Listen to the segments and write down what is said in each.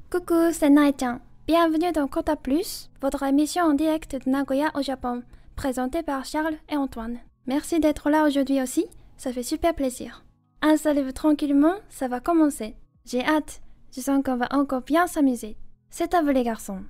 Coucou, c'est Naï-chan. Bienvenue dans Kota Plus, votre émission en direct de Nagoya au Japon, présentée par Charles et Antoine. Merci d'être là aujourd'hui aussi, ça fait super plaisir. Installez-vous tranquillement, ça va commencer. J'ai hâte, je sens qu'on va encore bien s'amuser. C'est à vous les garçons.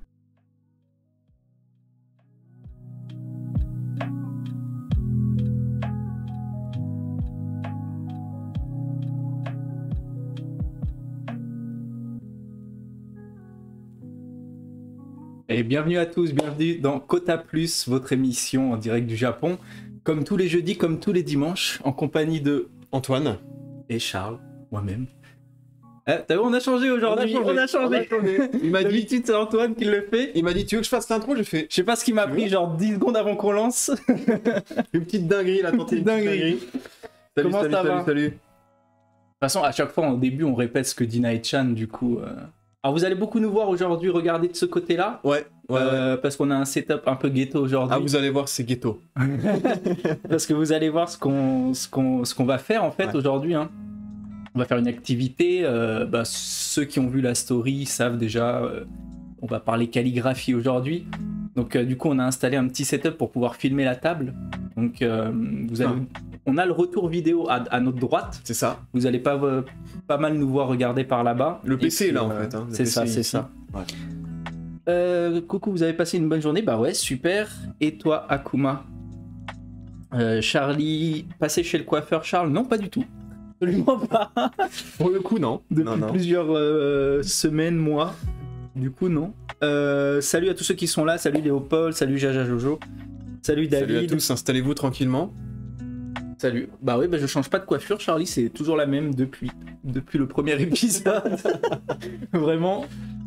Et bienvenue à tous, bienvenue dans Kota Plus, votre émission en direct du Japon, comme tous les jeudis, comme tous les dimanches, en compagnie de Antoine et Charles, moi-même. T'as vu, on a changé aujourd'hui, on a changé. Il m'a dit, D'habitude, c'est Antoine qui le fait. tu veux que je fasse l'intro? Je fais Je sais pas ce qui m'a pris, genre 10 secondes avant qu'on lance. une petite dinguerie là, tenter une petite dinguerie. Salut, Comment salut, ça salut, va salut. De toute façon, à chaque fois, au début, on répète ce que dit Naï-chan, du coup. Alors, vous allez beaucoup nous voir aujourd'hui, regarder de ce côté-là. Ouais, Parce qu'on a un setup un peu ghetto aujourd'hui. Ah, vous allez voir, c'est ghetto. Parce que vous allez voir ce qu'on va faire en fait aujourd'hui. Hein. On va faire une activité. Ceux qui ont vu la story savent déjà. On va parler calligraphie aujourd'hui. Donc du coup, on a installé un petit setup pour pouvoir filmer la table. Donc on a le retour vidéo à notre droite. C'est ça. Vous allez pas mal nous voir regarder par là-bas. Le PC puis, là en fait. Hein. C'est ça, c'est ça. Ouais. Coucou, vous avez passé une bonne journée? Bah ouais, super. Et toi, Akuma? Charlie, passé chez le coiffeur, Charles? Non, pas du tout. Absolument pas. Pour le coup, non. Depuis plusieurs semaines, mois. Du coup, non. Salut à tous ceux qui sont là. Salut Léopold, salut Jaja Jojo. Salut David. Salut à tous, installez-vous tranquillement. Salut. Bah oui, je change pas de coiffure, Charlie, c'est toujours la même depuis le premier épisode. Vraiment.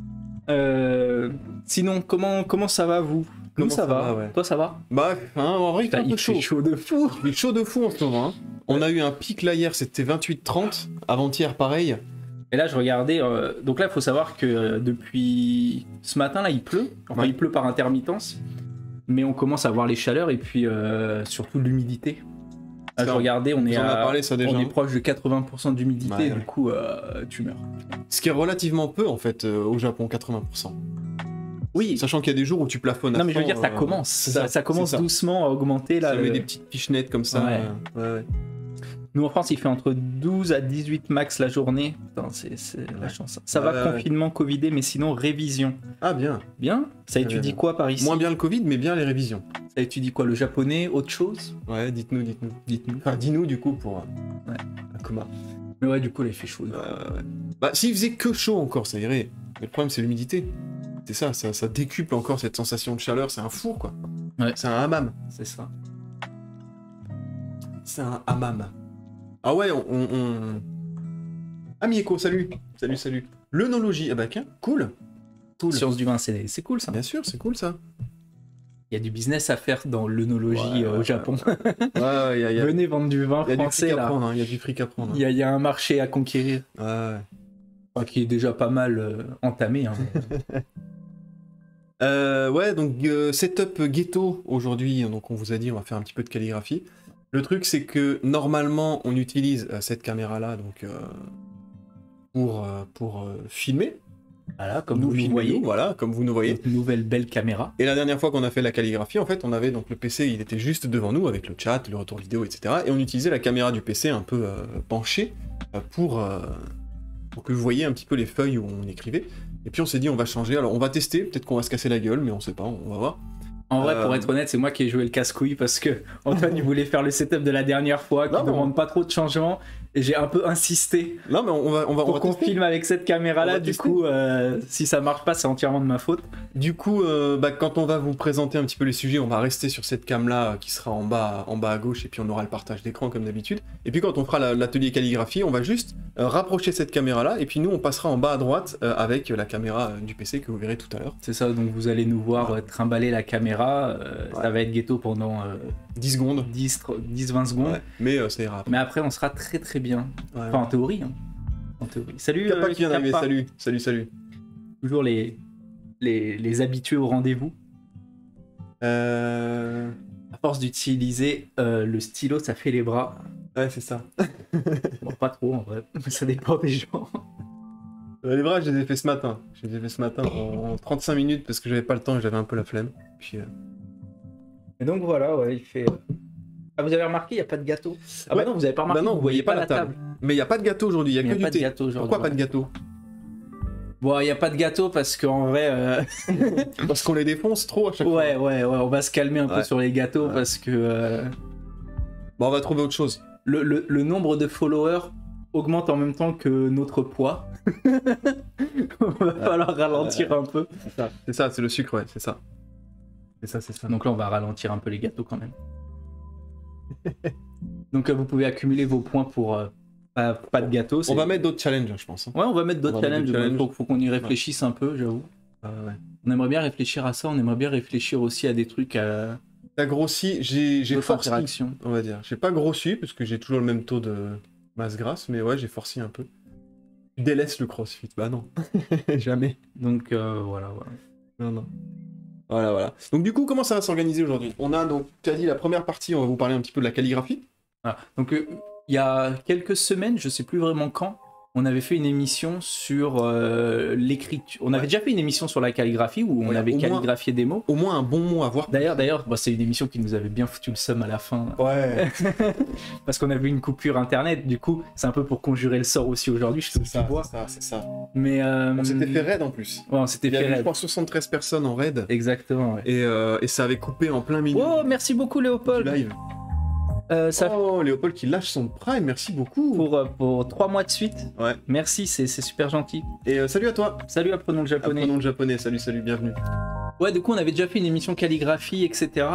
Sinon, comment ça va vous? Nous ça va, ouais. Toi ça va? Bah, en vrai, il il fait chaud de fou. Il fait chaud de fou en ce moment. Hein. On a eu un pic là hier, c'était 28-30. Avant-hier, pareil. Et là, je regardais. Donc là, il faut savoir que depuis ce matin, là, il pleut. Enfin, Ouais. il pleut par intermittence. Mais on commence à voir les chaleurs et puis surtout l'humidité. Là, je regardais, on est proche de 80% d'humidité. Ouais, du coup, tu meurs. Ce qui est relativement peu en fait au Japon, 80%. Oui. Sachant qu'il y a des jours où tu plafonnes à Non, mais je veux fond, dire, ça commence. Ça commence c'est ça. doucement à augmenter. Là, Ça met des petites pichenettes comme ça. Ouais. Ouais. Nous en France, il fait entre 12 à 18 max la journée. Putain, c'est la chance. Ça va, confinement, Covidé, mais sinon révision. Ah bien. Bien. Ça Bien, étudie bien. quoi par ici? Moins bien le Covid, mais bien les révisions. Ça étudie quoi? Le japonais? Autre chose? Ouais, dites-nous. Dites-nous. Enfin, dis-nous du coup pour Ouais. Akuma. Mais ouais, du coup, là, il fait chaud. Ouais. Bah, s'il faisait que chaud encore, ça irait. Mais le problème, c'est l'humidité. C'est ça décuple encore cette sensation de chaleur. C'est un four, quoi. Ouais. C'est un hammam. C'est ça. C'est un hammam. Ah ouais, on... Ah, Mieko, salut. Salut. L'œnologie. Ah bah, tiens, cool. Science du vin, c'est cool ça. Bien sûr, c'est cool ça. Il y a du business à faire dans l'œnologie au Japon. Ouais, y a... Venez vendre du vin Il y a français du fric à là. prendre, il y a du fric à prendre. Il y a un marché à conquérir. Ouais. Enfin, qui est déjà pas mal entamé. Hein. Ouais, donc setup ghetto aujourd'hui. Donc on vous a dit, on va faire un petit peu de calligraphie. Le truc, c'est que normalement, on utilise cette caméra-là donc pour filmer. Voilà, comme vous nous voyez. Voilà, comme vous nous voyez. Une nouvelle belle caméra. Et la dernière fois qu'on a fait la calligraphie, en fait, on avait donc le PC, il était juste devant nous avec le chat, le retour vidéo, etc. Et on utilisait la caméra du PC un peu penchée pour que vous voyez un petit peu les feuilles où on écrivait. Et puis on s'est dit, on va changer. Alors on va tester, peut-être qu'on va se casser la gueule, mais on sait pas, on va voir. En vrai, pour être honnête, c'est moi qui ai joué le casse-couille parce que Antoine, il voulait faire le setup de la dernière fois, qui ne demande pas trop de changements, et j'ai un peu insisté. Non, mais on va pour qu'on tester. filme avec cette caméra-là. Du coup, si ça marche pas, c'est entièrement de ma faute. Du coup, quand on va vous présenter un petit peu les sujets, on va rester sur cette cam-là qui sera en bas à gauche, et puis on aura le partage d'écran comme d'habitude. Et puis quand on fera l'atelier calligraphie, on va juste rapprocher cette caméra-là, et puis nous, on passera en bas à droite avec la caméra du PC que vous verrez tout à l'heure. C'est ça, donc vous allez nous voir trimballer la caméra. Ça va être ghetto pendant 10 secondes. 10-20 secondes. Ouais, mais ça ira après. Mais après, on sera très très bien. Ouais. Enfin, en théorie. Hein. En théorie. Salut, Kappa qui vient d'arriver, Kappa. salut. Toujours les habitués au rendez-vous. À force d'utiliser le stylo, ça fait les bras. Ouais, c'est ça. Bon, pas trop en vrai, ça dépend des gens. Les bras, je les ai fait ce matin. Je les ai fait ce matin en 35 minutes parce que j'avais pas le temps et j'avais un peu la flemme. Puis, Et donc voilà, ouais, il fait. Ah, vous avez remarqué, il n'y a pas de gâteau. Ah, bah non, vous avez pas remarqué, Bah non, vous voyez pas la table. Mais il n'y a pas de gâteau aujourd'hui, il y a Il y que a du pas de thé. gâteau aujourd'hui, Pourquoi pas ouais. de gâteau? Bon, il n'y a pas de gâteau parce qu'en vrai. Parce qu'on les défonce trop à chaque fois. Ouais, on va se calmer un peu Ouais. sur les gâteaux Ouais. parce que Bon, on va trouver autre chose. le nombre de followers augmente en même temps que notre poids. On va falloir ralentir un peu. C'est ça, c'est le sucre, ouais, c'est ça. C'est ça. Donc là, on va ralentir un peu les gâteaux quand même. Donc vous pouvez accumuler vos points pour pas de gâteau. On va mettre d'autres challenges, je pense. Hein. Ouais, on va mettre d'autres On va mettre challenges. d'autres challenges. Faut qu'on y réfléchisse un peu, j'avoue. Ouais. On aimerait bien réfléchir à ça. On aimerait bien réfléchir aussi à des trucs à T'as grossi, j'ai d'autres forci, interactions. on va dire. J'ai pas grossi parce que j'ai toujours le même taux de masse grasse, mais ouais, j'ai forci un peu. Tu délaisses le crossfit, bah non. Jamais. Donc voilà. Non. Voilà. Donc du coup, comment ça va s'organiser aujourd'hui? On a donc, tu as dit la première partie, on va vous parler un petit peu de la calligraphie. Voilà. Donc il y a quelques semaines, je sais plus vraiment quand, on avait fait une émission sur l'écriture. On avait déjà fait une émission sur la calligraphie où on Ouais, avait au moins- calligraphié des mots. Au moins un bon mot à voir. D'ailleurs, bah, c'est une émission qui nous avait bien foutu le seum à la fin. Ouais, Parce qu'on avait une coupure internet, du coup, c'est un peu pour conjurer le sort aussi aujourd'hui, je te c'est ça, vois. c'est ça. Mais On s'était fait raid en plus. Ouais, on s'était Il y fait avait, je raid. crois, 73 personnes en raid. Exactement, ouais. Et ça avait coupé en plein milieu Oh, merci beaucoup du Léopold. live. Ça Oh, Léopold qui lâche son prime, merci beaucoup. pour 3 mois de suite. Ouais. Merci, c'est super gentil. Et salut à toi. Salut, apprenons le japonais. Apprenons le japonais, salut, bienvenue. Ouais, du coup, on avait déjà fait une émission calligraphie, etc.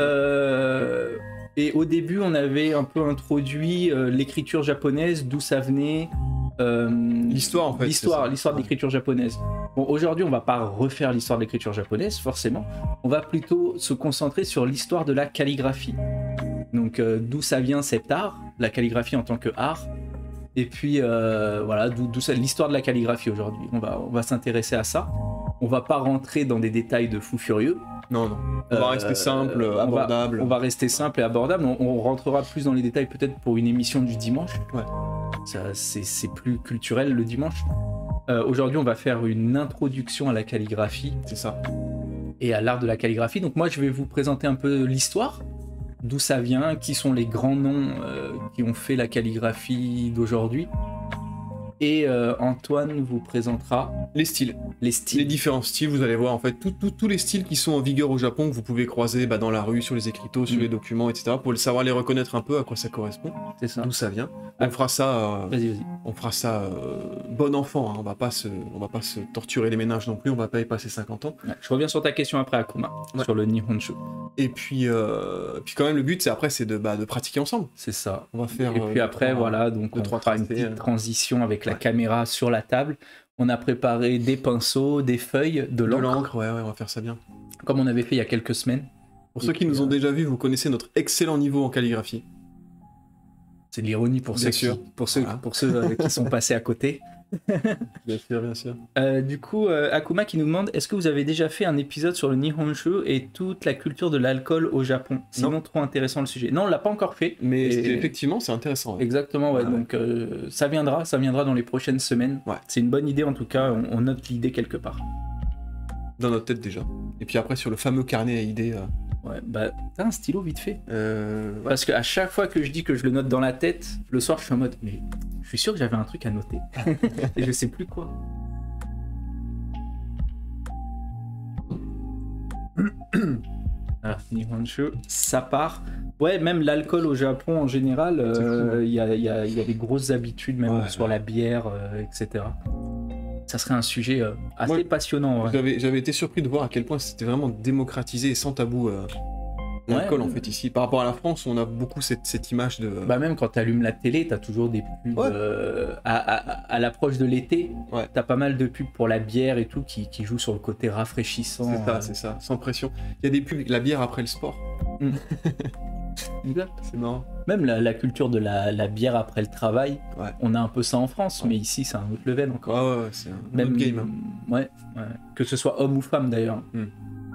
Et au début, on avait un peu introduit l'écriture japonaise, d'où ça venait. L'histoire en fait. L'histoire c'est ça. de l'écriture japonaise. Bon, aujourd'hui, on va pas refaire l'histoire de l'écriture japonaise, forcément. On va plutôt se concentrer sur l'histoire de la calligraphie. Donc, d'où ça vient cet art, la calligraphie en tant que art. Et puis, voilà, d'où ça, l'histoire de la calligraphie aujourd'hui. On va s'intéresser à ça. On va pas rentrer dans des détails de fou furieux. Non. On va rester simple, abordable. On va rester simple et abordable. On rentrera plus dans les détails peut-être pour une émission du dimanche. Ouais. Ça, c'est plus culturel le dimanche. Aujourd'hui, on va faire une introduction à la calligraphie C'est ça. et à l'art de la calligraphie. Donc moi, je vais vous présenter un peu l'histoire, d'où ça vient, qui sont les grands noms qui ont fait la calligraphie d'aujourd'hui. Et Antoine vous présentera Les styles. les Les styles. différents styles, vous allez voir en fait tous les styles qui sont en vigueur au Japon que vous pouvez croiser dans la rue, sur les écriteaux, sur les documents, etc. Pour savoir les reconnaître un peu à quoi ça correspond, C'est ça. d'où ça vient. On fera ça, Vas-y. bon enfant. Hein. On va pas se torturer les ménages non plus. On va pas y passer 50 ans. Ouais, je reviens sur ta question après, Akuma, Ouais. sur le Nihonshu. Et puis quand même le but c'est de pratiquer ensemble. C'est ça. On va faire. Et puis après, voilà, donc deux, on trois fera une tracés, petite transition avec la ouais. caméra sur la table. On a préparé des pinceaux, des feuilles, de De l'encre, l'encre, ouais, on va faire ça bien. comme on avait fait il y a quelques semaines. Pour Et ceux qui puis, nous ont déjà vus, vous connaissez notre excellent niveau en calligraphie. C'est de l'ironie pour Bien ceux, sûr. Voilà. pour ceux qui sont passés à côté. Bien sûr. Du coup, Akuma qui nous demande, est-ce que vous avez déjà fait un épisode sur le Nihonshu et toute la culture de l'alcool au Japon? Sinon, trop intéressant le sujet. Non, on l'a pas encore fait. Mais Et- effectivement, c'est intéressant. Ouais. Exactement, ouais. Ah ouais. Donc ça viendra dans les prochaines semaines. Ouais. C'est une bonne idée en tout cas, on note l'idée quelque part. Dans notre tête déjà. Et puis après, sur le fameux carnet à idées. Ouais, bah t'as un stylo vite fait. Ouais. Parce qu'à chaque fois que je dis que je le note dans la tête, le soir je suis en mode, mais je suis sûr que j'avais un truc à noter. Et je sais plus quoi. Ah, Nihonshu, ça part. Ouais, même l'alcool au Japon en général, C'est fou. il y a des grosses habitudes, même Ouais, sur la bière, etc. Ça serait un sujet assez Moi, passionnant. Ouais. J'avais été surpris de voir à quel point c'était vraiment démocratisé et sans tabou l'alcool Ouais. en fait ici. Par rapport à la France, on a beaucoup cette image de. Bah même quand tu allumes la télé, t'as toujours des pubs Ouais. à l'approche de l'été. Ouais. T'as pas mal de pubs pour la bière et tout qui jouent sur le côté rafraîchissant. C'est ça, sans pression. Il y a des pubs, la bière après le sport. Exact. C'est marrant. Même la culture de la bière après le travail, Ouais. on a un peu ça en France, Ouais. mais ici c'est un autre level encore. Ouais, c'est un Même autre game. Hein. Ouais. Que ce soit homme ou femme d'ailleurs. Hmm.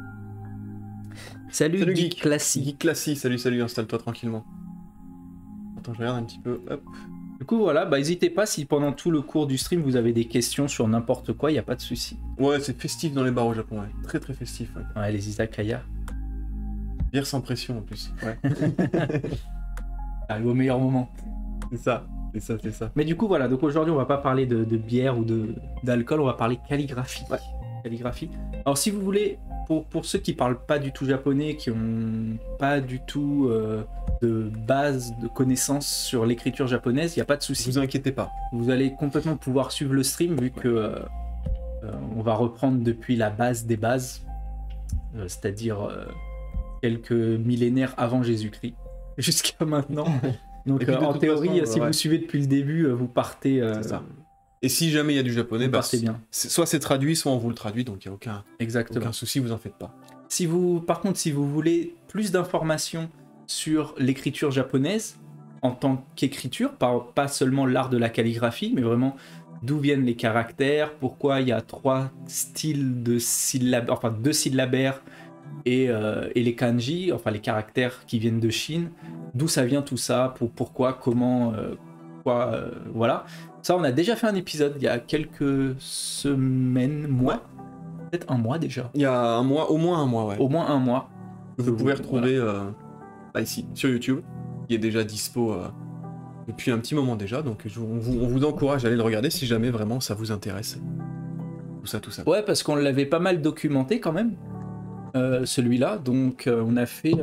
Salut, Salut, Geek Geek. Classique. Geek Classy, salut, installe-toi tranquillement. Attends, je regarde un petit peu. Hop. Du coup, voilà, bah n'hésitez pas si pendant tout le cours du stream vous avez des questions sur n'importe quoi, il n'y a pas de souci. Ouais, c'est festif dans les bars au Japon, ouais. Très très festif. Ouais. Ouais, les izakaya. Bière sans pression en plus. Ouais. Arrive au meilleur moment. C'est ça, c'est ça, c'est ça. Mais du coup, voilà, donc aujourd'hui, on va pas parler de bière ou d'alcool, on va parler calligraphie. Ouais. Calligraphie. Alors, si vous voulez, pour ceux qui parlent pas du tout japonais, qui ont pas du tout de base de connaissances sur l'écriture japonaise, il n'y a pas de souci. Vous inquiétez pas. Vous allez complètement pouvoir suivre le stream vu que on va reprendre depuis la base des bases, c'est-à-dire quelques millénaires avant Jésus-Christ, jusqu'à maintenant. Donc en théorie, si vous suivez depuis le début, vous partez. C'est ça. Et si jamais il y a du japonais, bah, partez bien. Soit c'est traduit, soit on vous le traduit, donc il n'y a aucun souci, vous en faites pas. Par contre, si vous voulez plus d'informations sur l'écriture japonaise, en tant qu'écriture, pas seulement l'art de la calligraphie, mais vraiment d'où viennent les caractères, pourquoi il y a 3 styles de syllabes, enfin 2 syllabaires et les kanji, enfin les caractères qui viennent de Chine, d'où ça vient tout ça, pourquoi, comment, voilà. Ça, on a déjà fait un épisode il y a quelques semaines, mois, peut-être un mois déjà. Il y a un mois, au moins un mois, ouais. Au moins un mois. Vous pouvez retrouver ici, sur YouTube, qui est déjà dispo depuis un petit moment déjà, donc on vous encourage à aller le regarder si jamais vraiment ça vous intéresse. Tout ça. Ouais, parce qu'on l'avait pas mal documenté quand même, celui-là, donc on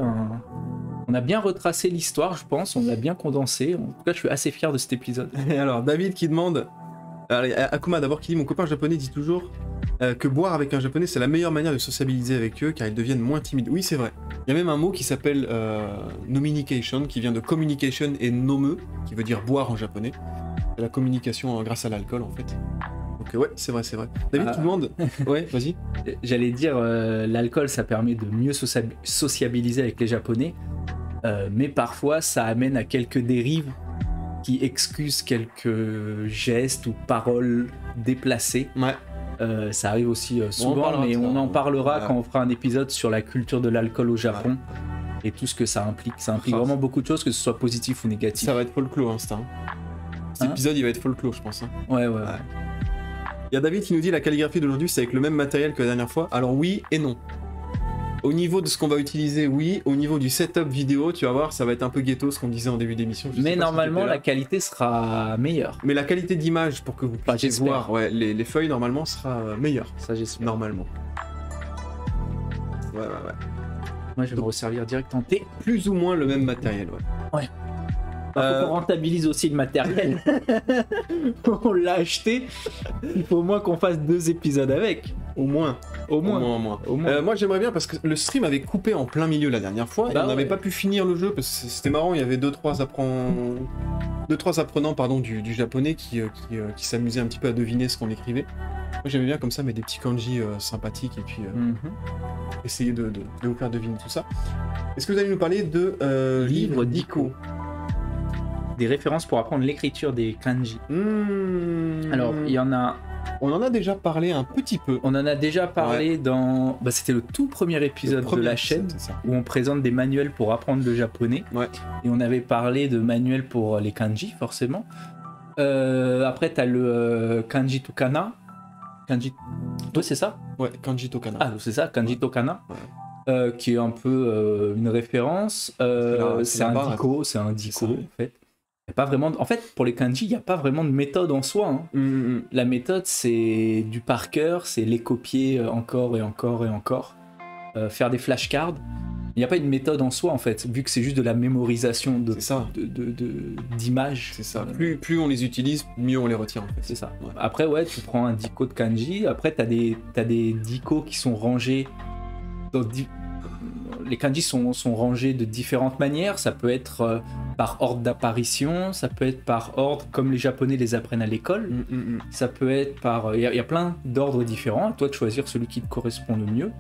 a bien retracé l'histoire, je pense, on l'a bien condensé. En tout cas, je suis assez fier de cet épisode. Et alors, David qui demande... Akuma d'abord qui dit, mon copain japonais dit toujours que boire avec un japonais c'est la meilleure manière de sociabiliser avec eux car ils deviennent moins timides. Oui, c'est vrai. Il y a même un mot qui s'appelle nominication, qui vient de communication et nomu, qui veut dire boire en japonais. C'est la communication grâce à l'alcool en fait. Donc ouais, c'est vrai. David qui demande... Ouais, vas-y. J'allais dire, l'alcool ça permet de mieux sociabiliser avec les japonais, mais parfois ça amène à quelques dérives qui excusent quelques gestes ou paroles déplacées. Ouais. Ça arrive aussi souvent, mais on en parlera quand on fera un épisode sur la culture de l'alcool au Japon et tout ce que ça implique. Ça implique vraiment beaucoup de choses, que ce soit positif ou négatif. Ça va être folklore, hein, ça. Cet épisode, il va être folklore, je pense. Hein. Ouais. Il y a David qui nous dit la calligraphie d'aujourd'hui, c'est avec le même matériel que la dernière fois. Alors oui et non. Au niveau de ce qu'on va utiliser, oui. Au niveau du setup vidéo, tu vas voir, ça va être un peu ghetto, ce qu'on disait en début d'émission. Mais normalement, la qualité sera meilleure. Mais la qualité d'image, pour que vous puissiez voir les feuilles, normalement, sera meilleure. Ça, j'espère. Normalement. Ouais. Moi, je vais me resservir direct en thé. Plus ou moins le même matériel, Ouais. Faut qu'on rentabilise aussi le matériel. On l'a acheté. Il faut au moins qu'on fasse 2 épisodes avec. Au moins. Moi j'aimerais bien parce que le stream avait coupé en plein milieu la dernière fois et on n'avait pas pu finir le jeu parce que c'était marrant, il y avait 2-3 apprenants du japonais qui s'amusaient un petit peu à deviner ce qu'on écrivait. Moi j'aimais bien comme ça mettre des petits kanji sympathiques et puis essayer de vous faire deviner tout ça. Est-ce que vous allez nous parler de livre d'Iko? Des références pour apprendre l'écriture des kanji. Alors, il y en a... On en a déjà parlé un petit peu. On en a déjà parlé dans... C'était le tout premier épisode de la chaîne où on présente des manuels pour apprendre le japonais. Ouais. Et on avait parlé de manuels pour les kanji, forcément. Après, t'as le Kanji to Kana. Ouais, c'est ça? Ouais, Kanji to Kana. Ah, c'est ça, Kanji to Kana. Ouais. Qui est un peu une référence. C'est un dico, en fait. Y a pas vraiment En fait, pour les kanji, il n'y a pas vraiment de méthode en soi. Hein. La méthode, c'est du par cœur, c'est les copier encore et encore et encore. Faire des flashcards. Il n'y a pas une méthode en soi, en fait, vu que c'est juste de la mémorisation d'images. C'est ça. Plus on les utilise, mieux on les retient, en fait. C'est ça. Ouais. Après, tu prends un dico de kanji. Après, t'as des dicos qui sont rangés dans... Les kanji sont rangés de différentes manières. Ça peut être par ordre d'apparition, ça peut être par ordre comme les Japonais les apprennent à l'école. Ça peut être par... Il y a plein d'ordres différents. À toi de choisir celui qui te correspond le mieux.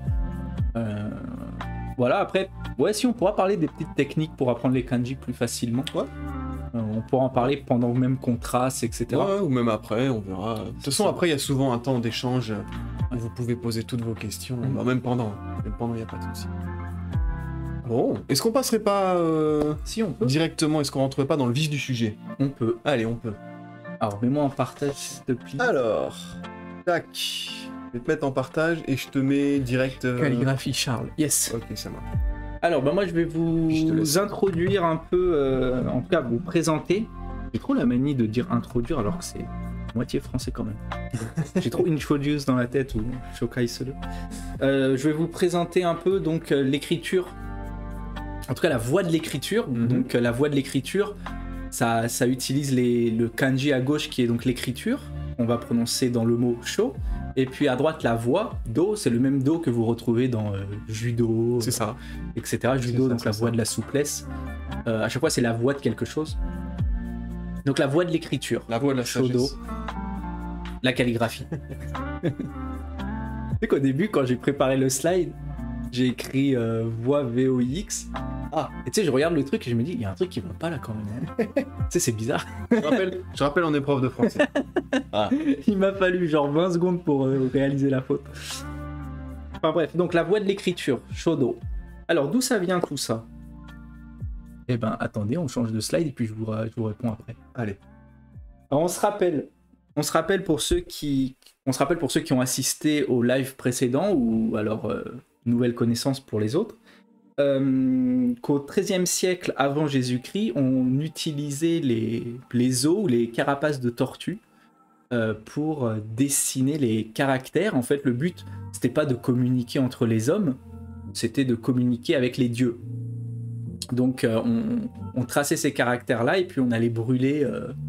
Voilà, après, si on pourra parler des petites techniques pour apprendre les kanji plus facilement. Ouais. On pourra en parler pendant même qu'on trace, etc. Ouais, ou même après, on verra. De toute façon, après, il y a souvent un temps d'échange où vous pouvez poser toutes vos questions. Même pendant, il n'y a pas de souci. Bon, est-ce qu'on passerait pas Si on peut. directement, est-ce qu'on rentrerait pas dans le vif du sujet? On peut. Allez, on peut. Alors, mets-moi en partage, s'il te plaît. Alors, tac. Je vais te mettre en partage et je te mets direct... Calligraphie Charles. Yes. Ok, ça marche. Alors, bah, moi, je vais Je te vous laisse. introduire un peu, en tout cas, vous présenter. J'ai trop la manie de dire introduire alors que c'est moitié français quand même. J'ai trop introduce dans la tête ou showcase-le. Je vais vous présenter un peu donc l'écriture, en tout cas la voix de l'écriture. Mhm. Donc la voix de l'écriture, ça utilise le kanji à gauche qui est donc l'écriture. On va prononcer dans le mot sho. Et puis à droite la voix, do, c'est le même do que vous retrouvez dans judo, C'est ça. etc. Judo, ça, donc c'est la ça. voix de la souplesse. À chaque fois, c'est la voix de quelque chose. Donc la voix de l'écriture, La voix de la Shodo. sagesse. la calligraphie. Tu sais qu'au début, quand j'ai préparé le slide, j'ai écrit voix VOIX. Ah, et tu sais, je regarde le truc et je me dis, il y a un truc qui va pas là quand même. Tu sais, c'est bizarre. Je rappelle en épreuve de français. Ah. Il m'a fallu genre 20 secondes pour réaliser la faute. Enfin bref, donc la voix de l'écriture, Shodo. Alors d'où ça vient tout ça? Eh ben attendez, on change de slide et puis je vous réponds après. Allez. Alors, on se rappelle pour ceux qui ont assisté au live précédent ou alors nouvelle connaissance pour les autres, qu'au XIIIe siècle avant Jésus-Christ, on utilisait les os ou les carapaces de tortue pour dessiner les caractères. En fait, le but, c'était pas de communiquer entre les hommes, c'était de communiquer avec les dieux. Donc, on traçait ces caractères-là et puis on allait brûler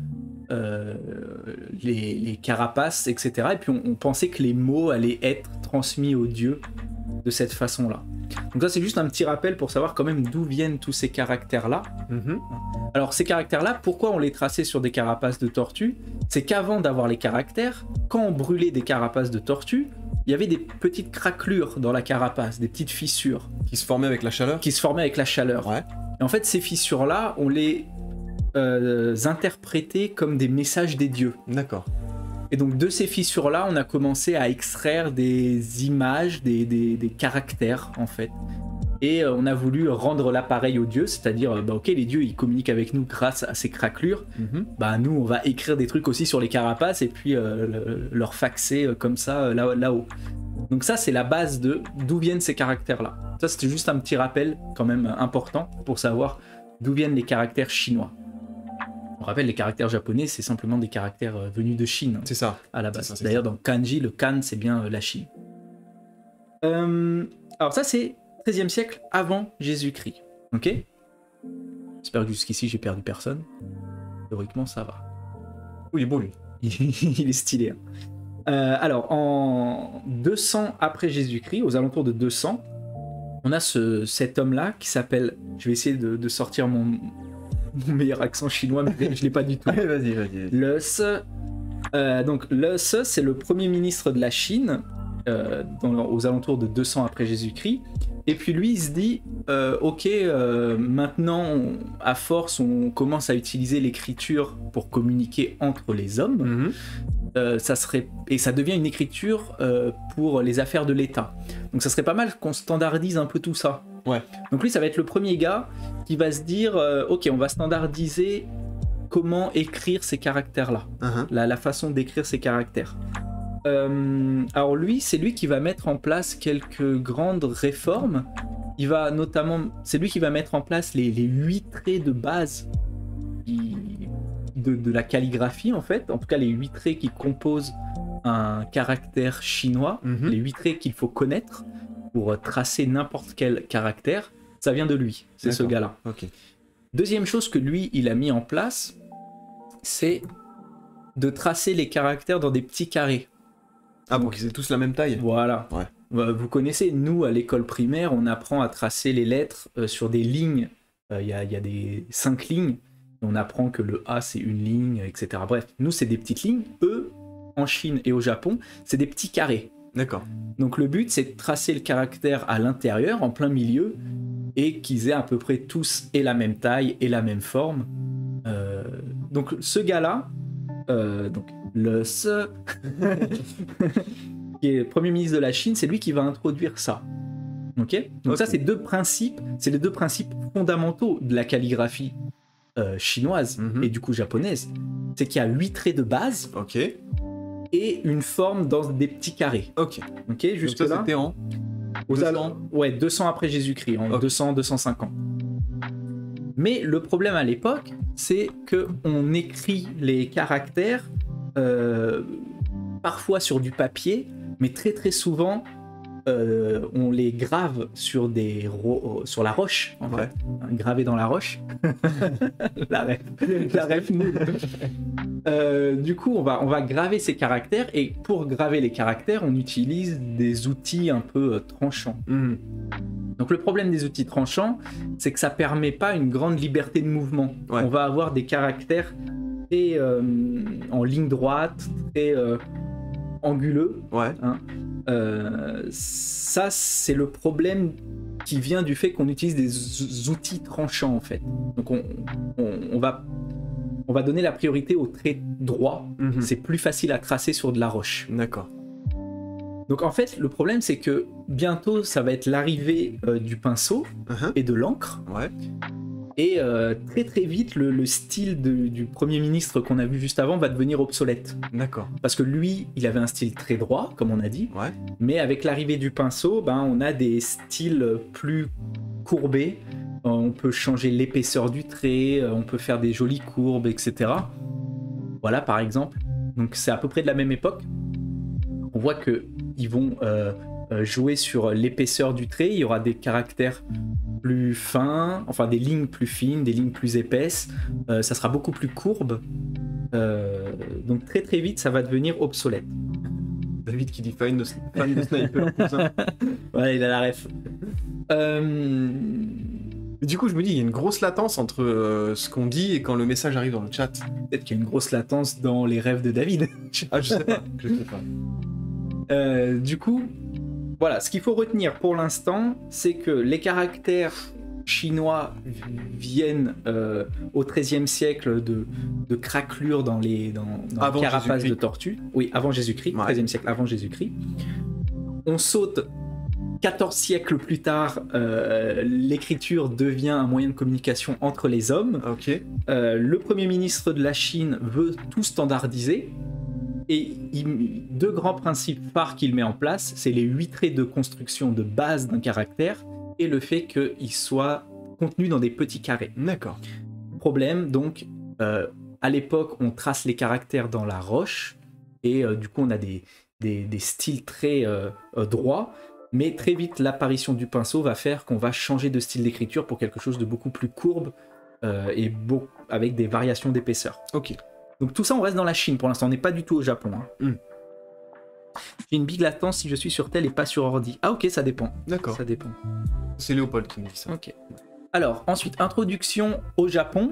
les carapaces, etc. Et puis on pensait que les mots allaient être transmis aux dieux de cette façon-là. Donc ça, c'est juste un petit rappel pour savoir quand même d'où viennent tous ces caractères-là. Mhm. Alors ces caractères-là, pourquoi on les traçait sur des carapaces de tortue? C'est qu'avant d'avoir les caractères, quand on brûlait des carapaces de tortue, il y avait des petites craquelures dans la carapace, des petites fissures Qui se formait avec la chaleur. qui se formaient avec la chaleur. Ouais. Et en fait, ces fissures-là, on les interprétait comme des messages des dieux. D'accord. Et donc de ces fissures-là, on a commencé à extraire des images, des caractères en fait. Et on a voulu rendre l'appareil aux dieux, c'est-à-dire, bah, ok, les dieux ils communiquent avec nous grâce à ces craquelures, Mhm. bah nous on va écrire des trucs aussi sur les carapaces et puis leur faxer comme ça là-haut. Donc ça c'est la base de d'où viennent ces caractères-là. Ça c'était juste un petit rappel quand même important pour savoir d'où viennent les caractères chinois. On rappelle, les caractères japonais, c'est simplement des caractères venus de Chine C'est ça. à la base. C'est ça, c'est D'ailleurs, dans kanji, le kan, c'est bien la Chine. Alors ça, c'est 13e siècle avant Jésus-Christ. Ok? J'espère que jusqu'ici, j'ai perdu personne. Théoriquement, ça va. Oui, il est beau lui. Il est stylé. Hein. Alors, en 200 après Jésus-Christ, aux alentours de 200, on a cet homme-là qui s'appelle... Je vais essayer de sortir mon meilleur accent chinois, mais je l'ai pas du tout. Allez, vas-y. Le Se. Donc, le Se, c'est le premier ministre de la Chine, aux alentours de 200 après Jésus-Christ. Et puis lui, il se dit, ok, maintenant, à force, on commence à utiliser l'écriture pour communiquer entre les hommes. Mhm. Et ça devient une écriture pour les affaires de l'État. Donc ça serait pas mal qu'on standardise un peu tout ça. Ouais. Donc lui, ça va être le premier gars qui va se dire, ok, on va standardiser comment écrire ces caractères-là, Mhm. la façon d'écrire ces caractères. Alors lui, c'est lui qui va mettre en place quelques grandes réformes. C'est lui qui va mettre en place les 8 traits de base de la calligraphie, en fait. En tout cas, les 8 traits qui composent un caractère chinois, Mhm. les 8 traits qu'il faut connaître pour tracer n'importe quel caractère, ça vient de lui, c'est ce D'accord. gars-là. Ok. Deuxième chose que lui, il a mis en place, c'est de tracer les caractères dans des petits carrés. Ah bon, qu'ils aient tous la même taille. Voilà. Ouais. Vous connaissez, nous, à l'école primaire, on apprend à tracer les lettres sur des lignes. Il y a des 5 lignes. On apprend que le A, c'est une ligne, etc. Bref, nous, c'est des petites lignes. Eux, en Chine et au Japon, c'est des petits carrés. D'accord. Donc le but, c'est de tracer le caractère à l'intérieur, en plein milieu, et qu'ils aient à peu près tous et la même taille et la même forme. Donc ce gars-là, donc le Se, qui est Premier ministre de la Chine, c'est lui qui va introduire ça. Ok. Donc ça, c'est les deux principes fondamentaux de la calligraphie chinoise et du coup japonaise. C'est qu'il y a 8 traits de base Ok. et une forme dans des petits carrés. Ok. Ok, jusque Donc ça, là. c'était en Aux 200. alentours- ouais, 200 après Jésus-Christ, en Ok. 200-250. Mais le problème à l'époque, c'est que on écrit les caractères parfois sur du papier, mais très très souvent on les grave sur sur la roche, en Ouais. fait, hein, gravé dans la roche. la ref nulle. Du coup, on va graver ces caractères, et pour graver les caractères, on utilise des outils un peu tranchants. Mhm. Donc le problème des outils tranchants, c'est que ça permet pas une grande liberté de mouvement. Ouais. On va avoir des caractères très en ligne droite, très anguleux. Ouais. Ça, c'est le problème qui vient du fait qu'on utilise des outils tranchants, en fait. Donc on va donner la priorité aux traits droits. Mhm. C'est plus facile à tracer sur de la roche. D'accord. Donc en fait, le problème, c'est que bientôt, ça va être l'arrivée du pinceau Mhm. et de l'encre. Ouais. Et très très vite, le style du Premier ministre qu'on a vu juste avant va devenir obsolète. D'accord. Parce que lui, il avait un style très droit, comme on a dit. Ouais. Mais avec l'arrivée du pinceau, on a des styles plus courbés. On peut changer l'épaisseur du trait, on peut faire des jolies courbes, etc. Voilà, par exemple. Donc c'est à peu près de la même époque. On voit qu'ils vont jouer sur l'épaisseur du trait. Il y aura des caractères plus fins, enfin des lignes plus fines, des lignes plus épaisses. Ça sera beaucoup plus courbe. Donc très très vite, ça va devenir obsolète. David qui dit fan de Sniper. cousin. Ouais, il a la ref. Et du coup, je me dis, il y a une grosse latence entre ce qu'on dit et quand le message arrive dans le chat. Peut-être qu'il y a une grosse latence dans les rêves de David. Ah, je sais pas. Je sais pas. Du coup, voilà, ce qu'il faut retenir pour l'instant, c'est que les caractères chinois viennent au XIIIe siècle de craquelures dans les Avant carapaces Jésus-Christ. de tortue. Oui, avant Jésus-Christ, Ouais. XIIIe siècle avant Jésus-Christ. On saute 14 siècles plus tard, l'écriture devient un moyen de communication entre les hommes. Ok. Le Premier ministre de la Chine veut tout standardiser. Et deux grands principes phares qu'il met en place, c'est les 8 traits de construction de base d'un caractère et le fait qu'il soit contenu dans des petits carrés. D'accord. Problème, donc, à l'époque, on trace les caractères dans la roche et du coup, on a des styles très droits, mais très vite, l'apparition du pinceau va faire qu'on va changer de style d'écriture pour quelque chose de beaucoup plus courbe et avec des variations d'épaisseur. Ok. Donc tout ça, on reste dans la Chine pour l'instant, on n'est pas du tout au Japon. Hein. J'ai une big latence si je suis sur tel et pas sur ordi. Ah ok, ça dépend. D'accord. Ça dépend. C'est Léopold qui me dit ça. Ok. Alors, ensuite, introduction au Japon.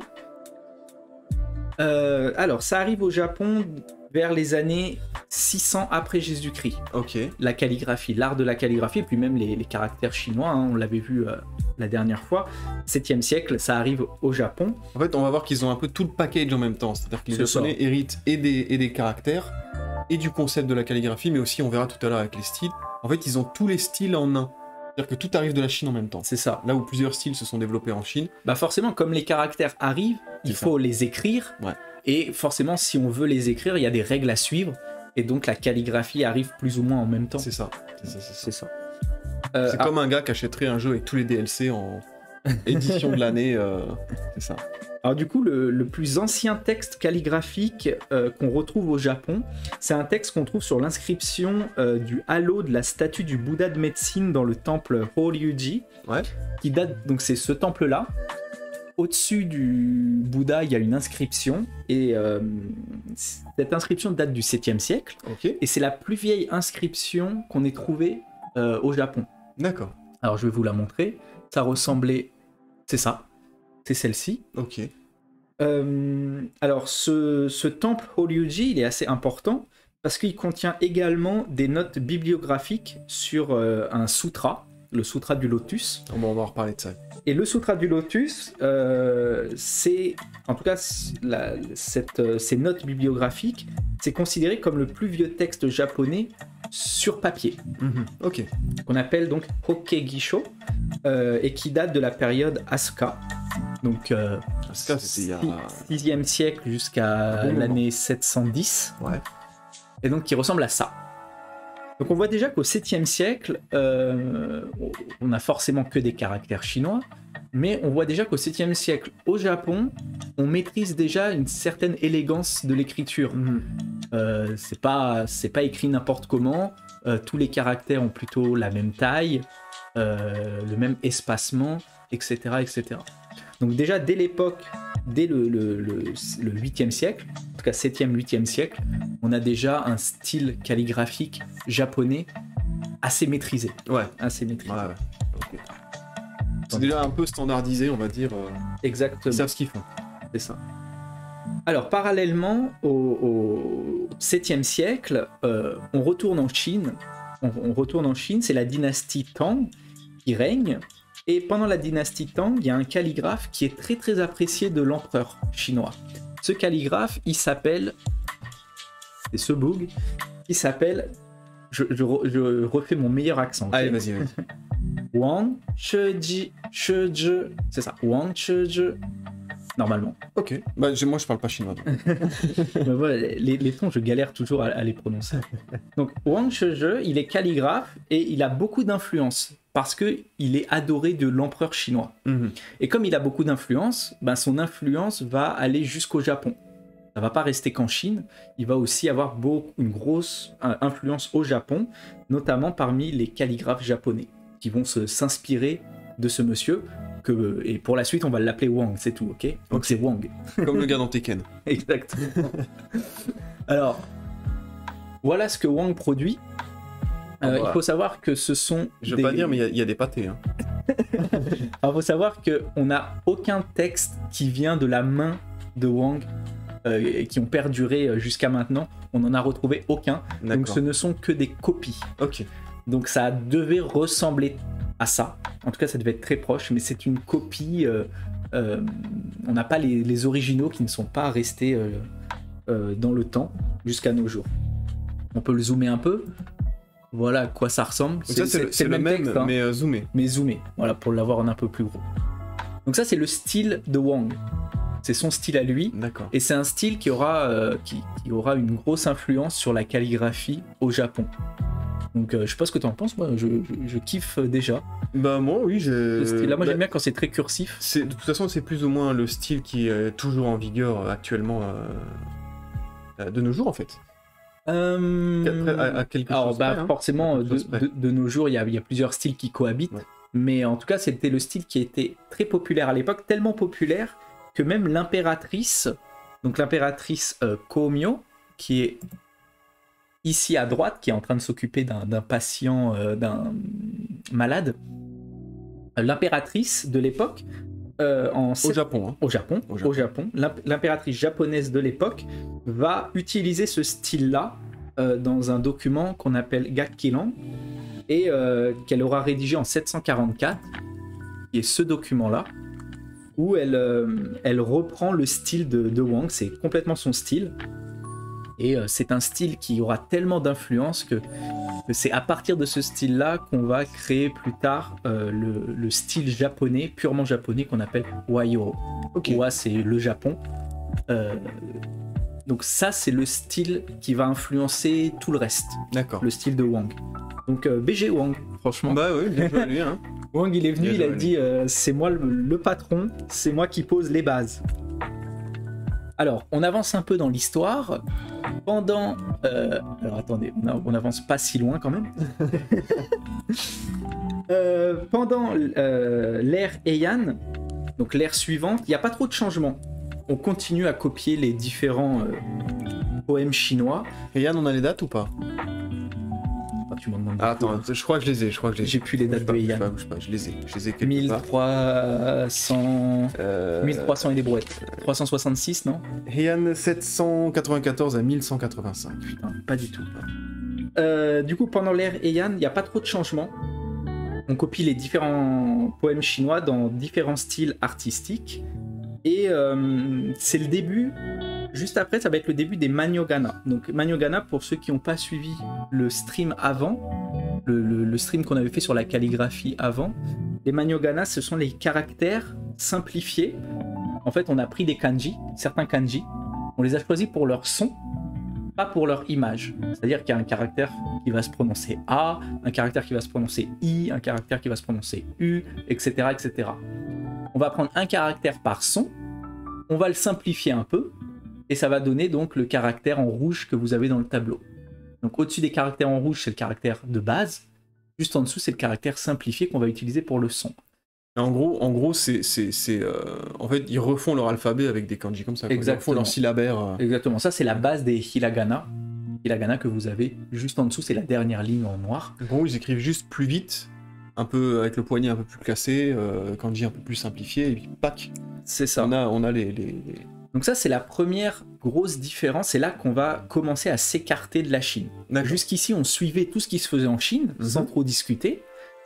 Alors, ça arrive au Japon vers les années 600 après Jésus-Christ. Ok. La calligraphie, l'art de la calligraphie, et puis même les caractères chinois, hein, on l'avait vu la dernière fois. 7e siècle, ça arrive au Japon. En fait, on va voir qu'ils ont un peu tout le package en même temps. C'est-à-dire que les C'est ça. Japonais héritent et des caractères et du concept de la calligraphie, mais aussi, on verra tout à l'heure avec les styles. En fait, ils ont tous les styles en un. C'est-à-dire que tout arrive de la Chine en même temps. C'est ça. Là où plusieurs styles se sont développés en Chine. Bah forcément, comme les caractères arrivent, il C'est faut les écrire. Ouais. Et forcément, si on veut les écrire, il y a des règles à suivre. Et donc, la calligraphie arrive plus ou moins en même temps. C'est ça. C'est C'est ça. C'est comme un gars qui achèterait un jeu avec tous les DLC en édition de l'année. C'est ça. Alors du coup, le plus ancien texte calligraphique qu'on retrouve au Japon, c'est un texte qu'on trouve sur l'inscription du halo de la statue du Bouddha de médecine dans le temple Horyuji, Ouais. qui date, donc c'est ce temple-là. Au-dessus du Bouddha, il y a une inscription, et cette inscription date du 7e siècle, Ok. et c'est la plus vieille inscription qu'on ait trouvée au Japon. D'accord. Alors je vais vous la montrer. Ça ressemblait... C'est ça. C'est celle-ci. Ok. Alors, ce temple Horyuji, il est assez important parce qu'il contient également des notes bibliographiques sur un sutra, le sutra du lotus. On va en reparler de ça. Et le sutra du lotus, c'est, en tout cas, ces notes bibliographiques, c'est considéré comme le plus vieux texte japonais sur papier, Ok. qu'on appelle donc Hokkaigisho, et qui date de la période Asuka. Donc, Asuka, c'était il y a... 6e siècle jusqu'à bon l'année 710. Ouais. Et donc qui ressemble à ça. Donc on voit déjà qu'au 7e siècle, on n'a forcément que des caractères chinois, mais on voit déjà qu'au 7e siècle, au Japon, on maîtrise déjà une certaine élégance de l'écriture. C'est pas écrit n'importe comment, tous les caractères ont plutôt la même taille, le même espacement, etc., etc. Donc déjà dès l'époque, dès le 8e siècle, en tout cas 7e, 8e siècle, on a déjà un style calligraphique japonais assez maîtrisé. Ouais. Assez maîtrisé. Ouais. Ok. C'est déjà un peu standardisé, on va dire. Exactement. Ils savent ce qu'ils font. C'est ça. Alors, parallèlement au 7e siècle, on retourne en Chine. On retourne en Chine, c'est la dynastie Tang qui règne. Et pendant la dynastie Tang, il y a un calligraphe qui est très très apprécié de l'empereur chinois. Ce calligraphe, il s'appelle... C'est ce boug. Il s'appelle... Je refais mon meilleur accent. Allez, Okay. vas-y. Wang Cheji. C'est ça. Wang Cheji. Normalement. Ok. Bah, moi, je parle pas chinois. Donc. Mais voilà, les tons, je galère toujours à les prononcer. Donc, Wang Cheji, il est calligraphe et il a beaucoup d'influence parce qu'il est adoré de l'empereur chinois. Et comme il a beaucoup d'influence, ben, son influence va aller jusqu'au Japon. Ça va pas rester qu'en Chine, il va aussi avoir une grosse influence au Japon, notamment parmi les calligraphes japonais, qui vont s'inspirer de ce monsieur. Et pour la suite, on va l'appeler Wang, c'est tout, ok? Donc c'est Wang. Comme le gars dans Tekken. Exactement. Alors, voilà ce que Wang produit. Il faut savoir que ce sont... Je veux pas dire, mais il y a des pâtés. Hein. Alors, il faut savoir qu'on n'a aucun texte qui vient de la main de Wang et qui ont perduré jusqu'à maintenant. On n'en a retrouvé aucun. Donc ce ne sont que des copies. Ok. Donc ça devait ressembler à ça. En tout cas, ça devait être très proche, mais c'est une copie. On n'a pas les originaux qui ne sont pas restés dans le temps jusqu'à nos jours. On peut le zoomer un peu. Voilà à quoi ça ressemble. C'est le même texte, hein, mais zoomé. Mais zoomé, voilà, pour l'avoir en un peu plus gros. Donc ça, c'est le style de Wang. C'est son style à lui. D'accord. Et c'est un style qui aura une grosse influence sur la calligraphie au Japon. Donc je sais pas ce que tu en penses, moi je kiffe déjà. Bah moi oui, ce style-là, moi j'aime bien quand c'est très cursif. De toute façon c'est plus ou moins le style qui est toujours en vigueur actuellement de nos jours en fait. À quelque alors chose bah près, hein. forcément de nos jours il y a plusieurs styles qui cohabitent, ouais. Mais en tout cas c'était le style qui était très populaire à l'époque, tellement populaire que même l'impératrice, donc l'impératrice Komyo, qui est ici à droite, qui est en train de s'occuper d'un patient, d'un malade, l'impératrice de l'époque, au Japon, l'impératrice japonaise de l'époque va utiliser ce style-là dans un document qu'on appelle Gakkilan et qu'elle aura rédigé en 744, qui est ce document-là, où elle reprend le style de Wang, c'est complètement son style. Et c'est un style qui aura tellement d'influence que c'est à partir de ce style-là qu'on va créer plus tard le style japonais, purement japonais, qu'on appelle Waiho. Okay. Wa, c'est le Japon. Donc ça, c'est le style qui va influencer tout le reste. D'accord. Le style de Wang. Donc BG Wang, franchement. Bah oui, bien joué lui. Hein. Wang, il est venu, il a dit c'est moi le patron, c'est moi qui pose les bases. Alors, on avance un peu dans l'histoire. Pendant... alors attendez, on n'avance pas si loin quand même. Pendant l'ère Heian, donc l'ère suivante, il n'y a pas trop de changements. On continue à copier les différents poèmes chinois. Heian, on a les dates ou pas? Tu m'en demandes. Attends, je crois que je les ai. J'ai plus les dates de Heian. Je les ai quelque 1300... 1300 et des brouettes. 366, non? Heian 794 à 1185. Putain, pas du tout. Du coup, pendant l'ère Heian, il n'y a pas trop de changements. On copie les différents poèmes chinois dans différents styles artistiques. Et c'est le début Juste après, ça va être le début des Manyogana. Donc Manyogana, pour ceux qui n'ont pas suivi le stream avant, le stream qu'on avait fait sur la calligraphie avant, les Manyogana, ce sont les caractères simplifiés. En fait, on a pris des kanji, certains kanji, on les a choisis pour leur son, pas pour leur image. C'est-à-dire qu'il y a un caractère qui va se prononcer A, un caractère qui va se prononcer I, un caractère qui va se prononcer U, etc., etc. On va prendre un caractère par son, on va le simplifier un peu, et ça va donner donc le caractère en rouge que vous avez dans le tableau. Donc au-dessus des caractères en rouge, c'est le caractère de base, juste en dessous, c'est le caractère simplifié qu'on va utiliser pour le son. En gros, en fait, ils refont leur alphabet avec des kanji comme ça. Quoi. Ils refont leur syllabaire. Exactement, ça c'est la base des hiragana. Hiragana que vous avez juste en dessous, c'est la dernière ligne en noir. En gros, ils écrivent juste plus vite, un peu avec le poignet un peu plus cassé, kanji un peu plus simplifié, et puis pac. C'est ça. On a les... Donc ça, c'est la première grosse différence. C'est là qu'on va commencer à s'écarter de la Chine. Jusqu'ici, on suivait tout ce qui se faisait en Chine, sans trop discuter.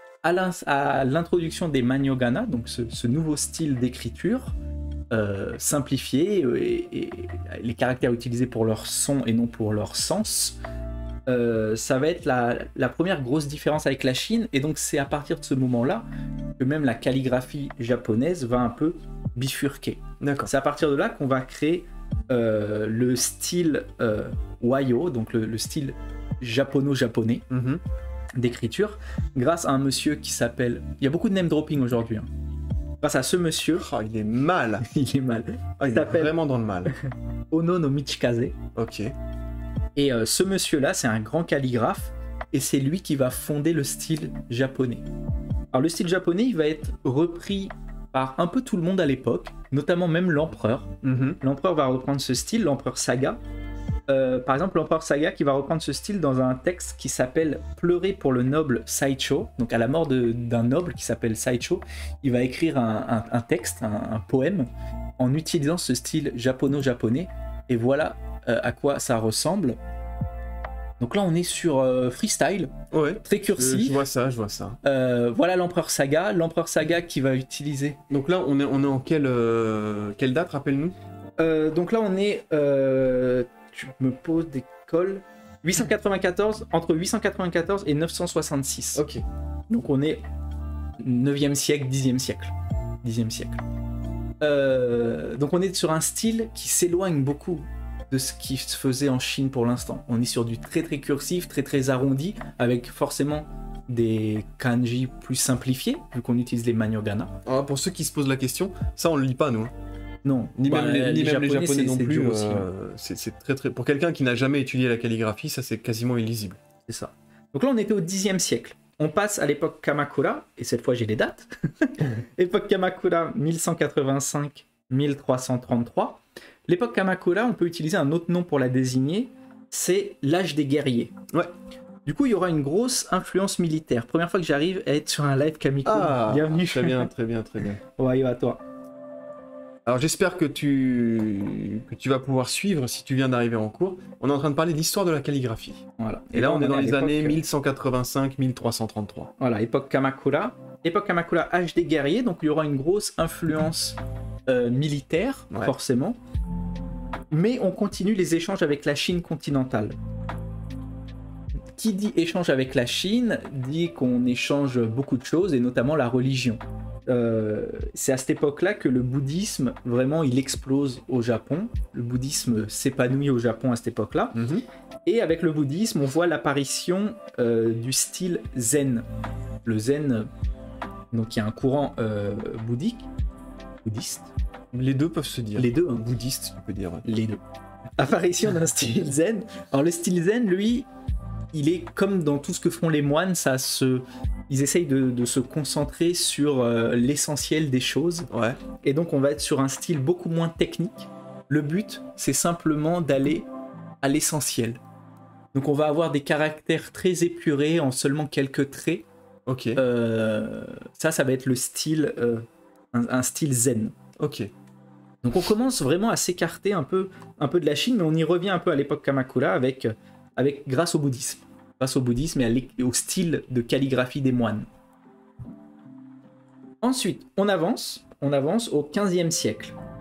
À l'introduction des Manyogana, donc ce nouveau style d'écriture simplifié, et les caractères utilisés pour leur son et non pour leur sens, ça va être la première grosse différence avec la Chine. Et donc c'est à partir de ce moment-là que même la calligraphie japonaise va un peu bifurquer. C'est à partir de là qu'on va créer le style Wayo, donc le style japono-japonais d'écriture, grâce à un monsieur qui s'appelle... Il y a beaucoup de name dropping aujourd'hui. Grâce à ce monsieur... Oh, il est mal. Il est mal. Il est vraiment dans le mal. Ono no Michikaze. Ok. Et ce monsieur-là, c'est un grand calligraphe, et c'est lui qui va fonder le style japonais. Alors le style japonais, il va être repris par un peu tout le monde à l'époque, notamment même l'empereur. L'empereur va reprendre ce style, l'empereur Saga. Par exemple, l'empereur Saga qui va reprendre ce style dans un texte qui s'appelle « Pleurer pour le noble Saicho ». Donc à la mort d'un noble qui s'appelle Saicho, il va écrire un texte, un poème, en utilisant ce style japono-japonais. Et voilà à quoi ça ressemble. Donc là, on est sur freestyle, très cursif. Je vois ça. Voilà l'empereur Saga qui va utiliser... Donc là, on est en quelle date, rappelle-nous? Donc là, on est... tu me poses des cols. 894, entre 894 et 966. Ok. Donc on est 9e siècle, 10e siècle. 10e siècle. Donc on est sur un style qui s'éloigne beaucoup de ce qui se faisait en Chine pour l'instant. On est sur du très très cursif, très très arrondi, avec forcément des kanji plus simplifiés, vu qu'on utilise les Manyogana. Alors pour ceux qui se posent la question, ça on le lit pas nous. Non, ni même les Japonais non plus. Aussi, c'est très très. Pour quelqu'un qui n'a jamais étudié la calligraphie, ça c'est quasiment illisible. C'est ça. Donc là, on était au 10e siècle. On passe à l'époque Kamakura, et cette fois j'ai les dates. L'époque Kamakura, 1185-1333. L'époque Kamakura, on peut utiliser un autre nom pour la désigner, c'est l'âge des guerriers. Ouais. Du coup, il y aura une grosse influence militaire. Première fois que j'arrive à être sur un live Kamiko. Bienvenue. Très bien. Ouais, à toi. Alors j'espère que tu vas pouvoir suivre si tu viens d'arriver en cours. On est en train de parler de l'histoire de la calligraphie. Voilà. Et là on est dans les années 1185-1333. Voilà, époque Kamakura. Époque Kamakura, âge des guerriers, donc il y aura une grosse influence militaire, forcément. Mais on continue les échanges avec la Chine continentale. Qui dit échange avec la Chine dit qu'on échange beaucoup de choses, et notamment la religion. C'est à cette époque-là que le bouddhisme, vraiment, il explose au Japon. Le bouddhisme s'épanouit au Japon à cette époque-là. Et avec le bouddhisme, on voit l'apparition du style zen. Le zen, donc il y a un courant bouddhiste. Les deux peuvent se dire. Les deux, hein. Bouddhiste, tu peux dire. Les deux. Apparition d'un style zen. Alors le style zen, lui, il est comme dans tout ce que font les moines, ils essayent de se concentrer sur l'essentiel des choses. Ouais. Et donc on va être sur un style beaucoup moins technique. Le but, c'est simplement d'aller à l'essentiel. Donc on va avoir des caractères très épurés en seulement quelques traits. Ok. Ça va être le style, un style zen. Ok. Donc on commence vraiment à s'écarter un peu de la Chine, mais on y revient un peu à l'époque Kamakura grâce au bouddhisme. Grâce au bouddhisme et au style de calligraphie des moines. Ensuite, on avance au 15e siècle.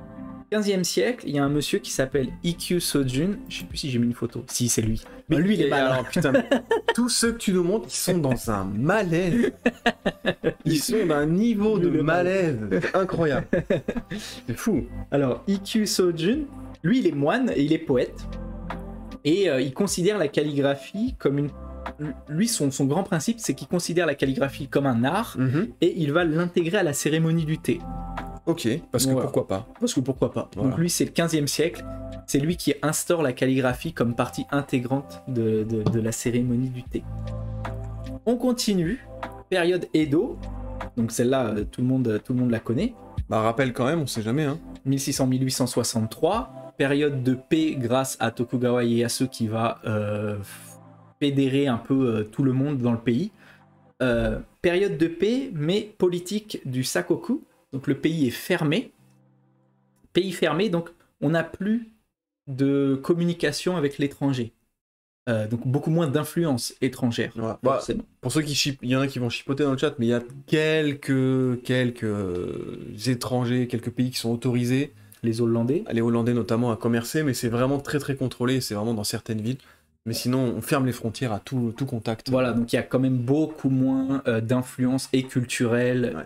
15e siècle, il y a un monsieur qui s'appelle Ikkyu Sojun. Je sais plus si j'ai mis une photo. Si, c'est lui. Mais lui, il est malin. Alors, putain, tous ceux que tu nous montres, ils sont dans un malaise. Ils sont d'un niveau de malaise. C'est incroyable. C'est fou. Alors, Ikkyu Sojun, lui, il est moine et il est poète. Et il considère la calligraphie comme une... Lui, son grand principe, c'est qu'il considère la calligraphie comme un art et il va l'intégrer à la cérémonie du thé. Ok, parce que Voilà. pourquoi pas. Parce que pourquoi pas. Voilà. Donc lui, c'est le 15e siècle. C'est lui qui instaure la calligraphie comme partie intégrante de la cérémonie du thé. On continue. Période Edo. Donc celle-là, tout le monde la connaît. Bah rappelle quand même, on sait jamais. Hein. 1600-1863. Période de paix grâce à Tokugawa Ieyasu qui va fédérer un peu tout le monde dans le pays. Période de paix, mais politique du Sakoku. Donc le pays est fermé. Pays fermé, donc on n'a plus de communication avec l'étranger. Donc beaucoup moins d'influence étrangère. Voilà. Forcément. Pour ceux qui il y en a qui vont chipoter dans le chat, mais il y a quelques étrangers, quelques pays qui sont autorisés. Les Hollandais. Les Hollandais notamment à commercer, mais c'est vraiment très très contrôlé. C'est vraiment dans certaines villes. Mais sinon, on ferme les frontières à tout contact. Voilà, donc il y a quand même beaucoup moins d'influence et culturelle,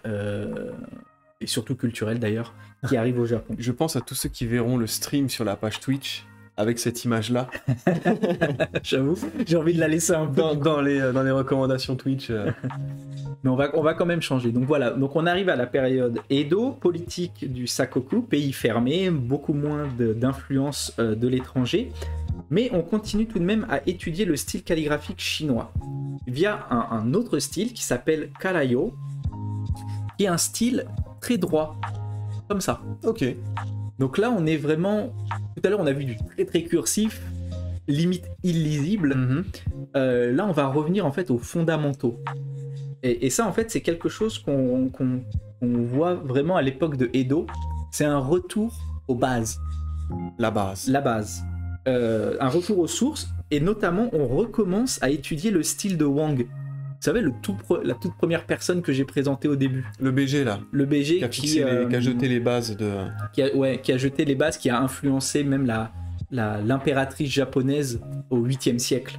et surtout culturelle d'ailleurs, qui arrive au Japon. Je pense à tous ceux qui verront le stream sur la page Twitch avec cette image-là. J'avoue, j'ai envie de la laisser un peu. dans les recommandations Twitch. Mais on va quand même changer. Donc voilà, donc on arrive à la période Edo, politique du Sakoku, pays fermé, beaucoup moins d'influence de l'étranger. Mais on continue tout de même à étudier le style calligraphique chinois via un autre style qui s'appelle Karayo, qui est un style très droit, comme ça. Ok. Donc là, on est vraiment... Tout à l'heure, on a vu du très très cursif, limite illisible. Là, on va revenir en fait aux fondamentaux. Et ça, en fait, c'est quelque chose qu'on voit vraiment à l'époque de Edo. C'est un retour aux bases. La base. La base. Un retour aux sources, et notamment, on recommence à étudier le style de Wang. Vous savez, la toute première personne que j'ai présentée au début. Le BG là. Le BG qui a jeté les bases de... Qui a jeté les bases, qui a influencé même l'impératrice japonaise au 8e siècle.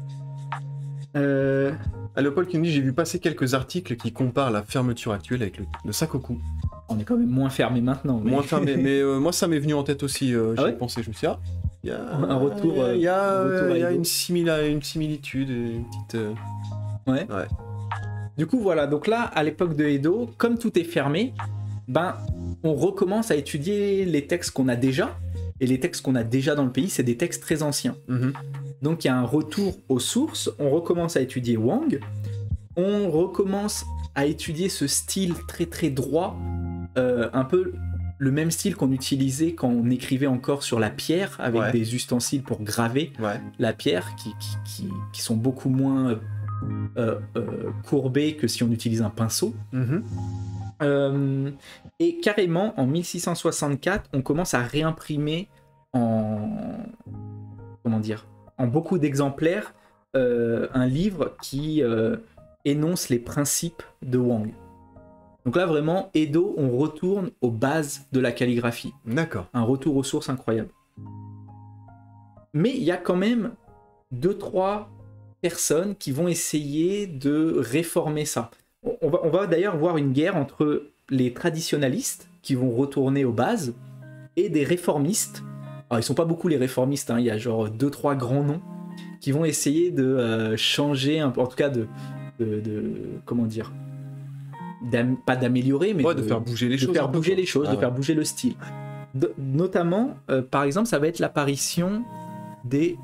Léopold qui nous dit, j'ai vu passer quelques articles qui comparent la fermeture actuelle avec le Sakoku. On est quand même moins fermé maintenant. Mais... Moins fermé, mais moi ça m'est venu en tête aussi, j'y ai ouais pensé, je me suis dit, il y a un retour. Il y a Edo. une similitude, une petite... Ouais. Du coup, voilà. Donc là, à l'époque de Edo, comme tout est fermé, on recommence à étudier les textes qu'on a déjà. Et les textes qu'on a déjà dans le pays, c'est des textes très anciens. Donc il y a un retour aux sources. On recommence à étudier Wang. On recommence à étudier ce style très très droit, un peu le même style qu'on utilisait quand on écrivait encore sur la pierre, avec des ustensiles pour graver la pierre, qui sont beaucoup moins courbés que si on utilise un pinceau. Et carrément, en 1664, on commence à réimprimer en beaucoup d'exemplaires un livre qui énonce les principes de Wang. Donc là, vraiment, Edo, on retourne aux bases de la calligraphie. D'accord. Un retour aux sources incroyable. Mais il y a quand même 2-3 personnes qui vont essayer de réformer ça. On va d'ailleurs voir une guerre entre les traditionalistes, qui vont retourner aux bases, et des réformistes. Alors, ils sont pas beaucoup les réformistes, hein. Il y a genre 2-3 grands noms, qui vont essayer de changer, en tout cas de comment dire, pas d'améliorer, mais de faire bouger les choses. De faire bouger les choses, de faire bouger le style. Notamment, par exemple, ça va être l'apparition des...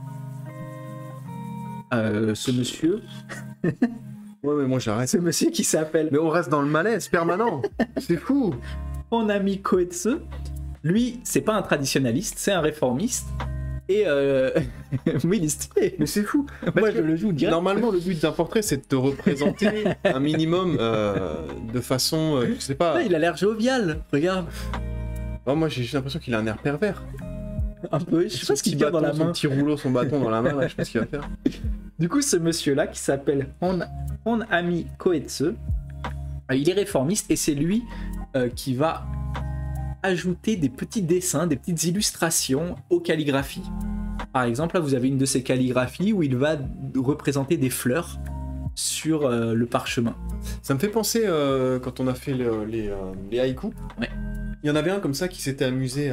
ce monsieur... Ouais, mais moi j'arrête. Ce monsieur qui s'appelle... Mais on reste dans le malaise permanent. C'est fou. Mon ami Koetsu, lui, c'est pas un traditionnaliste, c'est un réformiste. Et oui, il est stylé. Mais c'est fou. Moi, je le joue direct. Normalement, le but d'un portrait, c'est de te représenter un minimum de façon, je sais pas. Ouais, il a l'air jovial, regarde. Oh, moi, j'ai juste l'impression qu'il a un air pervers. Un peu, je sais pas ce qu'il a dans la main. Son petit rouleau, son bâton dans la main, là, je sais pas ce qu'il va faire. Du coup, ce monsieur-là, qui s'appelle Honami Koetsu, il est réformiste et c'est lui qui va ajouter des petits dessins, des petites illustrations aux calligraphies. Par exemple, là, vous avez une de ces calligraphies où il va représenter des fleurs sur le parchemin. Ça me fait penser, quand on a fait les haïkus, Ouais. il y en avait un comme ça qui s'était amusé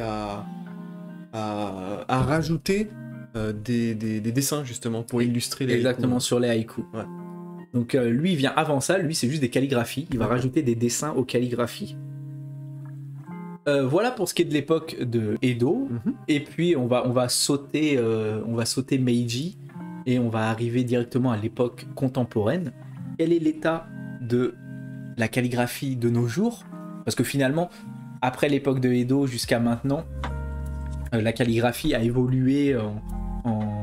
à rajouter des dessins, justement, pour illustrer les Exactement, haïkus. sur les haïkus. Ouais. Donc lui, il vient avant ça, lui, c'est juste des calligraphies. Il va rajouter des dessins aux calligraphies. Voilà pour ce qui est de l'époque de Edo. Mhm. Et puis, on va sauter Meiji et on va arriver directement à l'époque contemporaine. Quel est l'état de la calligraphie de nos jours? Parce que finalement, après l'époque de Edo jusqu'à maintenant, la calligraphie a évolué en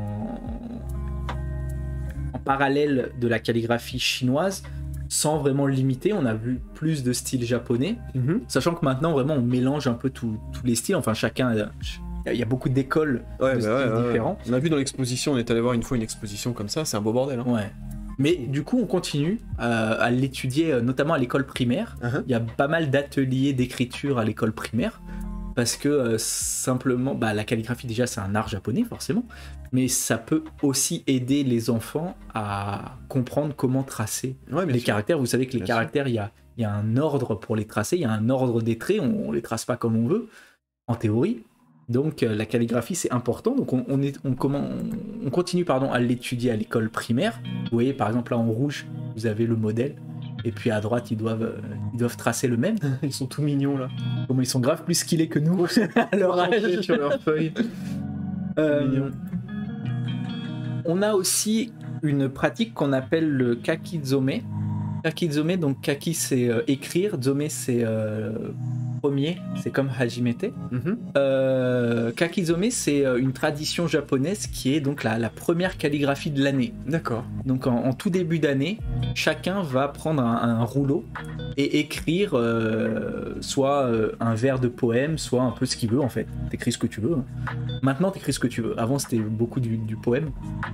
parallèle de la calligraphie chinoise, sans vraiment le limiter. On a vu plus de styles japonais, Mhm. sachant que maintenant vraiment on mélange un peu tous les styles. Enfin, chacun, il y a beaucoup d'écoles Ouais, de styles ouais. différents. On a vu dans l'exposition, on est allé voir une fois une exposition comme ça, c'est un beau bordel. Hein. Ouais. Mais du coup, on continue à l'étudier, notamment à l'école primaire. Uh-huh. Il y a pas mal d'ateliers d'écriture à l'école primaire. Parce que simplement, la calligraphie déjà c'est un art japonais forcément, mais ça peut aussi aider les enfants à comprendre comment tracer Ouais, bien les sûr. caractères. Vous savez que les Bien caractères, il y a un ordre pour les tracer, il y a un ordre des traits, on les trace pas comme on veut, en théorie. Donc la calligraphie c'est important, donc on continue à l'étudier à l'école primaire. Vous voyez par exemple là en rouge, vous avez le modèle. Et puis à droite, ils doivent tracer le même. Ils sont tout mignons là. Comment ils sont grave plus skillés que nous à leur âge. Sur leurs feuilles. Mignon. On a aussi une pratique qu'on appelle le kakizome. Kakizome, donc kaki c'est écrire, zome c'est premier, c'est comme hajimete. Mhm. Kakizome c'est une tradition japonaise qui est donc la première calligraphie de l'année. D'accord. Donc en tout début d'année, chacun va prendre un rouleau et écrire soit un vers de poème, soit un peu ce qu'il veut en fait. T'écris ce que tu veux. Hein. Maintenant t'écris ce que tu veux. Avant c'était beaucoup du poème.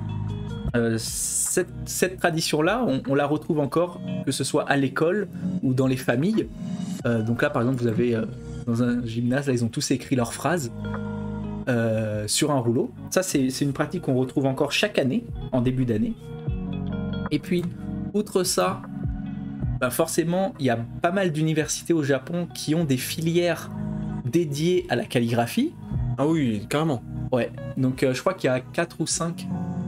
Cette tradition-là, on la retrouve encore, que ce soit à l'école ou dans les familles. Donc là par exemple vous avez dans un gymnase, là ils ont tous écrit leurs phrases. Sur un rouleau. Ça, c'est une pratique qu'on retrouve encore chaque année, en début d'année. Et puis, outre ça, forcément, il y a pas mal d'universités au Japon qui ont des filières dédiées à la calligraphie. Ah oui, carrément. Ouais, donc je crois qu'il y a 4 ou 5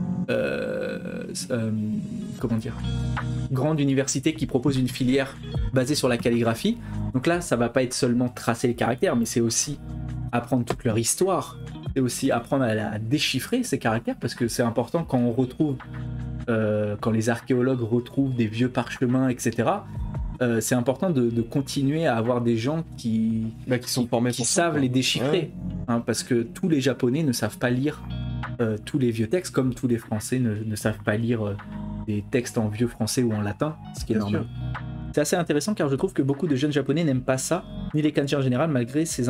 grandes universités qui proposent une filière basée sur la calligraphie. Donc là, ça va pas être seulement tracer les caractères, mais c'est aussi apprendre toute leur histoire. Et aussi apprendre à déchiffrer ces caractères, parce que c'est important quand on retrouve, quand les archéologues retrouvent des vieux parchemins, etc. C'est important de continuer à avoir des gens qui sont formés qui pour ça, savent quoi. les déchiffrer, Ouais. hein, parce que tous les Japonais ne savent pas lire tous les vieux textes, comme tous les Français ne savent pas lire des textes en vieux français ou en latin, ce qui est Bien normal. sûr. C'est assez intéressant car je trouve que beaucoup de jeunes Japonais n'aiment pas ça, ni les kanji en général, malgré ces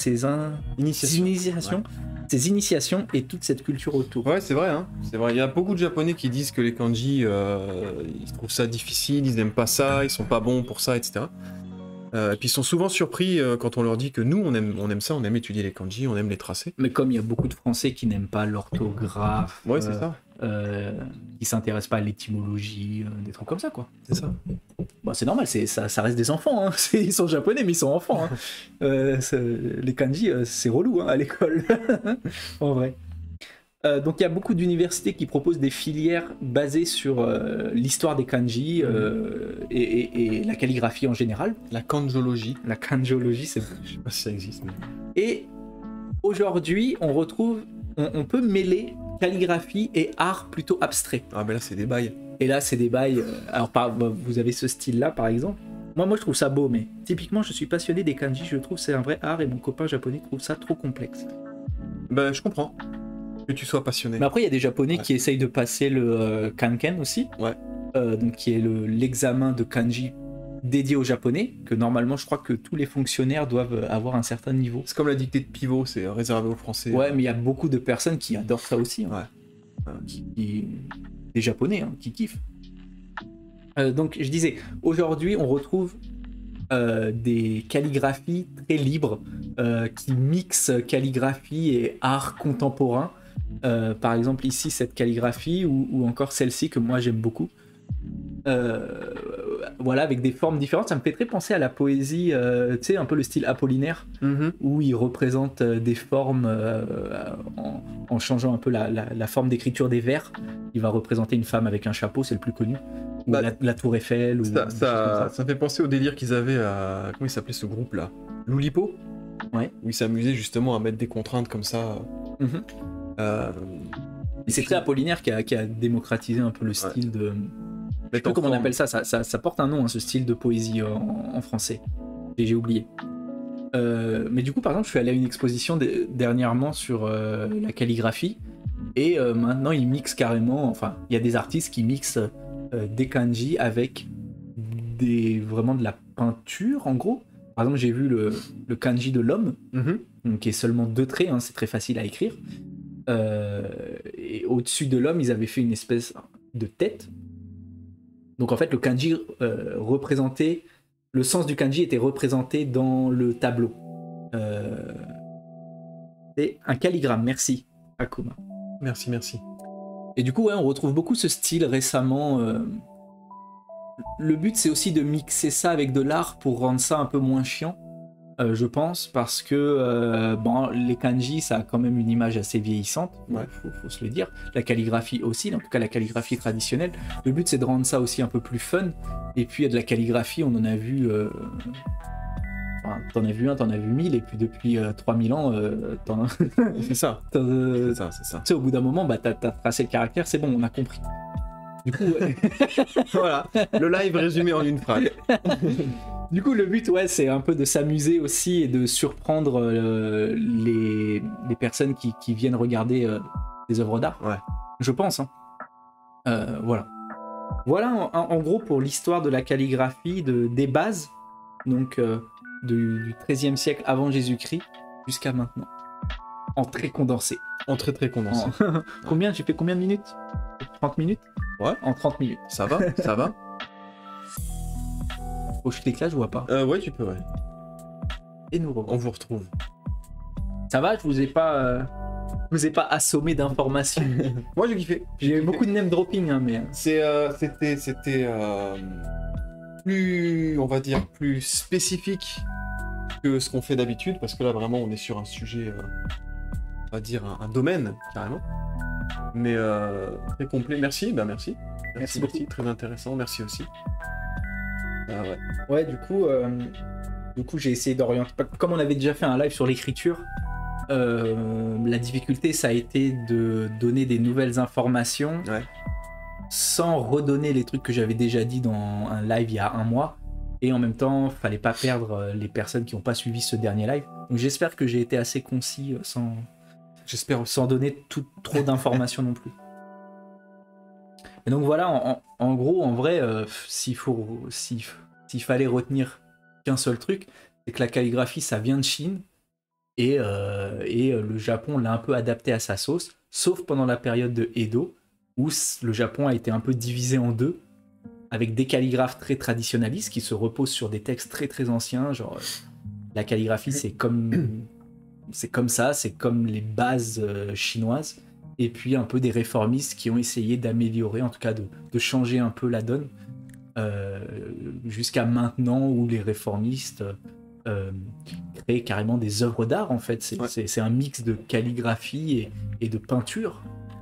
initiations et toute cette culture autour. Ouais, c'est vrai, hein. C'est vrai. Il y a beaucoup de Japonais qui disent que les kanji, ils trouvent ça difficile, ils n'aiment pas ça, ils sont pas bons pour ça, etc. Et puis ils sont souvent surpris quand on leur dit que nous, on aime ça, on aime étudier les kanji, on aime les tracer. Mais comme il y a beaucoup de Français qui n'aiment pas l'orthographe, Ouais, c'est ça. qui s'intéressent pas à l'étymologie, des trucs comme ça, quoi. C'est ça. Bah, c'est normal, ça reste des enfants. Hein. Ils sont japonais, mais ils sont enfants. Hein. Les kanji, c'est relou hein, à l'école, en vrai. Donc il y a beaucoup d'universités qui proposent des filières basées sur l'histoire des kanji et la calligraphie en général. La kanjologie. La kanjologie, c'est... Je sais pas si ça existe. Mais... Et aujourd'hui, on peut mêler calligraphie et art plutôt abstrait. Ah ben là, c'est des bails. Et là, c'est des bails... Alors, vous avez ce style-là, par exemple. Moi, je trouve ça beau, mais typiquement, je suis passionné des kanji. Je trouve que c'est un vrai art et mon copain japonais trouve ça trop complexe. Ben, je comprends que tu sois passionné. Mais après, il y a des Japonais qui essayent de passer le Kanken aussi, donc qui est l'examen de kanji dédié aux Japonais, que normalement, je crois que tous les fonctionnaires doivent avoir un certain niveau. C'est comme la dictée de pivot, c'est réservé aux Français. Ouais, mais il y a beaucoup de personnes qui adorent ça aussi. Hein. Ouais. Des Japonais qui kiffent. Donc, je disais, aujourd'hui, on retrouve des calligraphies très libres qui mixent calligraphie et art contemporain. Par exemple ici cette calligraphie ou encore celle-ci que moi j'aime beaucoup. Voilà, avec des formes différentes, ça me fait très penser à la poésie, tu sais, un peu le style Apollinaire, où il représente des formes en changeant un peu la forme d'écriture des vers. Il va représenter une femme avec un chapeau, c'est le plus connu, ou la Tour Eiffel. Ou ça me fait penser au délire qu'ils avaient à... Comment il s'appelait ce groupe-là? L'Oulipo? Ouais. Où ils s'amusaient justement à mettre des contraintes comme ça. Et c'est très Apollinaire qui a démocratisé un peu le style de... Je sais plus comment on appelle ça, ça porte un nom, hein, ce style de poésie en français. Et j'ai oublié. Mais du coup, par exemple, je suis allé à une exposition dernièrement sur la calligraphie. Et maintenant, ils mixent carrément... Enfin, il y a des artistes qui mixent des kanji avec vraiment de la peinture, en gros. Par exemple, j'ai vu le kanji de l'homme, qui est seulement 2 traits, hein, c'est très facile à écrire. Et au-dessus de l'homme, ils avaient fait une espèce de tête. Donc en fait, le kanji représentait... Le sens du kanji était représenté dans le tableau. C'est un calligramme, merci Akuma. Merci. Et du coup, ouais, on retrouve beaucoup ce style récemment. Le but, c'est aussi de mixer ça avec de l'art pour rendre ça un peu moins chiant, je pense, parce que bon, les kanji, ça a quand même une image assez vieillissante, ouais. faut se le dire. La calligraphie aussi, en tout cas la calligraphie traditionnelle. Le but, c'est de rendre ça aussi un peu plus fun. Et puis, il y a de la calligraphie, on en a vu... Enfin, t'en as vu un, t'en as vu 1000, et puis depuis 3000 ans, t'en as... C'est ça. C'est ça. Tu sais, au bout d'un moment, bah, t'as tracé le caractère, c'est bon, on a compris. Du coup, ouais. Voilà, le live résumé en une phrase. Du coup, le but, ouais, c'est un peu de s'amuser aussi et de surprendre les personnes qui viennent regarder des œuvres d'art. Ouais. Je pense. Hein. Voilà. Voilà, en gros, pour l'histoire de la calligraphie, des bases, donc du XIIIe siècle avant Jésus-Christ jusqu'à maintenant. En très condensé. En très condensé. J'ai fait combien de minutes? 30 minutes? Ouais. En 30 minutes. Ça va. Faut que je clique là, je vois pas. Ouais, tu peux, ouais. Et nous revoilà. On vous retrouve. Ça va, je vous ai pas assommé d'informations. Moi, j'ai kiffé. J'ai eu beaucoup de name dropping, hein, mais... C'était plus, on va dire, plus spécifique que ce qu'on fait d'habitude, parce que là, vraiment, on est sur un sujet, on va dire, un domaine, carrément. Mais très complet. Merci beaucoup. Très intéressant, merci aussi. Ouais. Ouais, du coup, j'ai essayé d'orienter. Comme on avait déjà fait un live sur l'écriture, la difficulté, ça a été de donner des nouvelles informations sans redonner les trucs que j'avais déjà dit dans un live il y a un mois. Et en même temps, fallait pas perdre les personnes qui n'ont pas suivi ce dernier live. Donc j'espère que j'ai été assez concis sans donner trop d'informations non plus. Et donc voilà, en gros, en vrai, s'il fallait retenir qu'un seul truc, c'est que la calligraphie, ça vient de Chine, et le Japon l'a un peu adapté à sa sauce, sauf pendant la période de Edo, où le Japon a été un peu divisé en deux, avec des calligraphes très traditionnalistes qui se reposent sur des textes très très anciens, genre la calligraphie c'est comme ça, c'est comme les bases chinoises, et puis un peu des réformistes qui ont essayé d'améliorer, en tout cas de changer un peu la donne, jusqu'à maintenant où les réformistes créent carrément des œuvres d'art en fait. C'est un mix de calligraphie et de peinture.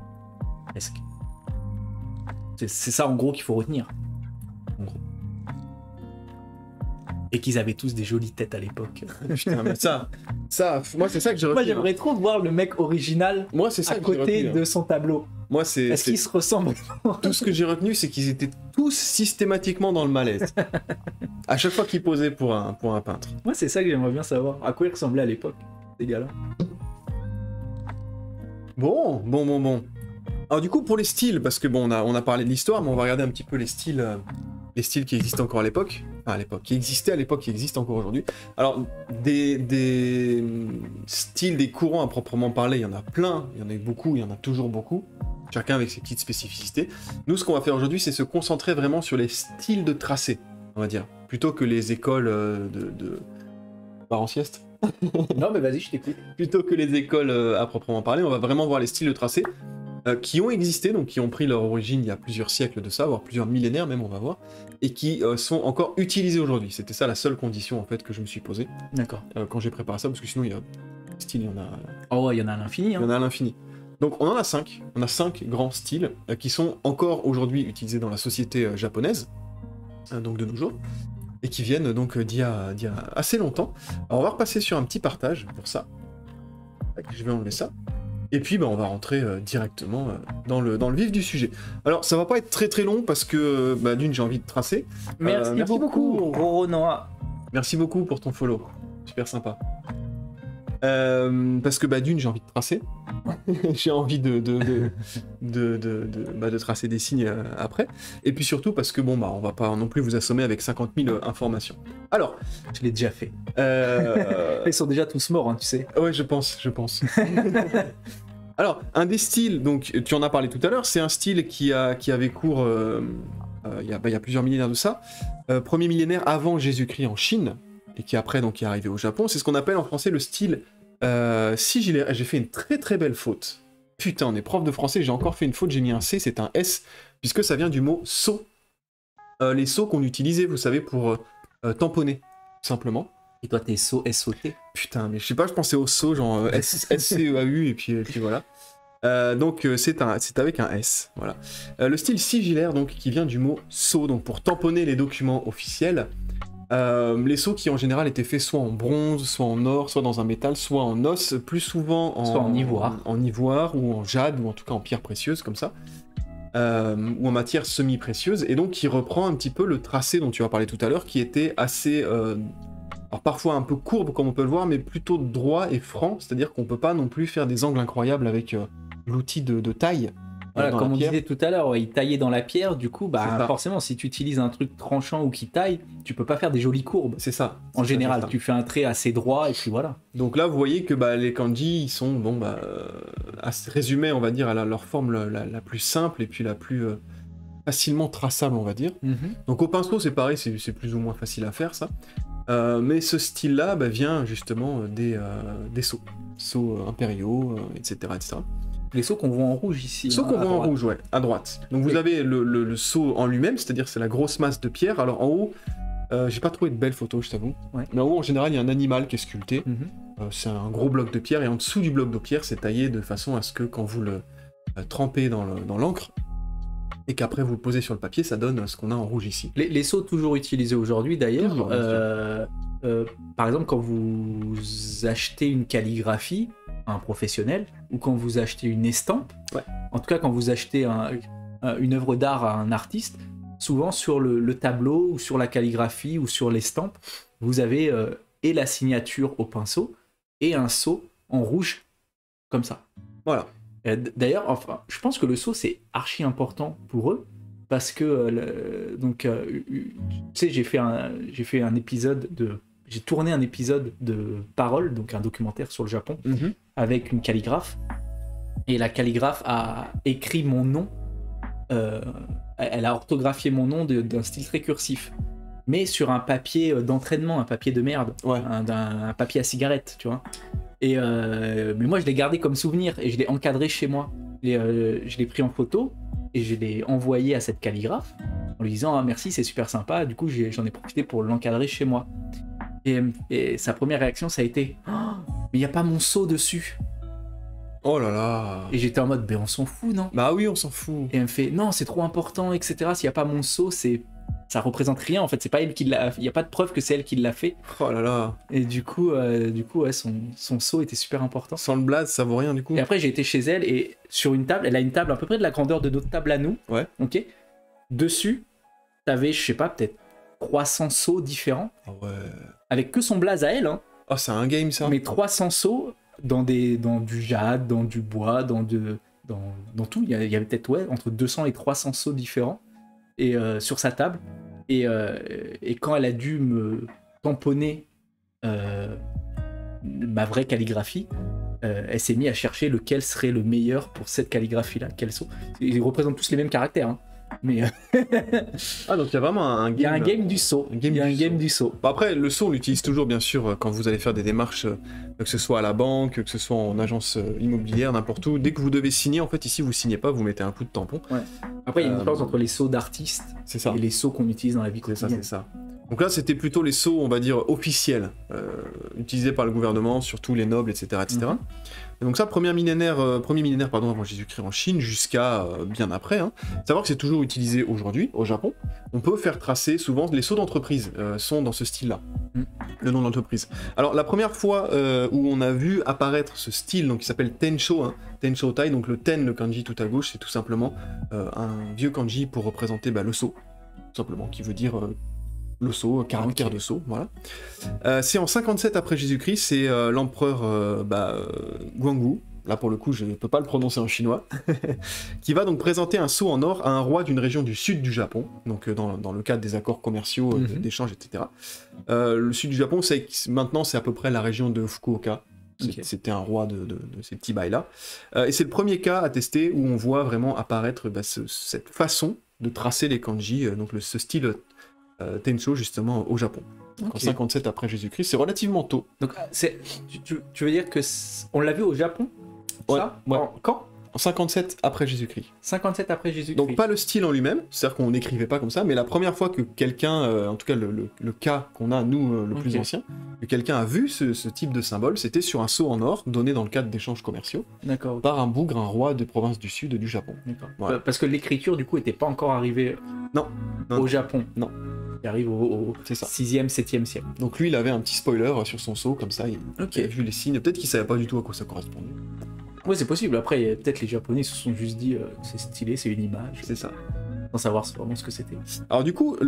C'est ça en gros qu'il faut retenir. En gros. Et qu'ils avaient tous des jolies têtes à l'époque. Putain, mais ça, moi c'est ça que j'ai retenu. Moi j'aimerais trop voir le mec original à côté de son tableau. Moi Est-ce qu'ils se ressemblent? Tout ce que j'ai retenu, c'est qu'ils étaient tous systématiquement dans le malaise. À chaque fois qu'ils posaient pour un peintre. Moi c'est ça que j'aimerais bien savoir. À quoi ils ressemblaient à l'époque, ces gars-là. Bon. Alors du coup pour les styles, parce que bon on a parlé de l'histoire, mais on va regarder un petit peu les styles qui existent encore à l'époque. Enfin à l'époque, qui existaient à l'époque, qui existent encore aujourd'hui. Alors des styles, des courants à proprement parler, il y en a plein, il y en a eu beaucoup, il y en a toujours beaucoup. Chacun avec ses petites spécificités. Nous ce qu'on va faire aujourd'hui, c'est se concentrer vraiment sur les styles de tracé, on va dire. plutôt que les écoles de... Par en sieste. Non, mais vas-y, je t'écoute. Plutôt que les écoles à proprement parler, on va vraiment voir les styles de tracé qui ont existé, donc qui ont pris leur origine il y a plusieurs siècles de ça, voire plusieurs millénaires même, on va voir, et qui sont encore utilisés aujourd'hui. C'était ça la seule condition en fait que je me suis posée D'accord. quand j'ai préparé ça, parce que sinon il y a style, il y en a... Oh ouais, il y en a à l'infini. Il y en a à l'infini. Donc on en a 5. On a 5 grands styles qui sont encore aujourd'hui utilisés dans la société japonaise, donc de nos jours, et qui viennent donc d'il y a assez longtemps. Alors on va repasser sur un petit partage pour ça. Je vais enlever ça. Et puis on va rentrer directement dans le vif du sujet. Alors ça va pas être très très long parce que d'une j'ai envie de tracer. Merci beaucoup, Roronoa. Merci beaucoup pour ton follow. Super sympa. Parce que d'une j'ai envie de tracer. J'ai envie de tracer des signes après. Et puis surtout parce que on va pas non plus vous assommer avec 50 000 informations. Alors, je l'ai déjà fait. Ils sont déjà tous morts, hein, tu sais. Ouais, je pense. Alors, un des styles, donc tu en as parlé tout à l'heure, c'est un style qui avait cours il y a plusieurs millénaires de ça. Premier millénaire avant Jésus-Christ en Chine, et qui après donc est arrivé au Japon. C'est ce qu'on appelle en français le style sigillaire. J'ai fait une très très belle faute. Putain, on est prof de français, j'ai encore fait une faute, j'ai mis un C, c'est un S, puisque ça vient du mot sceau. Les sceaux qu'on utilisait, vous savez, pour tamponner, tout simplement. Et toi, t'es SO, S-O-T. Putain, mais je sais pas, je pensais au sceau, genre S-C-E-A-U, et puis voilà. Donc c'est avec un S, voilà. Le style sigillaire, donc, qui vient du mot sceau, donc pour tamponner les documents officiels. Les sceaux qui en général étaient faits soit en bronze, soit en or, soit dans un métal, soit en os, plus souvent soit en ivoire. En ivoire, ou en jade, ou en tout cas en pierre précieuse, comme ça. Ou en matière semi-précieuse, et donc qui reprend un petit peu le tracé dont tu as parlé tout à l'heure, qui était assez... alors parfois un peu courbe, comme on peut le voir, mais plutôt droit et franc, c'est-à-dire qu'on peut pas non plus faire des angles incroyables avec l'outil de taille. Voilà, comme on disait tout à l'heure, il taillait dans la pierre, du coup, forcément, si tu utilises un truc tranchant ou qui taille, tu peux pas faire des jolies courbes. C'est ça. En général, tu fais un trait assez droit, et puis voilà. Donc là, vous voyez que les kanji, ils sont, assez résumés, on va dire, à leur forme la plus simple, et puis la plus facilement traçable, on va dire. Donc au pinceau, c'est pareil, c'est plus ou moins facile à faire, ça. Mais ce style-là vient justement des sceaux impériaux, etc., etc. Les sceaux qu'on voit en rouge ici. Les sceaux qu'on voit en rouge, ouais, à droite. Donc vous avez le sceau en lui-même, c'est-à-dire c'est la grosse masse de pierre. Alors en haut, j'ai pas trouvé de belles photos, je t'avoue. Ouais. Mais en haut, en général, il y a un animal qui est sculpté. C'est un gros bloc de pierre, et en dessous du bloc de pierre, c'est taillé de façon à ce que quand vous le trempez dans l'encre, et qu'après vous le posez sur le papier, ça donne ce qu'on a en rouge ici. Les sceaux toujours utilisés aujourd'hui d'ailleurs. Par exemple, quand vous achetez une calligraphie à un professionnel, ou quand vous achetez une estampe, en tout cas quand vous achetez une œuvre d'art à un artiste, souvent sur le tableau, ou sur la calligraphie, ou sur l'estampe, vous avez et la signature au pinceau, et un sceau en rouge, comme ça. Voilà. D'ailleurs, je pense que le sceau c'est archi important pour eux, parce que tu sais, j'ai tourné un épisode de Parole, donc un documentaire sur le Japon, avec une calligraphe, et la calligraphe a écrit mon nom, elle a orthographié mon nom d'un style très cursif, mais sur un papier d'entraînement, un papier de merde, un papier à cigarette, tu vois. Mais moi je l'ai gardé comme souvenir, et je l'ai encadré chez moi. Je l'ai pris en photo, et je l'ai envoyé à cette calligraphe, en lui disant « Ah merci, c'est super sympa », du coup j'en ai profité pour l'encadrer chez moi. Et sa première réaction, ça a été « Oh, mais il n'y a pas mon sceau dessus !» Oh là là. Et j'étais en mode « Ben on s'en fout, non ?» Bah oui, on s'en fout. Et elle me fait « Non, c'est trop important, etc. S'il n'y a pas mon sceau, ça représente rien, en fait, c'est pas elle qui l'a... Il n'y a pas de preuve que c'est elle qui l'a fait. » Oh là là. Et du coup ouais, son sceau était super important. Sans le blaze, ça vaut rien, du coup. Et après, j'ai été chez elle, et sur une table, elle a une table à peu près de la grandeur de notre table à nous. Ouais. Ok. Dessus, t'avais, je sais pas, peut-être 300 sceaux différents. Ah ouais. Avec que son blaze à elle, hein. Oh, c'est un game, ça. Mais 300 sceaux dans du jade, dans du bois, dans tout. Il y avait peut-être entre 200 et 300 sceaux différents, et sur sa table. Et quand elle a dû me tamponner ma vraie calligraphie, elle s'est mise à chercher lequel serait le meilleur pour cette calligraphie-là. Ils représentent tous les mêmes caractères, hein. Mais Ah, donc il y a vraiment un game. il y a un game du saut. un game Il y a un du game saut. du saut. Bah, après, le saut, on l'utilise toujours, bien sûr, quand vous allez faire des démarches, que ce soit à la banque, que ce soit en agence immobilière, n'importe où. Dès que vous devez signer, en fait, ici, vous signez pas, vous mettez un coup de tampon. Après, il y a une différence entre les sauts d'artistes C'est ça. et les sauts qu'on utilise dans la vie C'est ça, quotidienne. c'est ça. Donc là, c'était plutôt les sceaux, on va dire, officiels, utilisés par le gouvernement, surtout les nobles, etc. etc. Et donc ça, premier millénaire avant Jésus-Christ en Chine, jusqu'à bien après. Hein. Savoir que c'est toujours utilisé aujourd'hui, au Japon. On peut faire tracer, souvent, les sceaux d'entreprise sont dans ce style-là, le nom d'entreprise. Alors, la première fois où on a vu apparaître ce style, donc qui s'appelle Tensho, hein, Tensho Tai, donc le ten, le kanji tout à gauche, c'est tout simplement un vieux kanji pour représenter le sceau, tout simplement, qui veut dire le sceau, caractère de sceau, voilà. C'est en 57 après Jésus-Christ, c'est l'empereur Guangwu, là pour le coup je ne peux pas le prononcer en chinois, qui va donc présenter un sceau en or à un roi d'une région du sud du Japon, donc dans le cadre des accords commerciaux, d'échanges, etc. Le sud du Japon, maintenant c'est à peu près la région de Fukuoka. C'était un roi de ces petits bails-là. Et c'est le premier cas attesté où on voit vraiment apparaître cette façon de tracer les kanji, donc ce style Tensho justement au Japon. En 57 après Jésus-Christ, c'est relativement tôt. Donc, tu veux dire que on l'a vu au Japon? Ouais, Ça ouais. Quand? En 57 après Jésus-Christ. 57 après Jésus-Christ. Donc pas le style en lui-même, c'est-à-dire qu'on n'écrivait pas comme ça, mais la première fois que quelqu'un, en tout cas le cas qu'on a, nous, le plus ancien, que quelqu'un a vu ce type de symbole, c'était sur un sceau en or donné dans le cadre d'échanges commerciaux par un bougre, un roi de province du sud du Japon. Voilà. Parce que l'écriture, du coup, n'était pas encore arrivée au Japon. Non. Il arrive au 6e, 7e siècle. Donc lui, il avait un petit spoiler sur son sceau, comme ça, il avait vu les signes. Peut-être qu'il savait pas du tout à quoi ça correspondait. Ouais, c'est possible. Après, peut-être les Japonais se sont juste dit c'est stylé, c'est une image. C'est ça. Sans savoir vraiment ce que c'était. Alors du coup,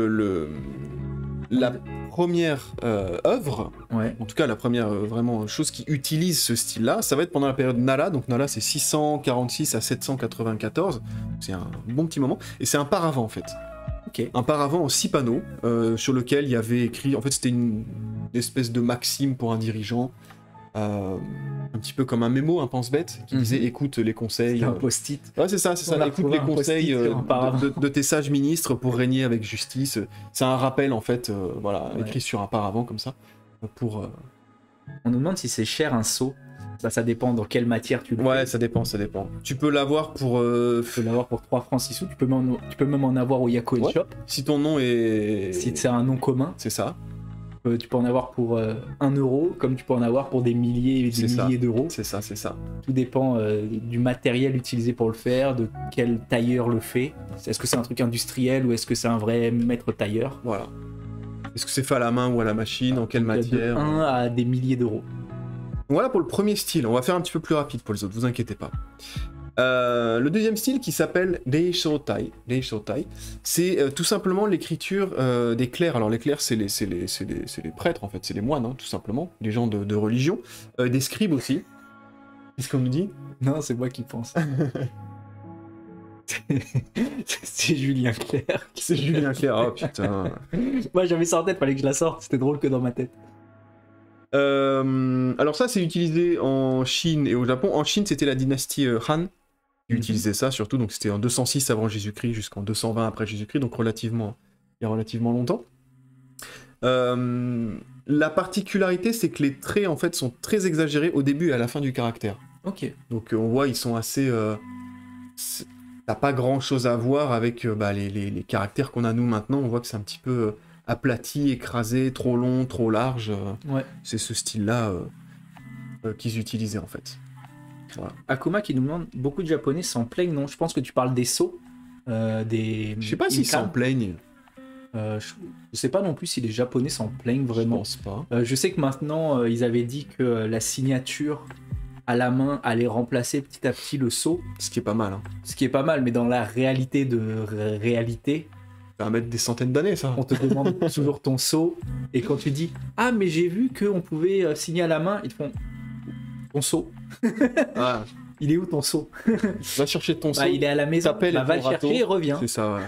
la première œuvre, en tout cas la première vraiment chose qui utilise ce style-là, ça va être pendant la période Nara. Donc Nara, c'est 646 à 794. C'est un bon petit moment. Et c'est un paravent, en fait. Un paravent en 6 panneaux, sur lequel il y avait écrit... En fait, c'était une espèce de maxime pour un dirigeant. Un petit peu comme un mémo, un pense-bête, qui disait écoute les conseils. Un post-it. Ouais, c'est ça. Écoute les conseils de tes sages ministres pour régner avec justice. C'est un rappel, en fait, écrit sur un paravent comme ça. Pour. On nous demande si c'est cher un seau. Ça dépend dans quelle matière tu le fais. Ouais, ça dépend. Tu peux l'avoir pour. Tu peux l'avoir pour 3 francs 6 sous. Tu peux même en avoir au Yako Shop. Si ton nom est. Si c'est un nom commun. C'est ça. Tu peux en avoir pour 1 euro, comme tu peux en avoir pour des milliers et des milliers d'euros. C'est ça. Tout dépend du matériel utilisé pour le faire, de quel tailleur le fait. Est-ce que c'est un truc industriel ou est-ce que c'est un vrai maître tailleur? Voilà. Est-ce que c'est fait à la main ou à la machine? En quelle matière? De 1 à des milliers d'euros. Voilà pour le premier style. On va faire un petit peu plus rapide pour les autres, vous inquiétez pas. Le deuxième style qui s'appelle Reisho Tai, c'est tout simplement l'écriture des clercs. Alors les clercs, c'est les prêtres en fait, c'est les moines, hein, tout simplement, les gens de religion, des scribes aussi. Qu'est-ce qu'on nous dit? Non, c'est moi qui pense. C'est Julien Clerc. C'est Julien Clerc, oh putain. Moi j'avais ça en tête, fallait que je la sorte, c'était drôle que dans ma tête. Alors ça c'est utilisé en Chine et au Japon. En Chine c'était la dynastie Han qui utilisait ça surtout, donc c'était en 206 avant Jésus-Christ jusqu'en 220 après Jésus-Christ, donc il y a relativement longtemps. La particularité c'est que les traits en fait sont très exagérés au début et à la fin du caractère. Donc on voit ils sont assez... T'as pas grand chose à voir avec les caractères qu'on a nous maintenant, on voit que c'est un petit peu... aplati, écrasé, trop long, trop large. C'est ce style-là qu'ils utilisaient en fait. Voilà. Akuma qui nous demande, beaucoup de Japonais s'en plaignent, non? Je pense que tu parles des sceaux. Je sais pas s'ils s'en plaignent. Je sais pas non plus si les Japonais s'en plaignent vraiment. Je pense pas. Je sais que maintenant, ils avaient dit que la signature à la main allait remplacer petit à petit le sceau. Ce qui est pas mal. Hein. Ce qui est pas mal, mais dans la réalité de réalité... Ça va mettre des centaines d'années, ça. On te demande toujours ton sceau, et quand tu dis « Ah, mais j'ai vu qu'on pouvait signer à la main », ils te font « Ton sceau ah. Il est où ton sceau ?» Va chercher ton sceau. Il est à la maison, va le chercher et revient. C'est ça,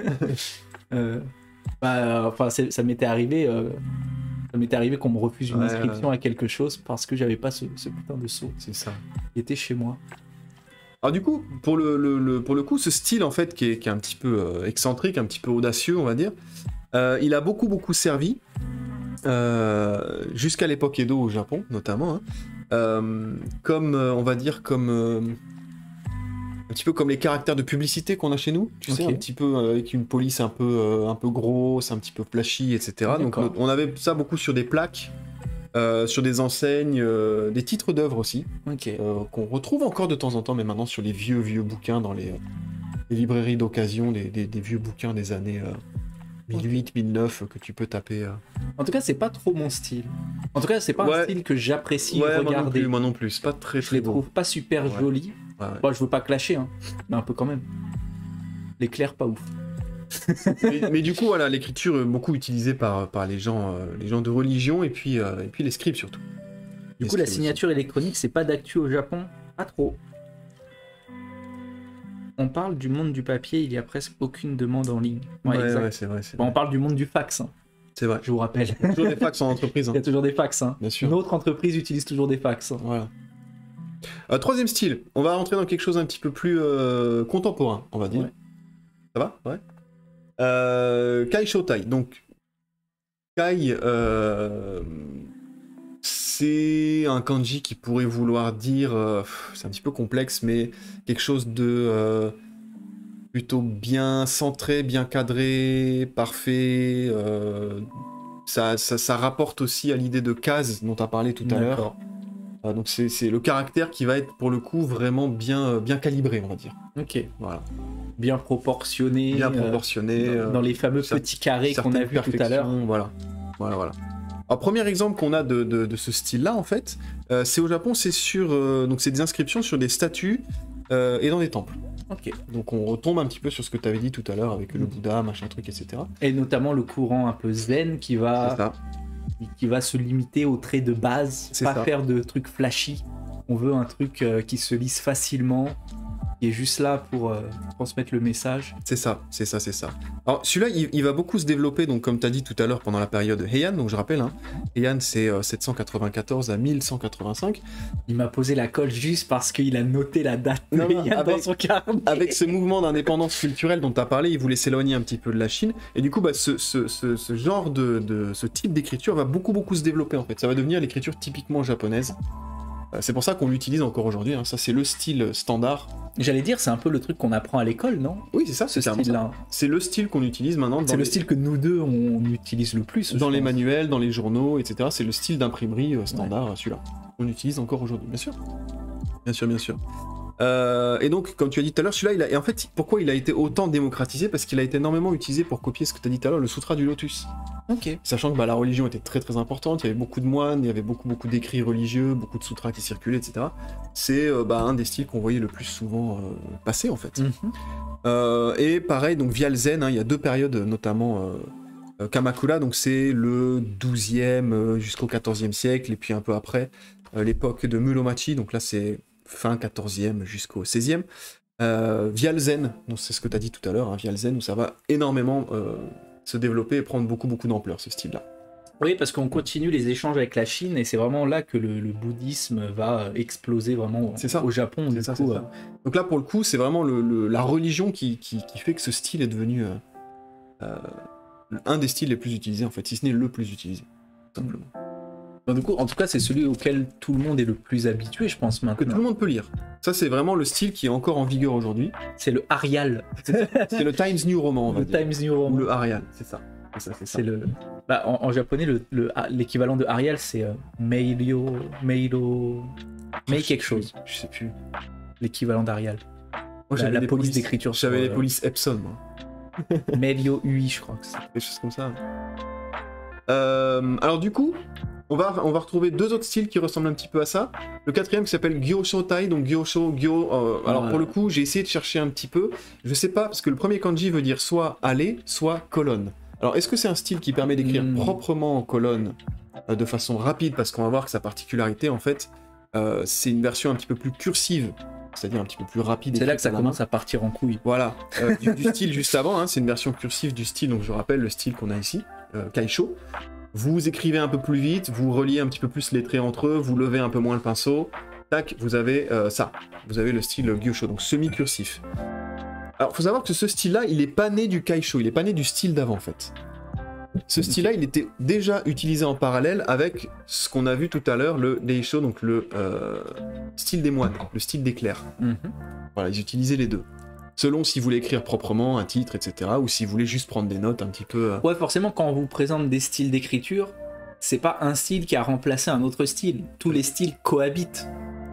ouais. Ça m'était arrivé qu'on me refuse une inscription à quelque chose parce que j'avais pas ce putain de sceau. C'est ça. Il était chez moi. Alors du coup, pour le coup, ce style en fait qui est un petit peu excentrique, un petit peu audacieux, on va dire, il a beaucoup servi jusqu'à l'époque Edo au Japon, notamment, hein, comme on va dire comme un petit peu comme les caractères de publicité qu'on a chez nous, tu sais, un petit peu avec une police un peu grosse, un petit peu flashy, etc. Donc on avait ça beaucoup sur des plaques. Sur des enseignes, des titres d'œuvres aussi, qu'on retrouve encore de temps en temps, mais maintenant sur les vieux bouquins dans les librairies d'occasion, des vieux bouquins des années 1008, 1009 que tu peux taper. En tout cas, c'est pas trop mon style. En tout cas, c'est pas un style que j'apprécie regarder. Moi non plus, c'est pas très Je les trouve pas super jolis. Bon, je veux pas clasher, hein, mais un peu quand même. L'éclair, pas ouf. mais du coup, voilà, l'écriture est beaucoup utilisée par les gens de religion et puis les scribes surtout. Du coup, la signature électronique, c'est pas d'actu au Japon? Pas trop. On parle du monde du papier, il y a presque aucune demande en ligne. Ouais, c'est vrai. Bon, on parle du monde du fax. Hein. C'est vrai. Je vous rappelle. Il y a toujours des fax en entreprise. Hein. Il y a toujours des fax. Hein. Bien sûr. Une autre entreprise utilise toujours des fax. Hein. Voilà. Troisième style, on va rentrer dans quelque chose un petit peu plus contemporain, on va dire. Ouais. Ça va? Ouais. Kai Shotai. Donc, Kai, c'est un kanji qui pourrait vouloir dire, c'est un petit peu complexe, mais quelque chose de plutôt bien centré, bien cadré, parfait. Ça rapporte aussi à l'idée de case dont tu as parlé tout à l'heure. Donc c'est le caractère qui va être pour le coup vraiment bien calibré, on va dire. Ok. Voilà. Bien proportionné. Dans les fameux petits carrés qu'on a vus tout à l'heure. Voilà. Alors premier exemple qu'on a de ce style-là en fait, c'est au Japon, c'est sur donc c'est des inscriptions sur des statues et dans des temples. Ok. Donc on retombe un petit peu sur ce que tu avais dit tout à l'heure avec le Bouddha, machin truc, etc. Et notamment le courant un peu zen qui va se limiter aux traits de base, faire de trucs flashy. On veut un truc qui se lise facilement, qui est juste là pour transmettre le message. C'est ça. Alors celui-là, il va beaucoup se développer, donc comme tu as dit tout à l'heure, pendant la période Heian, donc je rappelle, hein, Heian c'est 794 à 1185. Il m'a posé la colle juste parce qu'il a noté la date dans son carnet. Avec ce mouvement d'indépendance culturelle dont tu as parlé, il voulait s'éloigner un petit peu de la Chine, et du coup, ce genre ce type d'écriture va beaucoup se développer en fait. Ça va devenir l'écriture typiquement japonaise. C'est pour ça qu'on l'utilise encore aujourd'hui, hein. Ça c'est le style standard. J'allais dire, c'est un peu le truc qu'on apprend à l'école, non? Oui, c'est ça, c'est style-là. C'est le style qu'on utilise maintenant. C'est le style que nous deux, on utilise le plus. Dans les manuels, dans les journaux, etc. C'est le style d'imprimerie standard, celui-là. On utilise encore aujourd'hui, bien sûr. Bien sûr. Et donc, comme tu as dit tout à l'heure, celui-là, et en fait, pourquoi il a été autant démocratisé? Parce qu'il a été énormément utilisé pour copier ce que tu as dit tout à l'heure, le Sutra du Lotus. Ok. Sachant que la religion était très importante, il y avait beaucoup de moines, il y avait beaucoup d'écrits religieux, beaucoup de sutras qui circulaient, etc. C'est un des styles qu'on voyait le plus souvent passer, en fait. Et pareil, donc via le zen, hein, il y a deux périodes, notamment Kamakura, donc c'est le 12e jusqu'au 14e siècle, et puis un peu après, l'époque de Muromachi, donc là c'est fin 14e jusqu'au 16e, via le zen, donc c'est ce que tu as dit tout à l'heure, hein, via le zen, où ça va énormément se développer et prendre beaucoup d'ampleur, ce style-là. Oui, parce qu'on continue les échanges avec la Chine, et c'est vraiment là que le bouddhisme va exploser vraiment au Japon. Donc là, pour le coup, c'est vraiment la religion qui fait que ce style est devenu un des styles les plus utilisés, en fait, si ce n'est le plus utilisé, tout simplement. Donc, du coup, en tout cas, c'est celui auquel tout le monde est le plus habitué, je pense, maintenant. Que tout le monde peut lire. Ça, c'est vraiment le style qui est encore en vigueur aujourd'hui. C'est le Arial. C'est le Times New Roman, on va dire. Le Times New Roman. Ou le Arial, c'est ça. C'est le... en japonais, l'équivalent de Arial, c'est Meiro... Mei quelque chose. Je sais plus. L'équivalent d'Arial. Moi, j'avais la police d'écriture. J'avais les polices Epson, moi. Merio UI, je crois que c'est. Des choses comme ça. Alors du coup, on va retrouver deux autres styles qui ressemblent un petit peu à ça. Le quatrième qui s'appelle Gyoshotai, donc Gyosho, alors pour le coup, j'ai essayé de chercher un petit peu. Je sais pas, parce que le premier kanji veut dire soit aller, soit colonne. Alors est-ce que c'est un style qui permet d'écrire proprement en colonne, de façon rapide, parce qu'on va voir que sa particularité, en fait, c'est une version un petit peu plus cursive, c'est-à-dire un petit peu plus rapide. C'est là que ça commence à partir en couille. Voilà, du style juste avant, hein, c'est une version cursive du style, donc je rappelle le style qu'on a ici, Kaisho. Vous écrivez un peu plus vite, vous reliez un petit peu plus les traits entre eux, vous levez un peu moins le pinceau, tac, vous avez ça. Vous avez le style Gyosho, donc semi-cursif. Alors, faut savoir que ce style-là, il est pas né du Kaisho, il est pas né du style d'avant, en fait. Ce style-là, il était déjà utilisé en parallèle avec ce qu'on a vu tout à l'heure, le Deisho, donc le style des moines, le style des clercs. Voilà, ils utilisaient les deux. Selon si vous voulez écrire proprement un titre, etc., ou si vous voulez juste prendre des notes un petit peu... Ouais, forcément, quand on vous présente des styles d'écriture, c'est pas un style qui a remplacé un autre style. Tous les styles cohabitent.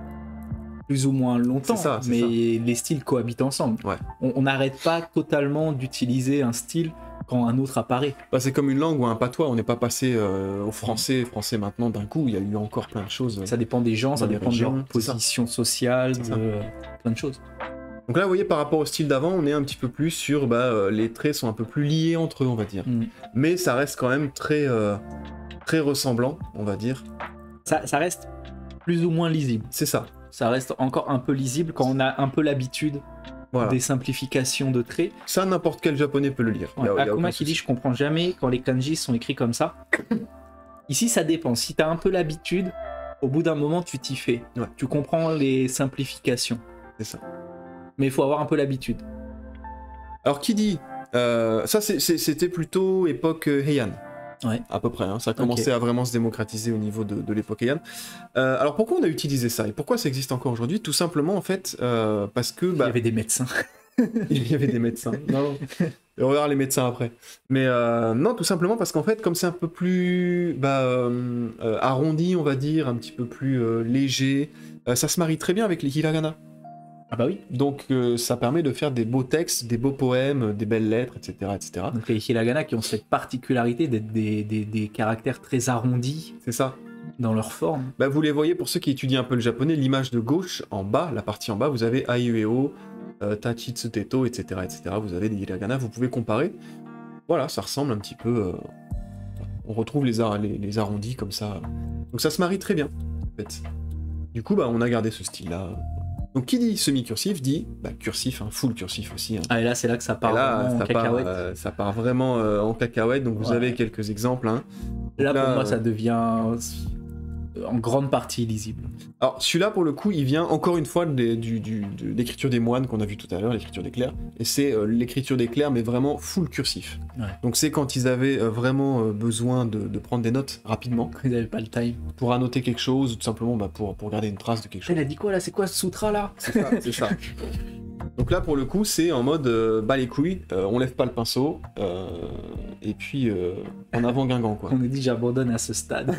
Plus ou moins longtemps, mais les styles cohabitent ensemble. Ouais. On n'arrête pas totalement d'utiliser un style quand un autre apparaît. Bah, c'est comme une langue ou un patois, on n'est pas passé au français maintenant d'un coup, il y a eu encore plein de choses. Ça dépend des gens, ça dépend de leur position sociale, plein de choses. Donc là, vous voyez, par rapport au style d'avant, on est un petit peu plus sur... les traits sont un peu plus liés entre eux, on va dire. Mais ça reste quand même très ressemblant, on va dire. Ça reste plus ou moins lisible. C'est ça. Ça reste encore un peu lisible quand on a un peu l'habitude des simplifications de traits. Ça, n'importe quel japonais peut le lire. Ouais, Akuma qui dit « Je comprends jamais quand les kanji sont écrits comme ça ». Ici, ça dépend. Si tu as un peu l'habitude, au bout d'un moment, tu t'y fais. Ouais. Tu comprends les simplifications. C'est ça. Mais il faut avoir un peu l'habitude. Alors, qui dit ça, c'était plutôt époque Heian. Ouais. À peu près, hein. Ça a commencé à vraiment se démocratiser au niveau de l'époque Heian. Alors pourquoi on a utilisé ça et pourquoi ça existe encore aujourd'hui? Tout simplement en fait parce que... Il y avait des médecins. Il y avait des médecins. Non. On verra les médecins après. Mais non, tout simplement parce qu'en fait, comme c'est un peu plus arrondi, on va dire, un petit peu plus léger, ça se marie très bien avec les hiragana. Ah bah oui. Donc ça permet de faire des beaux textes, des beaux poèmes, des belles lettres, etc. etc. Donc les hiragana qui ont cette particularité d'être des caractères très arrondis. C'est ça. Dans leur forme. Bah, vous les voyez, pour ceux qui étudient un peu le japonais, l'image de gauche, en bas, la partie en bas, vous avez Aiueo, Tachitsuteto, etc., etc. Vous avez des hiragana, vous pouvez comparer. Voilà, ça ressemble un petit peu... on retrouve les arrondis comme ça. Donc ça se marie très bien, en fait. Du coup, on a gardé ce style-là. Donc qui dit semi-cursif dit cursif, full cursif aussi. Hein. Ah et là c'est là que ça part vraiment en cacahuète. Ça part vraiment en cacahuète, donc vous avez quelques exemples. Hein. Là pour moi ça devient en grande partie illisible. Alors celui-là pour le coup il vient encore une fois de l'écriture des moines qu'on a vu tout à l'heure, l'écriture des clercs, et c'est l'écriture des clercs mais vraiment full cursif. Ouais. Donc c'est quand ils avaient vraiment besoin de prendre des notes rapidement. Ils n'avaient pas le time. Pour annoter quelque chose, ou tout simplement pour garder une trace de quelque chose. Elle a dit quoi là? C'est quoi ce sutra là? C'est ça. Donc là pour le coup c'est en mode les couilles, on lève pas le pinceau, et puis en avant Guingamp quoi. On a dit j'abandonne à ce stade.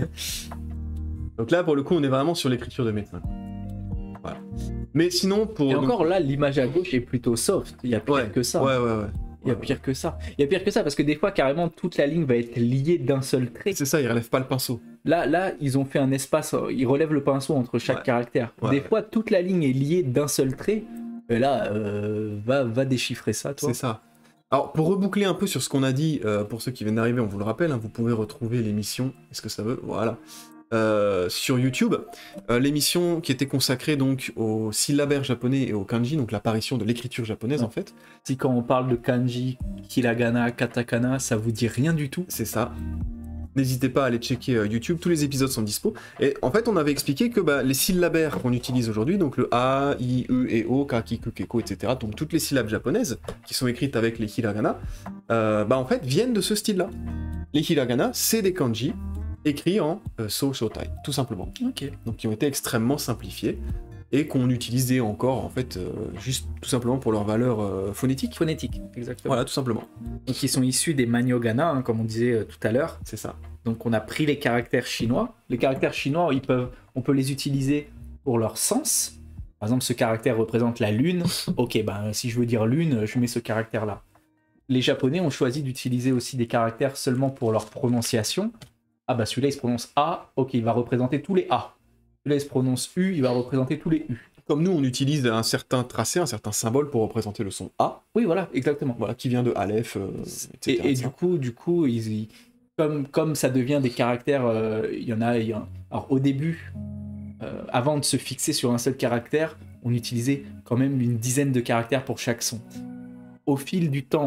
Donc là, pour le coup, on est vraiment sur l'écriture de médecin. Voilà. Mais sinon, Et encore là, l'image à gauche est plutôt soft. Il y a pire que ça. Ouais. Il y a pire que ça. Il y a pire que ça parce que des fois, carrément, toute la ligne va être liée d'un seul trait. C'est ça, ils relèvent pas le pinceau. Là, ils ont fait un espace, ils relèvent le pinceau entre chaque caractère. Des fois, toute la ligne est liée d'un seul trait. Et là, va déchiffrer ça, toi. C'est ça. Alors, pour reboucler un peu sur ce qu'on a dit, pour ceux qui viennent d'arriver, on vous le rappelle, hein, vous pouvez retrouver l'émission. Est-ce que ça veut? Voilà. Sur YouTube, l'émission qui était consacrée donc au syllabaire japonais et au kanji, donc l'apparition de l'écriture japonaise en fait. Si quand on parle de kanji, hiragana, katakana, ça vous dit rien du tout? C'est ça. N'hésitez pas à aller checker YouTube, tous les épisodes sont dispo. Et en fait, on avait expliqué que les syllabaires qu'on utilise aujourd'hui, donc le A, I, E et O, Ka, Kiku, Keko, etc., donc toutes les syllabes japonaises qui sont écrites avec les hiragana, en fait, viennent de ce style-là. Les hiragana, c'est des kanji écrits en So Shotai, tout simplement. Ok. Donc qui ont été extrêmement simplifiés et qu'on utilisait encore en fait juste tout simplement pour leur valeur phonétique. Phonétique, exactement. Voilà, tout simplement. Donc ils sont issus des Manyogana, hein, comme on disait tout à l'heure. C'est ça. Donc on a pris les caractères chinois. Les caractères chinois, on peut les utiliser pour leur sens. Par exemple, ce caractère représente la lune. Ok, si je veux dire lune, je mets ce caractère-là. Les Japonais ont choisi d'utiliser aussi des caractères seulement pour leur prononciation. Ah celui-là il se prononce A, ok, il va représenter tous les A. Celui-là il se prononce U, il va représenter tous les U. Comme nous on utilise un certain tracé, un certain symbole pour représenter le son A. Oui voilà, exactement. Voilà, qui vient de Aleph, etc. Et du coup comme ça devient des caractères, il y en a. Alors au début, avant de se fixer sur un seul caractère, on utilisait quand même une dizaine de caractères pour chaque son. Au fil du temps,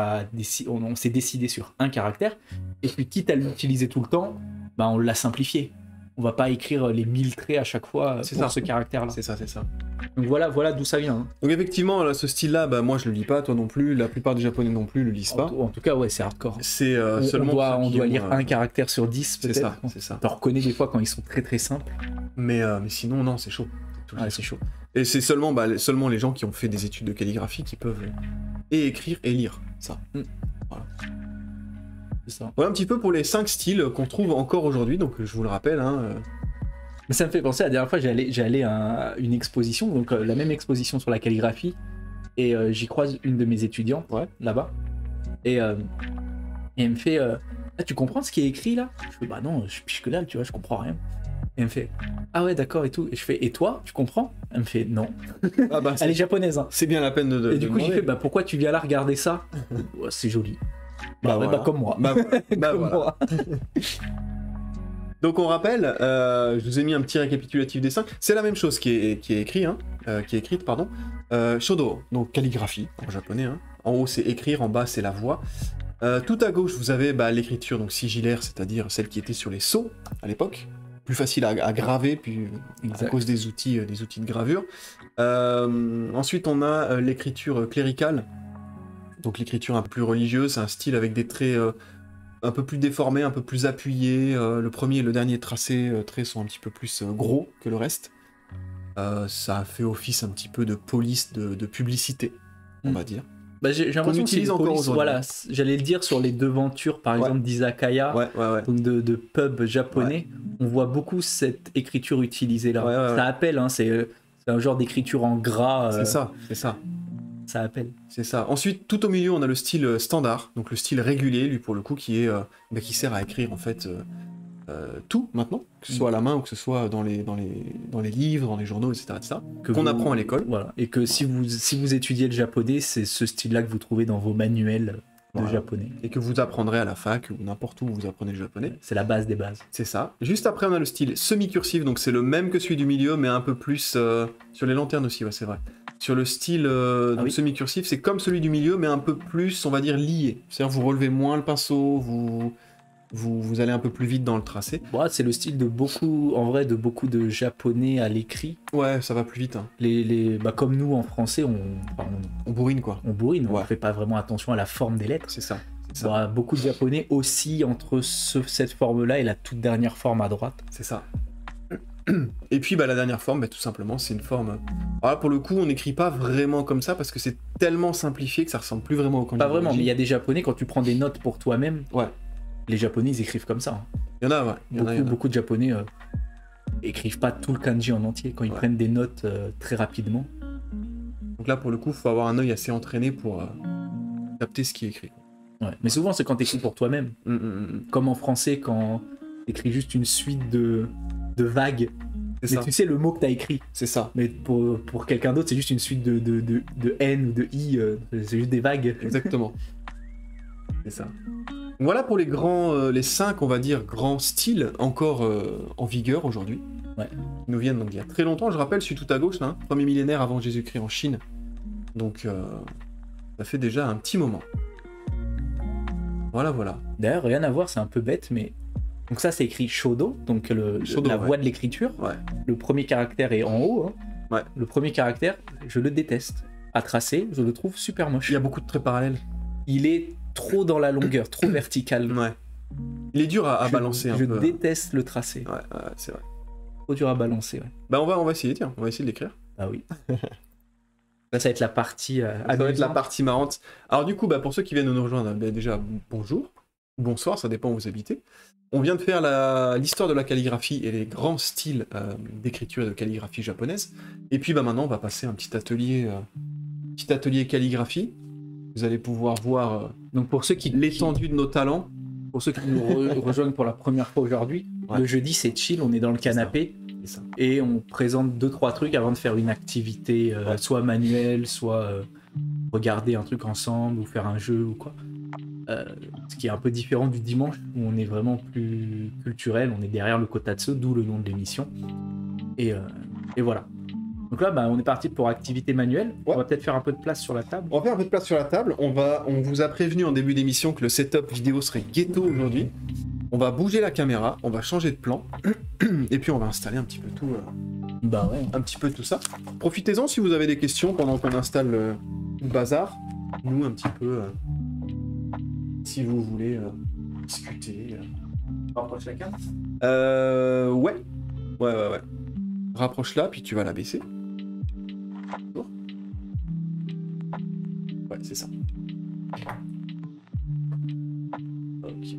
on s'est décidé sur un caractère, et puis quitte à l'utiliser tout le temps, on l'a simplifié. On va pas écrire les 1000 traits à chaque fois C'est pour ça. ce caractère-là. C'est ça, c'est ça. Donc voilà d'où ça vient. Hein. Donc effectivement, là, ce style-là, bah, moi je le lis pas, toi non plus, la plupart des japonais non plus le lisent pas. En tout cas, ouais, c'est hardcore. C'est On seulement doit ceux qui lire ont, un caractère sur 10 c'est peut-être. ça, c'est ça. T'en reconnais des fois quand ils sont très très simples. Mais sinon, non, c'est chaud. Ouais, c'est chaud. Et c'est seulement les gens qui ont fait des études de calligraphie qui peuvent et écrire et lire ça. Voilà. C'est ça. Voilà un petit peu pour les 5 styles qu'on trouve encore aujourd'hui, donc je vous le rappelle. Hein, Mais ça me fait penser, la dernière fois, j'allais à une exposition, donc la même exposition sur la calligraphie, et j'y croise une de mes étudiantes, là-bas, et elle me fait ah, tu comprends ce qui est écrit là? Je fais bah non, je piche que dalle, tu vois, je comprends rien. Et elle me fait ah ouais, d'accord et tout. Et je fais et toi, tu comprends? Elle me fait non. Ah bah, Elle est japonaise, hein. c'est bien la peine de Et du coup, j'ai demander. fait bah pourquoi tu viens là regarder ça? Ouais, c'est joli. Bah, ouais, voilà. bah comme moi. Bah, bah, Comme voilà. moi. Donc on rappelle, je vous ai mis un petit récapitulatif des 5. C'est la même chose qui est écrit, hein, qui est écrite, pardon. Shodo, donc calligraphie en japonais. Hein. En haut c'est écrire, en bas c'est la voix. Tout à gauche vous avez l'écriture donc sigillaire, c'est-à-dire celle qui était sur les sceaux à l'époque. Plus facile à graver, puis à cause des outils de gravure. Ensuite on a l'écriture cléricale. Donc l'écriture un peu plus religieuse, c'est un style avec des traits un peu plus déformés, un peu plus appuyés. Le premier et le dernier traits sont un petit peu plus gros que le reste. Ça a fait office un petit peu de police, de publicité, on va dire. Bah, j'ai l'impression que c'est utilise une encore police, aujourd'hui. voilà, j'allais le dire sur les devantures par exemple d'izakaya, Ouais. donc de pubs japonais, on voit beaucoup cette écriture utilisée là. Ouais. Ça appelle, hein, c'est un genre d'écriture en gras. C'est ça. Ça appelle. C'est ça. Ensuite, tout au milieu, on a le style standard, donc le style régulier, lui pour le coup, qui sert à écrire en fait tout maintenant, que ce soit à la main ou que ce soit dans les livres, dans les journaux, etc. Qu'on apprend à l'école. Voilà. Et que si vous étudiez le japonais, c'est ce style-là que vous trouvez dans vos manuels de japonais. Et que vous apprendrez à la fac ou n'importe où vous apprenez le japonais. C'est la base des bases. C'est ça. Juste après, on a le style semi-cursif, donc c'est le même que celui du milieu, mais un peu plus sur les lanternes aussi, ouais, c'est vrai. Sur le style semi-cursif, c'est comme celui du milieu, mais un peu plus, on va dire, lié. C'est-à-dire vous relevez moins le pinceau, vous allez un peu plus vite dans le tracé. Bon, c'est le style de beaucoup de japonais à l'écrit. Ouais, ça va plus vite. Hein. Comme nous en français, on bourrine quoi. On bourrine, ouais. On fait pas vraiment attention à la forme des lettres. C'est ça. Bon, beaucoup de japonais aussi entre cette forme-là et la toute dernière forme à droite. C'est ça. Et puis la dernière forme, tout simplement, c'est une forme... Alors là, pour le coup, on n'écrit pas vraiment comme ça parce que c'est tellement simplifié que ça ressemble plus vraiment au kanji. Pas vraiment, mais il y a des japonais, quand tu prends des notes pour toi-même, les japonais, ils écrivent comme ça. Hein. Il y en a, ouais. Beaucoup de japonais écrivent pas tout le kanji en entier quand ils prennent des notes très rapidement. Donc là, pour le coup, il faut avoir un œil assez entraîné pour capter ce qui est écrit. Ouais. Mais souvent, c'est quand tu écris pour toi-même. Comme en français, quand tu écris juste une suite de vagues. Mais tu sais le mot que tu as écrit. C'est ça. Mais pour quelqu'un d'autre, c'est juste une suite de N ou de I. C'est juste des vagues. Exactement. C'est ça. Voilà pour les 5, on va dire, grands styles encore en vigueur aujourd'hui. Ouais. Qui nous viennent donc il y a très longtemps. Je rappelle, je suis tout à gauche, là, premier millénaire avant Jésus-Christ en Chine. Donc ça fait déjà un petit moment. Voilà. D'ailleurs, rien à voir, c'est un peu bête, mais... Donc ça, c'est écrit Shodo, donc la voix de l'écriture. Ouais. Le premier caractère est en haut. Hein. Ouais. Le premier caractère, je le déteste. À tracer, je le trouve super moche. Il y a beaucoup de traits parallèles. Il est trop dans la longueur, trop vertical. Ouais. Il est dur à balancer un peu. Je déteste le tracé. Ouais, c'est vrai. Trop dur à balancer, ouais. On va essayer, tiens. On va essayer de l'écrire. Ah oui. Là, ça va être la partie ça va être la partie marrante. Alors du coup, pour ceux qui viennent de nous rejoindre, déjà, bonjour. Bonsoir, ça dépend où vous habitez. On vient de faire l'histoire de la calligraphie et les grands styles d'écriture et de calligraphie japonaise. Et puis maintenant, on va passer un petit atelier calligraphie. Vous allez pouvoir voir donc pour ceux l'étendue de nos talents. Pour ceux qui nous rejoignent pour la première fois aujourd'hui, le jeudi c'est chill, on est dans le canapé et on présente 2-3 trucs avant de faire une activité, soit manuelle, soit regarder un truc ensemble ou faire un jeu ou quoi. Ce qui est un peu différent du dimanche où on est vraiment plus culturel, on est derrière le kotatsu, d'où le nom de l'émission. Et voilà. Donc là, on est parti pour activité manuelle. On va peut-être faire un peu de place sur la table. On va faire un peu de place sur la table. On vous a prévenu en début d'émission que le setup vidéo serait ghetto aujourd'hui. On va bouger la caméra, on va changer de plan, et puis on va installer un petit peu tout, Bah ouais. un petit peu tout ça. Profitez-en si vous avez des questions pendant qu'on installe le bazar. Nous un petit peu, si vous voulez discuter. Rapproche la carte. Ouais. Ouais. Rapproche-la, puis tu vas la baisser. Ouais, c'est ça. Ok.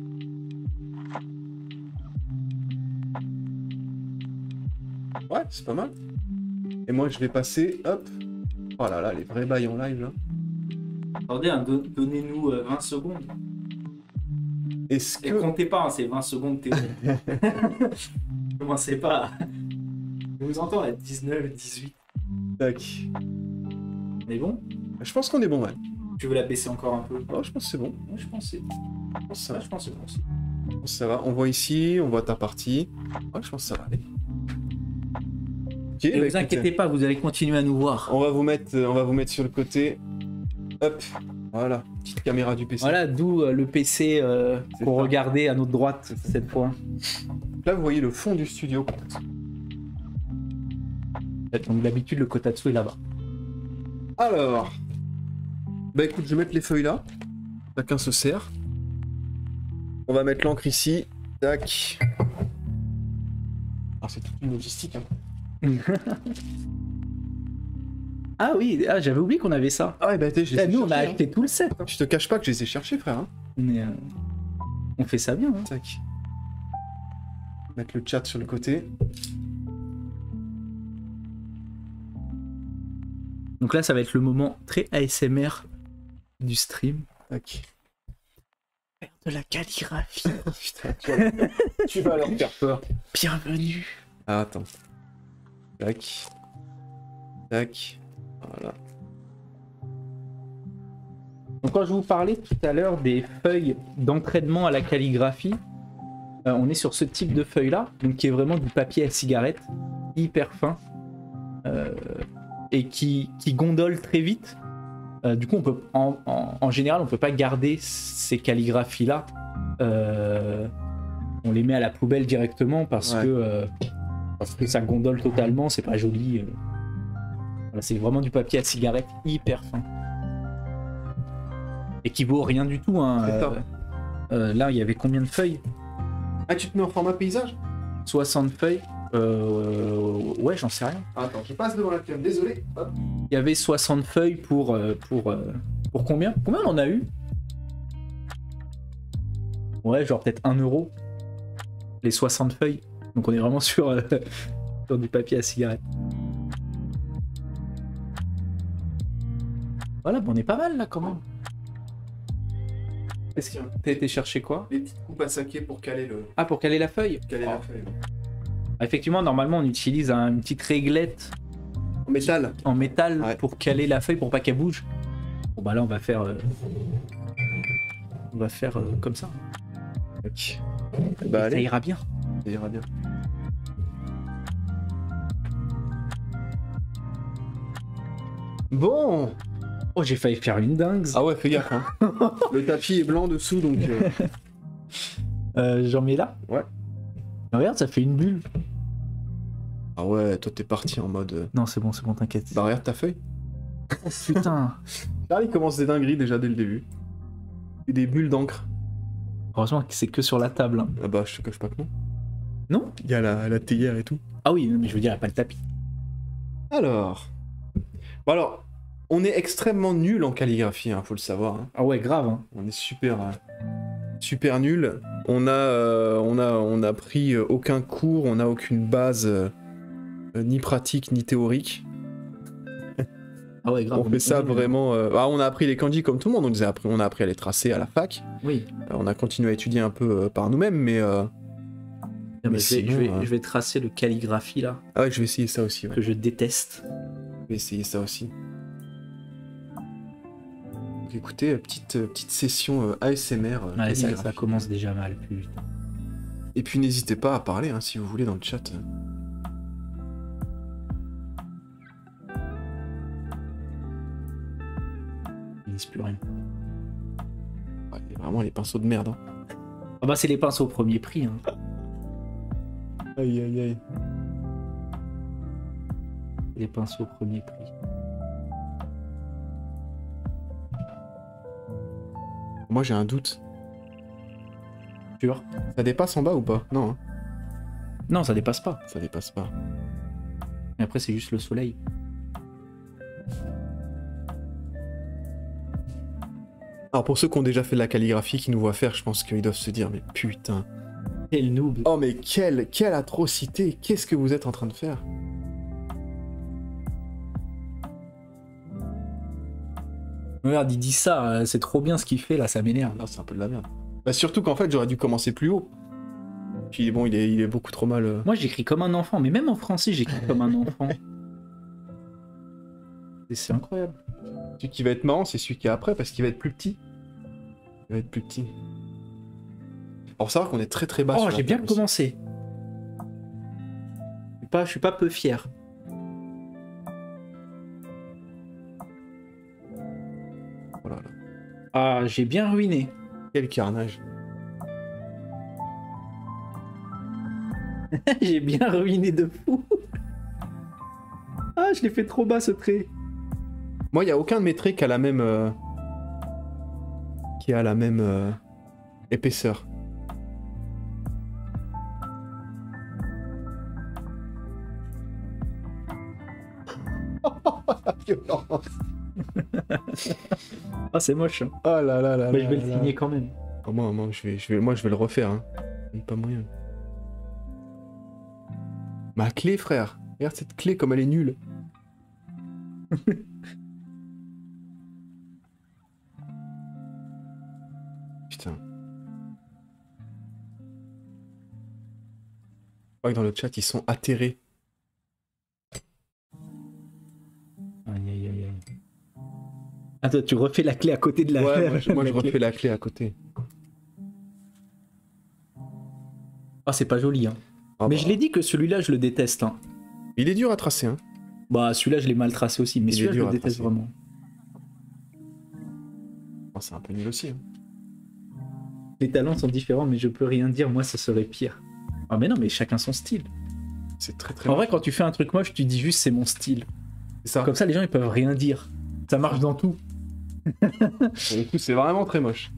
Ouais, c'est pas mal. Et moi, je vais passer, hop. Oh là là, les vrais bails en live, là. Attendez, hein, donnez-nous 20 secondes. Est-ce Et que... comptez pas, hein, c'est 20 secondes théorie. Commencez pas. Je vous entends à 19, 18. Tac. On est bon? Je pense qu'on est bon, ouais. Tu veux la baisser encore un peu? Oh, je pense que c'est bon. Moi, je pense que c'est Je pense que ça va. je pense que c'est bon aussi. Je pense que ça va. On voit ici, on voit ta partie. Ouais, je pense que ça va aller. Ok, Et bah, vous écoutez, inquiétez pas, vous allez continuer à nous voir. on va vous mettre sur le côté. Hop. Voilà. Petite caméra du PC. Voilà, d'où le PC C'est qu'on ça. regardait à notre droite cette fois. Là, vous voyez le fond du studio. Donc d'habitude, le Kotatsu est là-bas. Alors. Bah écoute, je vais mettre les feuilles là. Chacun se sert. On va mettre l'encre ici. Tac. Ah, c'est toute une logistique. Hein. Ah oui, j'avais oublié qu'on avait ça. Ah ouais, bah je les ai Nous, on a cherchés, acheté tout le set. hein. Je te cache pas que je les ai cherchés, frère. Hein. Mais on fait ça bien. Hein. Tac. Mettre le chat sur le côté. Donc là, ça va être le moment très ASMR du stream. Tac. Faire de la calligraphie. Putain, tu vas leur faire peur. Bienvenue. Ah, attends. Tac. Tac. Voilà. Donc quand je vous parlais tout à l'heure des feuilles d'entraînement à la calligraphie, on est sur ce type de feuille-là, donc qui est vraiment du papier à cigarette, hyper fin, et qui gondole très vite. Du coup, on peut, en général, on peut pas garder ces calligraphies-là. On les met à la poubelle directement parce que ça gondole totalement, c'est pas joli. Voilà, c'est vraiment du papier à cigarette hyper fin. Et qui vaut rien du tout. Hein. Là, il y avait combien de feuilles? Ah, tu te mets en format paysage? 60 feuilles. Ouais, j'en sais rien. Attends, je passe devant la cam, désolé. Hop. Il y avait 60 feuilles pour combien? Combien on en a eu? Ouais, genre peut-être 1 euro. Les 60 feuilles. Donc on est vraiment sur du papier à cigarette. Voilà, bon, on est pas mal là quand même. Est-ce que t'as été chercher quoi? Les petites coupes à saké pour caler le. Ah, pour caler la feuille? Caler la feuille. Effectivement, normalement, on utilise une petite réglette En métal. en métal Ouais. pour caler la feuille pour pas qu'elle bouge. Bon, bah là, on va faire comme ça. Ok. Et Bah ça allez, ira bien. ça ira bien. Bon. Oh, j'ai failli faire une dingue. Ah ouais, fais gaffe. Hein. Le tapis est blanc dessous, donc. J'en mets là. Ouais. Regarde, ça fait une bulle. Ah ouais, toi t'es parti en mode. Non, c'est bon, t'inquiète. Bah regarde ta feuille. Oh, putain. Charlie commence des dingueries déjà dès le début. Et des bulles d'encre. Heureusement que c'est que sur la table. Hein. Ah bah je te cache pas que non. Non? Il y a la théière et tout. Ah oui, mais je veux dire, il n'y a pas le tapis. Alors. Bon alors, on est extrêmement nul en calligraphie, hein, faut le savoir. Hein. Ah ouais, grave. Hein. On est super nul. On a pris aucun cours, on n'a aucune base ni pratique ni théorique. Ah ouais, grave. On fait ça vraiment. On a appris les kanji comme tout le monde. On a appris à les tracer à la fac. Oui. On a continué à étudier un peu par nous-mêmes, mais. Mais sinon, je vais tracer le calligraphie là, Ah ouais, je vais essayer ça aussi. Ouais. que je déteste. Je vais essayer ça aussi. Donc, écoutez, petite session ASMR. Ouais, ça calligraphie. commence déjà mal, putain. Et puis n'hésitez pas à parler hein, si vous voulez dans le chat. Ils disent plus rien. Ouais, vraiment les pinceaux de merde. Hein. Ah bah c'est les pinceaux au premier prix. Hein. Aïe, aïe, aïe. Les pinceaux au premier prix. Moi, j'ai un doute. Sûr? Ça dépasse en bas ou pas? Non, hein. Non, ça dépasse pas. Ça dépasse pas. Mais après, c'est juste le soleil. Alors, pour ceux qui ont déjà fait de la calligraphie, qui nous voient faire, je pense qu'ils doivent se dire, mais putain. Quel noob. Oh, mais quelle atrocité! Qu'est-ce que vous êtes en train de faire? Regarde, il dit ça, c'est trop bien ce qu'il fait là, ça m'énerve. Là, c'est un peu de la merde. Bah, surtout qu'en fait, j'aurais dû commencer plus haut. Puis bon, il est beaucoup trop mal. Moi j'écris comme un enfant, mais même en français j'écris comme un enfant. Et c'est incroyable. Celui qui va être marrant, c'est celui qui est après, parce qu'il va être plus petit. Il va être plus petit. Alors, savoir qu'on est très très bas. Oh, sur j'ai la bien table aussi. commencé. Je suis pas peu fier. Oh là là. Ah, j'ai bien ruiné. Quel carnage. J'ai bien ruiné de fou. Ah, je l'ai fait trop bas ce trait. Moi, il n'y a aucun de mes traits qui a la même... épaisseur. La violence. Ah, c'est moche. Hein. Oh là là là Mais là je vais là le là. signer quand même. Oh, moi, je vais le refaire. Hein. Pas moyen. Ma clé, frère. Regarde cette clé comme elle est nulle. Putain. Je crois que dans le chat, ils sont atterrés. Aïe aïe aïe aïe. Ah, toi, tu refais la clé à côté de la Ouais, moi, je la clé. refais la clé à côté. Ah, c'est pas joli. Hein. Ah Mais bah. je l'ai dit que celui-là, je le déteste. Hein. Il est dur à tracer, hein. Bah, celui-là, je l'ai mal tracé aussi. Mais Il est celui-là, je dur le à déteste tracer. vraiment. Oh, c'est un peu nul aussi. Hein. Les talents sont différents, mais je peux rien dire. Moi, ce serait pire. Ah, mais non, mais chacun son style. C'est très très En moche. vrai, quand tu fais un truc moche, tu dis juste c'est mon style. C'est ça. Comme ça, les gens, ils peuvent rien dire. Ça marche dans tout. Du coup, c'est vraiment très moche.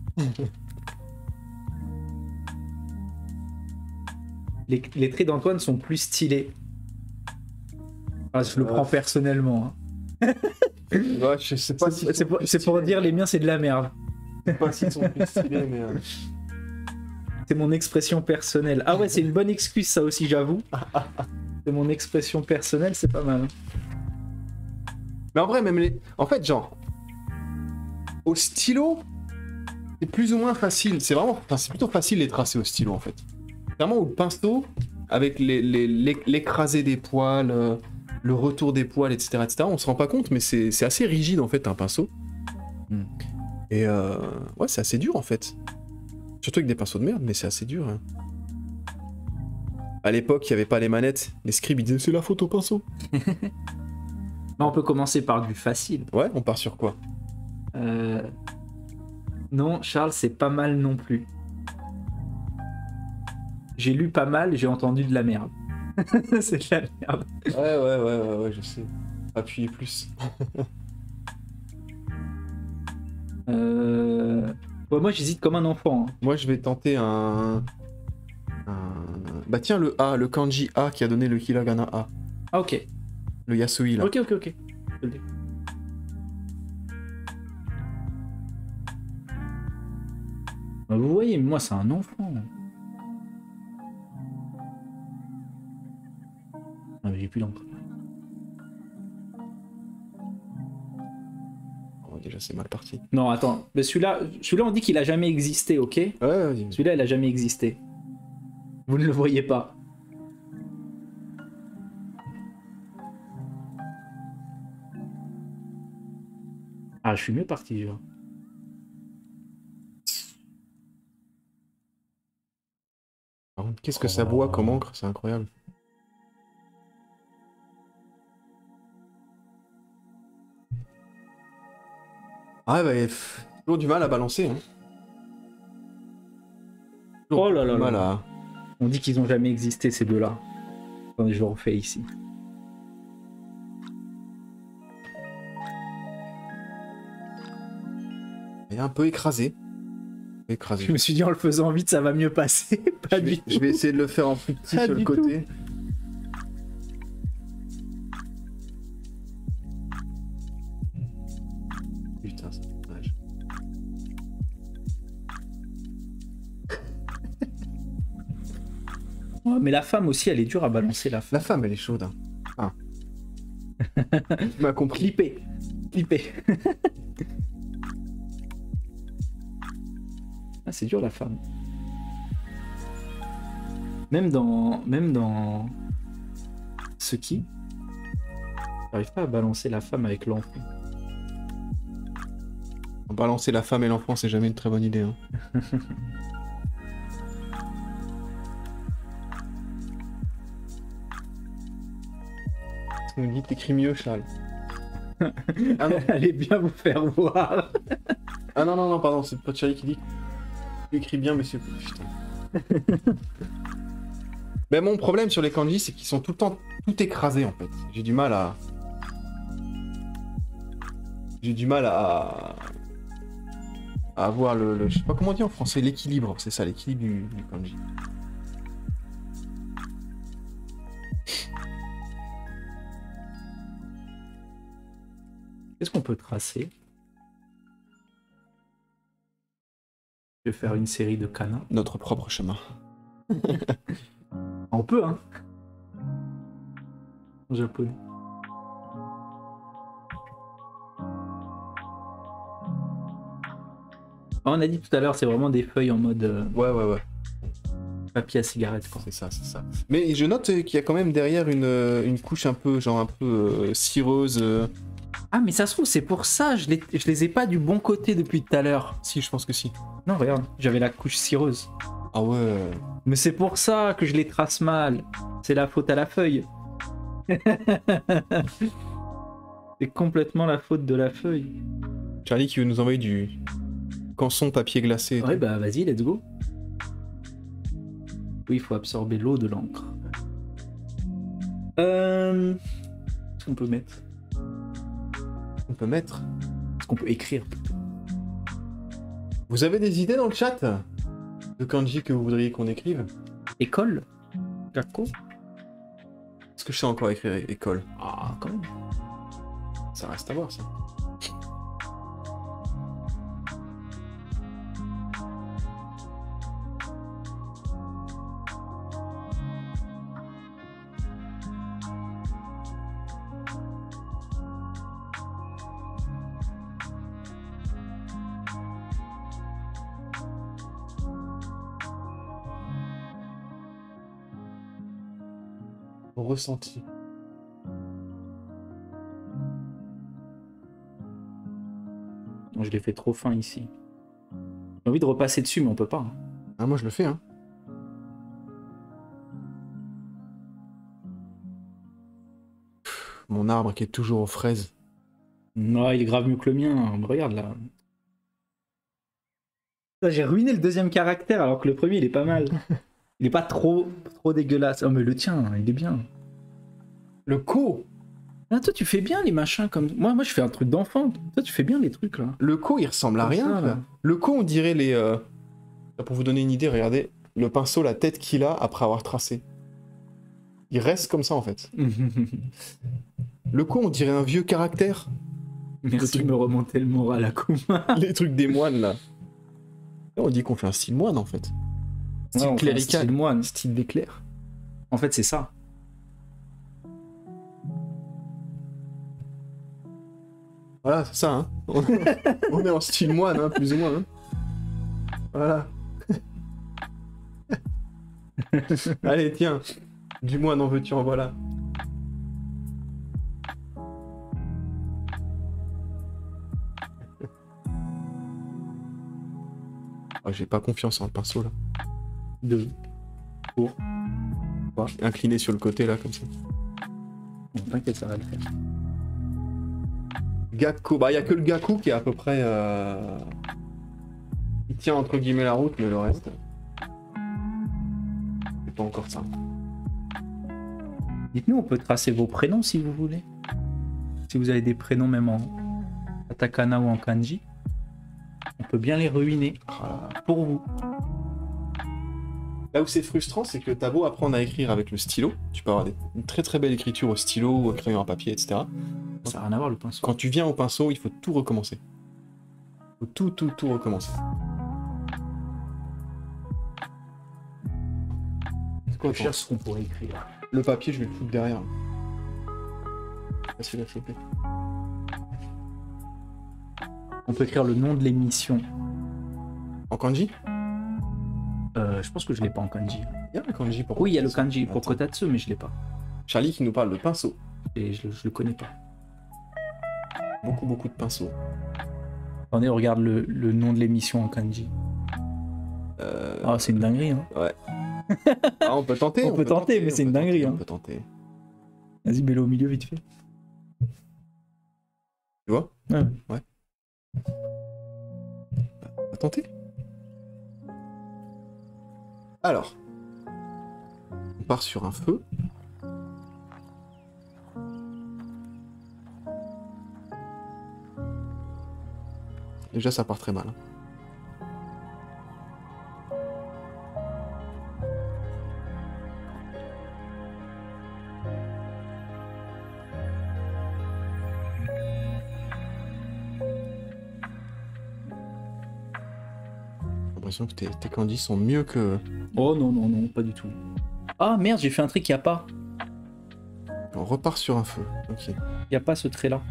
Les traits d'Antoine sont plus stylés. Ah, je le Ouais. prends personnellement. Hein. Ouais, je sais pas si C'est pour dire les miens, c'est de la merde. Je sais pas s'ils sont plus stylés, mais... C'est mon expression personnelle. Ah ouais, c'est une bonne excuse, ça aussi, j'avoue. C'est mon expression personnelle, c'est pas mal. Hein. Mais en vrai, même les... En fait, genre... Au stylo, c'est plus ou moins facile. C'est vraiment... Enfin, c'est plutôt facile les tracer au stylo, en fait. Clairement, au pinceau, avec l'écrasé des poils, le retour des poils, etc., on se rend pas compte, mais c'est assez rigide, en fait, un pinceau. Mm. Et ouais, c'est assez dur, en fait. Surtout avec des pinceaux de merde, mais c'est assez dur. Hein. À l'époque, il n'y avait pas les manettes. Les scribes, ils disaient c'est la faute au pinceau. Bah, on peut commencer par du facile. Ouais, on part sur quoi? Non, Charles, c'est pas mal non plus. J'ai lu pas mal, j'ai entendu de la merde. C'est de la merde. Ouais, je sais. Appuyez plus. Ouais, moi, j'hésite comme un enfant. Hein. Moi, je vais tenter un... Bah tiens, le A, le kanji A qui a donné le hiragana A. Ah, ok. Le yasui, là. Ok. Je l'ai. Bah, vous voyez, moi, c'est un enfant. Ah, mais j'ai plus d'encre. Oh, déjà, c'est mal parti. Non, attends. Mais celui-là, on dit qu'il a jamais existé, ok? Ouais, vas-y. Celui-là, il a jamais existé. Vous ne le voyez pas. Ah, je suis mieux parti, genre. Par contre, qu'est-ce que ça boit comme encre, c'est incroyable. Ah ouais, bah, toujours du mal à balancer. Hein. Oh là là là. Voilà. On dit qu'ils ont jamais existé ces deux-là. Attendez, je le refais ici. Et un peu écrasé. Écrasé. Je me suis dit en le faisant vite, ça va mieux passer. Pas du tout. Je vais essayer de le faire en plus petit Pas sur le du côté. Putain, c'est dommage. Oh, mais la femme aussi, elle est dure à balancer la femme. La femme, elle est chaude. Hein. Ah. Tu m'as compris. Clippé. Clippé. Ah, c'est dur la femme. Même dans ce qui, j'arrive pas à balancer la femme avec l'enfant. Balancer la femme et l'enfant, c'est jamais une très bonne idée. Hein. Tu nous dis, t'écris mieux, Charles. Ah non. Allez bien vous faire voir. Ah non, non, non, pardon, c'est pas Charlie qui dit. Tu écris bien, monsieur. Putain. Ben, mon problème sur les kanji, c'est qu'ils sont tout le temps tout écrasés en fait. J'ai du mal à. À avoir le. Je sais pas comment on dit en français, l'équilibre, c'est ça, l'équilibre du kanji. Qu'est-ce qu'on peut tracer? Je vais faire une série de kana. Notre propre chemin. On peut, hein? En japonais. On a dit tout à l'heure, c'est vraiment des feuilles en mode Ouais. papier à cigarette, quoi. C'est ça, c'est ça. Mais je note qu'il y a quand même derrière une couche un peu, genre un peu cireuse. Ah, mais ça se trouve, c'est pour ça, je les ai pas du bon côté depuis tout à l'heure. Si, je pense que si. Non, regarde, j'avais la couche cireuse. Ah ouais. Mais c'est pour ça que je les trace mal. C'est la faute à la feuille. C'est complètement la faute de la feuille. Charlie qui veut nous envoyer du canson papier glacé. Ouais, bah vas-y, let's go. Oui, il faut absorber l'eau de l'encre. Qu'est-ce qu'on peut mettre? On peut mettre. Qu'est-ce qu'on peut écrire plutôt? Vous avez des idées dans le chat de kanji que vous voudriez qu'on écrive? École? Gakko? Est-ce que je sais encore écrire école? Ah, quand même. Ça reste à voir, ça. Ressenti. Je l'ai fait trop fin ici. J'ai envie de repasser dessus, mais on peut pas. Hein. Ah, moi je le fais, hein. Mon arbre qui est toujours aux fraises. Non, il est grave mieux que le mien. Regarde là. J'ai ruiné le deuxième caractère alors que le premier il est pas mal. Il est pas trop dégueulasse. Oh mais le tien, il est bien. Le ko. Ah, toi tu fais bien les machins comme... Moi je fais un truc d'enfant. Toi tu fais bien les trucs là. Le ko, il ressemble à Comme rien. ça, là. là. Le ko, on dirait les... Pour vous donner une idée, regardez le pinceau, la tête qu'il a après avoir tracé. Il reste comme ça en fait. Le ko, on dirait un vieux caractère. Merci de me remonter le moral à Kuma. Les trucs des moines là. Là, on dit qu'on fait un style moine en fait. Ouais, on fait un clérical. style moine. Style d'éclair. En fait c'est ça. Voilà, c'est ça, hein. On est en style moine, hein, plus ou moins. Hein. Voilà. Allez, tiens. Du moine en veux-tu, en voilà. Oh, j'ai pas confiance en le pinceau, là. 2. Pour. Incliné sur le côté, là, comme ça. Bon, t'inquiète, ça va le faire. Gakko, bah, y a que le Gaku qui est à peu près... Il tient entre guillemets la route, mais le reste... pas encore ça. Dites-nous, on peut tracer vos prénoms si vous voulez. Si vous avez des prénoms même en katakana ou en kanji, on peut bien les ruiner pour vous. Là où c'est frustrant, c'est que t'as beau apprendre à écrire avec le stylo, tu peux avoir une très très belle écriture au stylo ou au crayon à papier, etc. Ça n'a rien à voir le pinceau. Quand tu viens au pinceau, il faut tout recommencer. Il faut tout recommencer. C'est quoi, Je cherche ce qu'on pourrait écrire. Le papier, je vais le foutre derrière. Facile à choper. On peut écrire le nom de l'émission. En kanji? Je pense que je l'ai pas en kanji. Il y a un kanji pour... Oui, il y a le kanji pour Attends. Kotatsu, mais je l'ai pas. Charlie qui nous parle de pinceau. Et je le connais pas. Beaucoup de pinceaux. Attendez, on regarde le nom de l'émission en kanji. Ah, c'est une dinguerie, hein. Ouais. Ah, on peut tenter. On peut tenter, mais c'est une dinguerie, hein. On peut tenter. Vas-y, mets-le au milieu vite fait. Tu vois? Ouais. On va tenter. Alors. On part sur un feu. Déjà, ça part très mal. J'ai l'impression que tes candies sont mieux que... Oh non, pas du tout. Ah merde, j'ai fait un trait qu'il n'y a pas. On repart sur un feu. Ok. Il n'y a pas ce trait-là.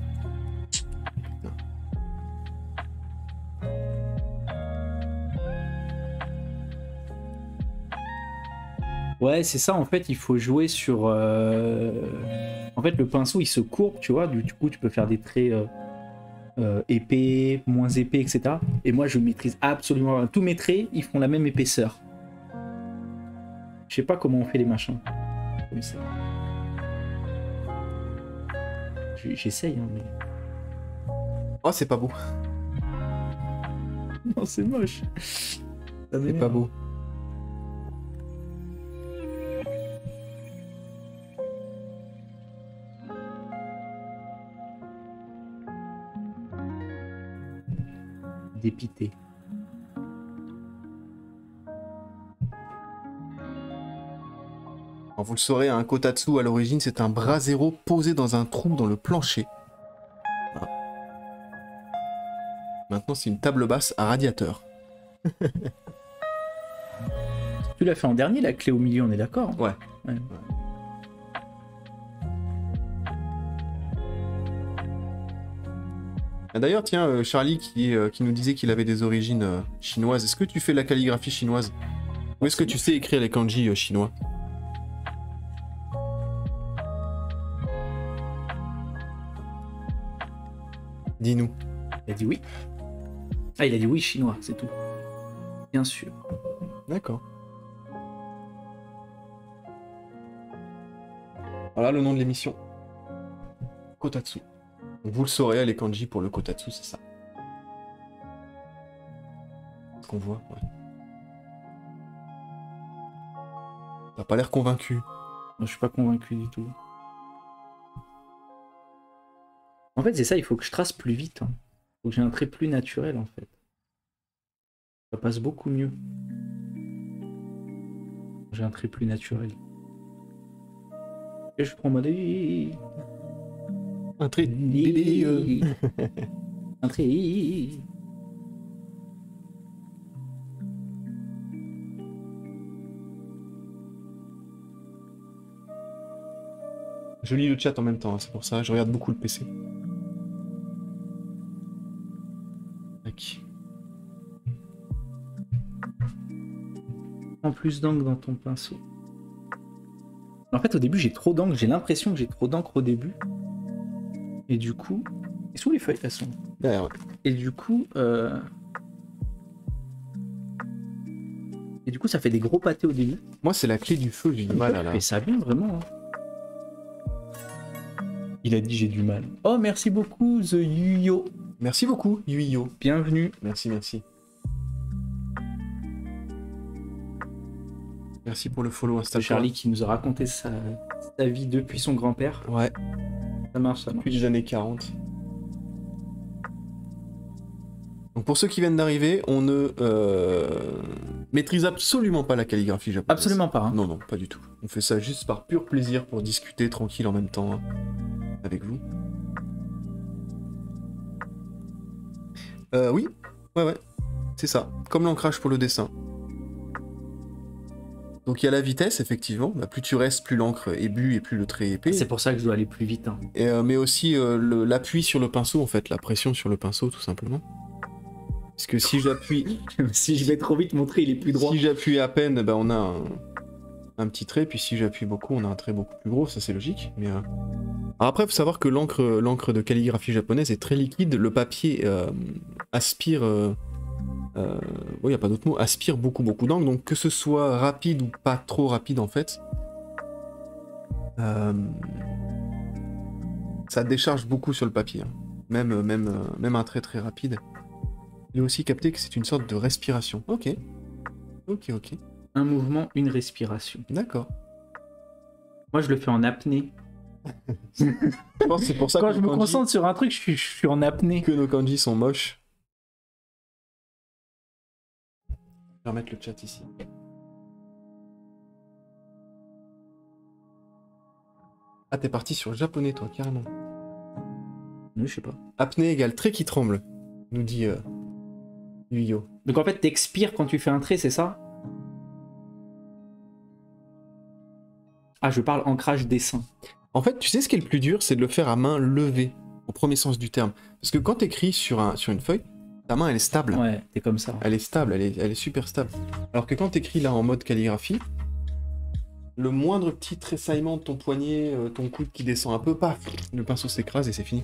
Ouais, c'est ça, en fait, il faut jouer sur... En fait, le pinceau, il se courbe, tu vois, du coup, tu peux faire des traits épais, moins épais, etc. Et moi, je maîtrise absolument rien. Tous mes traits, ils font la même épaisseur. Je sais pas comment on fait les machins. Comme ça. J'essaye, hein, mais... Oh, c'est pas beau. Non, c'est moche. C'est pas beau. Dépité. Alors, vous le saurez, un kotatsu à l'origine, c'est un brasero posé dans un trou dans le plancher. Voilà. Maintenant, c'est une table basse à radiateur. Tu l'as fait en dernier, la clé au milieu, on est d'accord? Ouais. Ouais. D'ailleurs, tiens, Charlie qui nous disait qu'il avait des origines chinoises, est-ce que tu fais la calligraphie chinoise? Ou est-ce que tu sais écrire les kanji chinois? Dis-nous. Il a dit oui. Ah, il a dit oui, chinois, c'est tout. Bien sûr. D'accord. Voilà le nom de l'émission. Kotatsu. Donc, vous le saurez, les kanji pour le kotatsu, c'est ça. Ce qu'on voit, ouais. T'as pas l'air convaincu. Moi, je suis pas convaincu du tout. En fait, c'est ça, il faut que je trace plus vite. Hein. Faut que j'ai un trait plus naturel, en fait. Ça passe beaucoup mieux. J'ai un trait plus naturel. Et je prends mon... Un trait... Un trait... Je lis le chat en même temps, hein, c'est pour ça, je regarde beaucoup le PC. Tac. En plus d'encre dans ton pinceau. En fait, au début, j'ai trop d'encre. J'ai l'impression que j'ai trop d'encre au début. Et du coup... Et sous les feuilles, elles sont... Derrière, ouais. Et du coup... Et du coup, ça fait des gros pâtés au début. Moi, c'est la clé du feu, j'ai du mal à la... Et ça vient vraiment. Hein. Il a dit j'ai du mal. Oh, merci beaucoup, The Yuyo. Merci beaucoup, Yuyo. Bienvenue. Merci, merci. Merci pour le follow C'est Insta. Charlie qui nous a raconté sa vie depuis son grand-père. Ouais, Ça marche. depuis les années 40. Donc pour ceux qui viennent d'arriver, on ne maîtrise absolument pas la calligraphie japonaise. Absolument pas. Hein. Non, non, pas du tout. On fait ça juste par pur plaisir pour discuter tranquille en même temps hein, avec vous. Oui, ouais, c'est ça. Comme l'ancrage pour le dessin. Donc il y a la vitesse, effectivement. Bah, plus tu restes, plus l'encre est bue et plus le trait est épais. C'est pour ça que je dois aller plus vite. Hein. Et, mais aussi l'appui sur le pinceau, en fait, la pression sur le pinceau, tout simplement. Parce que si j'appuie... Si je vais trop vite, mon trait il est plus droit. Si j'appuie à peine, bah, on a un petit trait, puis si j'appuie beaucoup, on a un trait beaucoup plus gros, ça c'est logique. Mais alors après, il faut savoir que l'encre de calligraphie japonaise est très liquide, le papier aspire... il n'y a pas d'autre mot, aspire beaucoup d'encre, donc que ce soit rapide ou pas trop rapide en fait, ça décharge beaucoup sur le papier. Hein. Même un trait très rapide. Il a aussi capté que c'est une sorte de respiration. Ok. Un mouvement, une respiration. D'accord. Moi je le fais en apnée. Je pense que c'est pour ça Quand que je me concentre sur un truc, je suis en apnée. que nos kanji sont moches. Je vais remettre le chat ici. Ah, t'es parti sur le japonais, toi, carrément. Oui, je sais pas. Apnée égale trait qui tremble, nous dit Yuyo. Donc en fait, t'expires quand tu fais un trait, c'est ça? Ah, je parle ancrage dessin. En fait, tu sais ce qui est le plus dur, c'est de le faire à main levée, au premier sens du terme. Parce que quand t'écris sur une feuille, ta main, elle est stable. Ouais, t'es comme ça. Elle est stable, elle est super stable. Alors que quand t'écris là en mode calligraphie, le moindre petit tressaillement de ton poignet, ton coude qui descend un peu, paf, le pinceau s'écrase et c'est fini.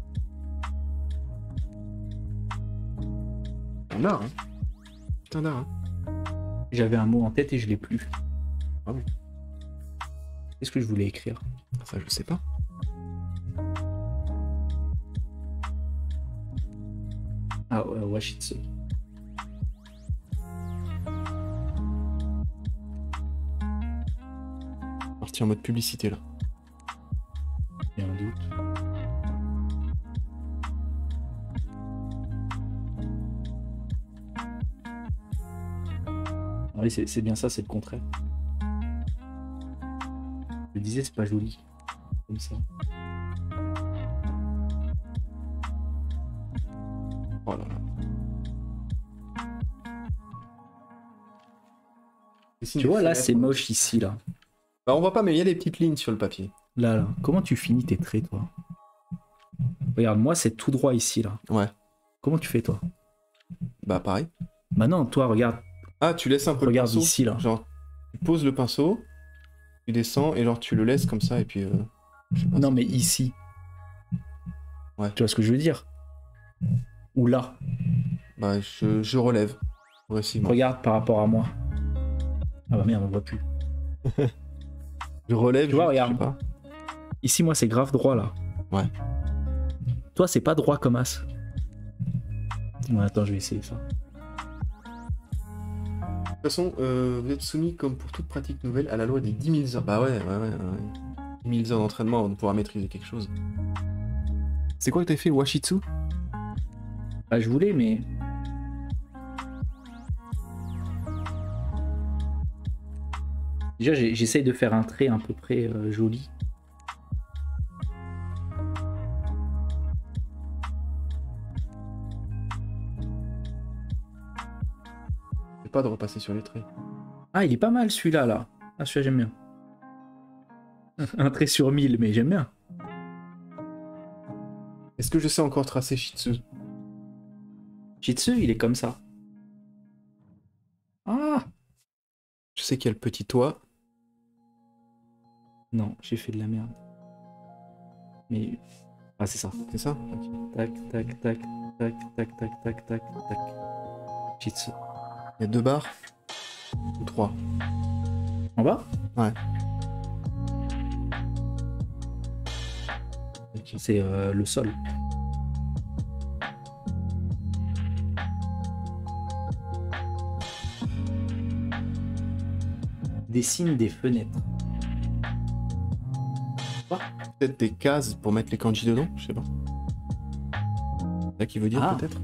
Un art, hein. Putain d'art, hein. J'avais un mot en tête et je l'ai plus. Ah bon. Qu'est-ce que je voulais écrire? Ça, je sais pas. Ah, Washitsu. Parti en mode publicité là. J'ai un doute. Ah oui, c'est bien ça, c'est le contraire. Je disais, c'est pas joli. Comme ça. Oh là là. Tu vois, là, c'est moche ici, là. Bah, on voit pas, mais il y a des petites lignes sur le papier. Là. Comment tu finis tes traits, toi? Regarde, moi, c'est tout droit ici, là. Ouais. Comment tu fais, toi? Bah, pareil. Bah non, toi, regarde. Ah, tu laisses un peu Regarde le pinceau. ici, là. Genre, tu poses le pinceau, tu descends, et genre, tu le laisses comme ça, et puis... je sais pas. Non, mais ici. Ouais. Tu vois ce que je veux dire? Ou là. Bah, je relève. Progressivement. Regarde par rapport à moi. Ah bah merde, on voit plus. Je relève, Tu vois, je regarde. sais pas. Ici, moi, c'est grave droit, là. Ouais. Toi, c'est pas droit comme as. Ouais, attends, je vais essayer ça. De toute façon, vous êtes soumis, comme pour toute pratique nouvelle, à la loi des 10 000 heures. Bah ouais. 10 000 heures d'entraînement avant de pouvoir maîtriser quelque chose. C'est quoi que t'as fait, Washitsu? Bah, je voulais, mais... Déjà, j'essaye de faire un trait à peu près joli. C'est pas de repasser sur les traits. Ah, il est pas mal celui-là, là. Ah, celui-là, j'aime bien. Un trait sur 1000, mais j'aime bien. Est-ce que je sais encore tracer Shitsu? Jitsu, il est comme ça. Ah! Je sais qu'il y a le petit toit. Non, j'ai fait de la merde. Mais... Ah, c'est ça. C'est ça? Ok. Tac, tac, tac, tac, tac, tac, tac, tac, tac. Jitsu. Il y a 2 barres. Ou 3. En bas? Ouais. C'est le sol. dessine des fenêtres. Peut-être des cases pour mettre les kanji dedans, je sais pas. C'est ça qui veut dire Ah. peut-être.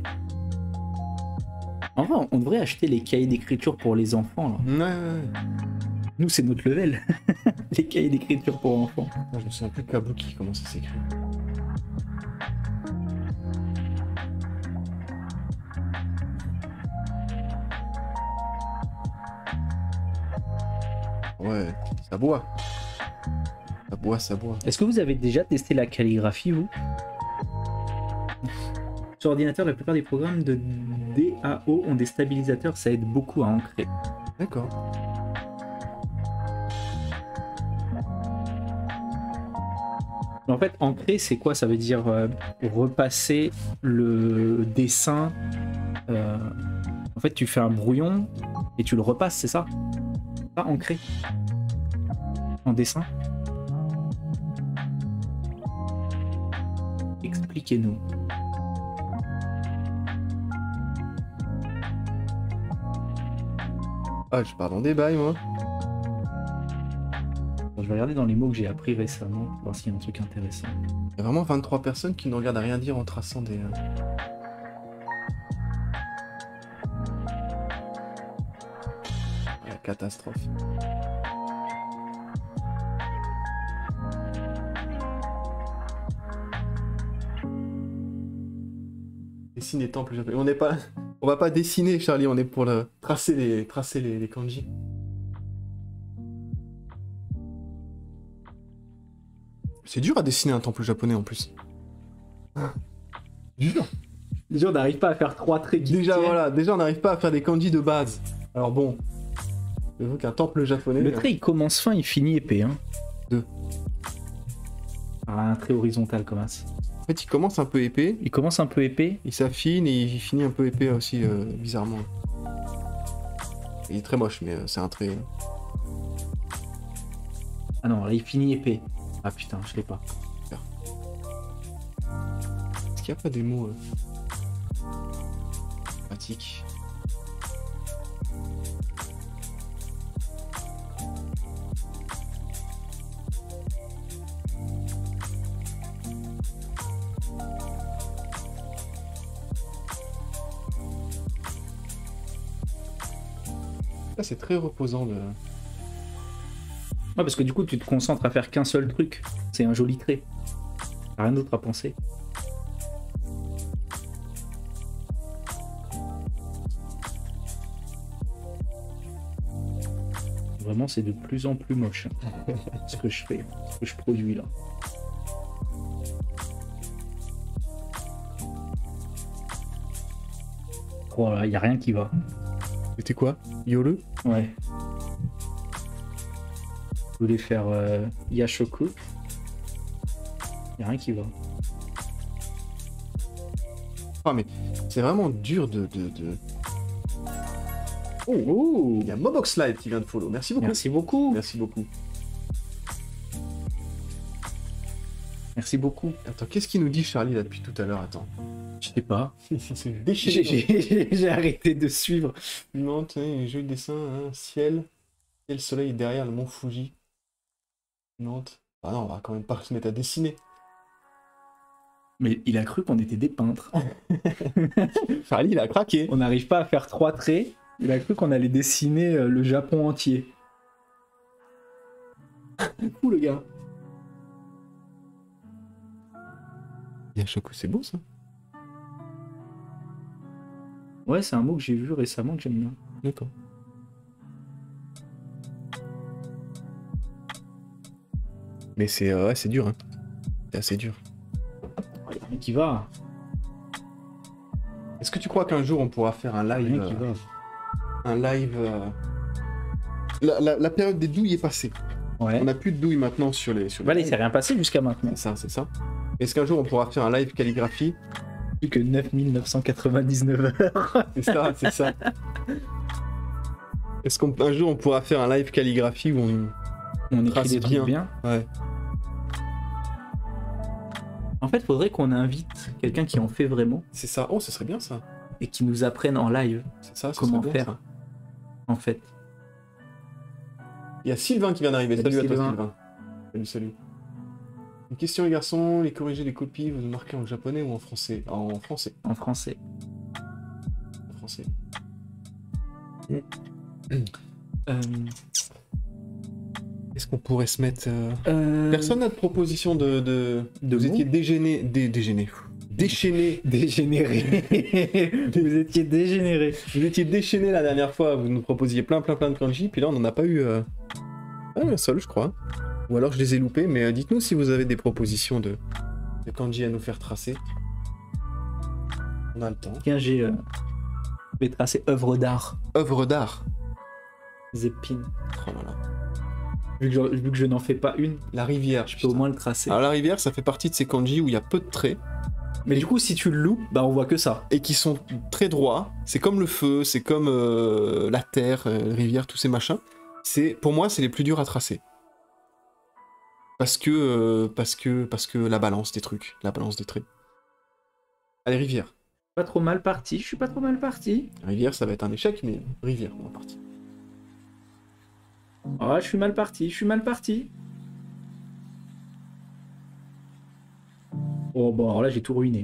En vrai, on devrait acheter les cahiers d'écriture pour les enfants. Là. Ouais. Nous, c'est notre level. Les cahiers d'écriture pour enfants. Ah, je me souviens plus Kabuki, comment ça s'écrit. Ouais, ça boit. Ça boit. Est-ce que vous avez déjà testé la calligraphie, vous? Sur ordinateur, la plupart des programmes de DAO ont des stabilisateurs, ça aide beaucoup à ancrer. D'accord. En fait, ancrer, c'est quoi? Ça veut dire repasser le dessin. En fait, tu fais un brouillon et tu le repasses, c'est ça? Pas ancrer. En dessin. Expliquez-nous. Ah, je pars dans des bails, moi. Je vais regarder dans les mots que j'ai appris récemment, pour voir s'il y a un truc intéressant. Il y a vraiment 23 personnes qui ne regardent à rien dire en traçant des... La catastrophe. Dessiner des temples japonais. On n'est pas... On va pas dessiner, Charlie, on est pour tracer les kanji. C'est dur à dessiner un temple japonais en plus. Dur. Déjà, on n'arrive pas à faire 3 traits Déjà on n'arrive pas à faire des kanji de base. Alors bon, j'avoue qu'un temple japonais. Le trait il commence fin, il finit épais. Hein. 2. Un trait horizontal commence. En fait, il commence un peu épais, Il commence un peu épais. il s'affine et il finit un peu épais aussi, bizarrement. Il est très moche, mais c'est un trait. Ah non, là il finit épais. Ah putain, je l'ai pas. Est-ce qu'il n'y a pas des mots pratiques? Là, c'est très reposant de... Ouais, parce que du coup, tu te concentres à faire qu'un seul truc. C'est un joli trait. T'as rien d'autre à penser. Vraiment, c'est de plus en plus moche. Hein, ce que je fais, ce que je produis là. Oh là, y a rien qui va. C'était quoi? Yole? Ouais. Je voulais faire Yashoku. Y a rien qui va. Ah mais c'est vraiment dur de... Oh, Il y a Mobox Live qui vient de follow. Merci beaucoup. merci beaucoup. Merci beaucoup. Merci beaucoup. Attends, qu'est-ce qu'il nous dit Charlie là depuis tout à l'heure? Attends. Je sais pas. C'est déchiré. J'ai arrêté de suivre. Non, tenez, joli dessin, hein, ciel. Et le soleil derrière le mont Fuji. Nantes. Ah non, on va quand même pas se mettre à dessiner. Mais il a cru qu'on était des peintres. Charlie, il a craqué. On n'arrive pas à faire 3 traits. Il a cru qu'on allait dessiner le Japon entier. Fou le gars. Yashoku, c'est beau ça. Ouais, c'est un mot que j'ai vu récemment que j'aime bien. D'accord. Mais c'est ouais, c'est dur, hein. C'est assez dur. Oh, y a rien qui va. Est-ce que tu crois qu'un jour on pourra faire un live Rien qui va. un live la période des douilles est passée. Ouais. On n'a plus de douilles maintenant sur les Voilà, il s'est rien passé jusqu'à maintenant. c'est ça. Est-ce qu'un jour on pourra faire un live calligraphie? Plus que 9999 heures. C'est ça. Est-ce qu'un jour on pourra faire un live calligraphie où On écrit trace des trucs bien. Ouais. En fait, faudrait qu'on invite quelqu'un qui en fait vraiment C'est ça. Oh, ce serait bien ça. et qui nous apprenne en live C'est ça. Ce comment serait bien, faire, ça. en fait. Il y a Sylvain qui vient d'arriver. Salut, Salut à toi, Sylvain. Sylvain. Salut, salut. Une question, les garçons. Les corriger les copies, vous marquez en japonais ou en français? En français. En français. En français. Est-ce qu'on pourrait se mettre... Personne n'a de proposition de vous mots étiez dégéné... Déchaîné. Dégénéré. Vous étiez dégénéré. Vous étiez déchaîné la dernière fois, vous nous proposiez plein de kanji, puis là on n'en a pas eu un seul, je crois. Ou alors je les ai loupés, mais dites-nous si vous avez des propositions de kanji à nous faire tracer. On a le temps. Tiens, je vais tracer œuvre d'art. Œuvre d'art. Zépine. Oh là là. Vu que je n'en fais pas une, La rivière. je peux au moins le tracer. Alors la rivière, ça fait partie de ces kanji où il y a peu de traits. Mais du coup, si tu le loupes, bah on voit que ça. Et qui sont très droits. C'est comme le feu, c'est comme la terre, la rivière, tous ces machins. Pour moi, c'est les plus durs à tracer. Parce que la balance des trucs, la balance des traits. Allez, rivière. Pas trop mal parti, je suis pas trop mal parti. Rivière, ça va être un échec, mais rivière, on va partir. Ah, je suis mal parti. Oh bon, alors là j'ai tout ruiné.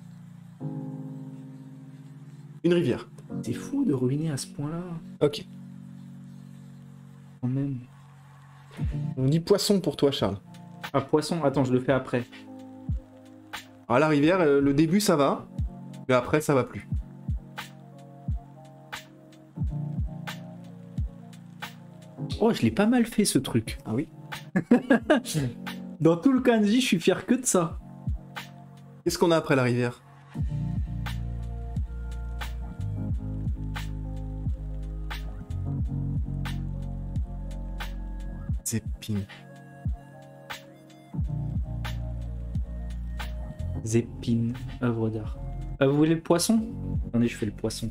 Une rivière. C'est fou de ruiner à ce point-là, Ok. quand même. On dit poisson pour toi, Charles. Ah, poisson, attends, je le fais après. Alors la rivière, le début ça va, mais après ça va plus. Oh, je l'ai pas mal fait ce truc. Ah oui. Dans tout le kanji, je suis fier que de ça. Qu'est-ce qu'on a après la rivière? Zépine. Zépine, œuvre d'art. Vous voulez le poisson? Attendez, je fais le poisson.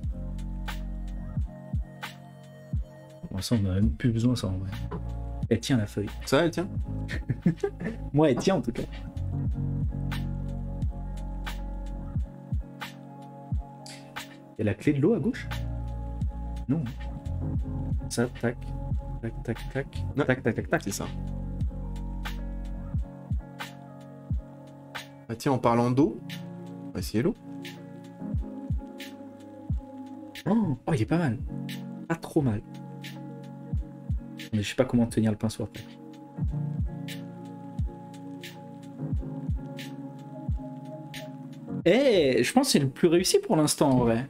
Bon, ça, on a même plus besoin, ça, en vrai. Elle tient la feuille. Ça, elle tient? Moi, elle tient, en tout cas. Il y a la clé de l'eau à gauche? Non. Ça, tac. Tac, tac, tac. Non. Tac, tac, tac, tac. C'est ça. Ah tiens, en parlant d'eau, on va essayer l'eau. Oh, il est pas mal. Pas trop mal. Mais je sais pas comment tenir le pinceau après. Eh, je pense que c'est le plus réussi pour l'instant en vrai.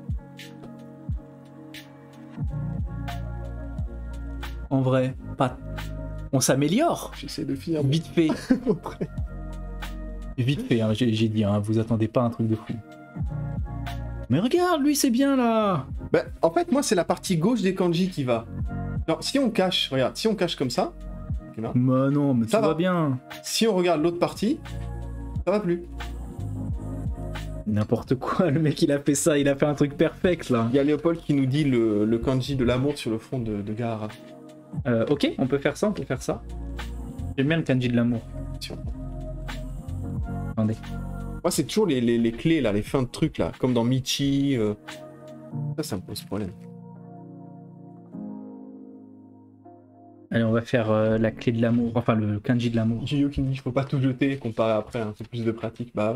En vrai, pas. On s'améliore. J'essaie de finir Vite fait. après. Vite fait, hein, j'ai dit, hein, vous attendez pas un truc de fou. Mais regarde, lui c'est bien là. Bah, en fait, moi, c'est la partie gauche des kanji qui va. Alors, si on cache, regarde, si on cache comme ça, ok, là. Mais non, mais Ça ça va va. bien. Si on regarde l'autre partie, ça va plus. N'importe quoi, le mec il a fait ça, il a fait un truc perfect là. Il y a Léopold qui nous dit le kanji de l'amour sur le front de Gaara. Ok, on peut faire ça, J'aime bien le kanji de l'amour. Attendez. Moi, c'est toujours les clés, là, les fins de trucs, là, comme dans Michi. Ça me pose problème. Allez, on va faire la clé de l'amour, enfin le kanji de l'amour. Jiyo qui nous dit qu'il faut pas tout jeter, comparé après, un peu plus de pratique. Bah,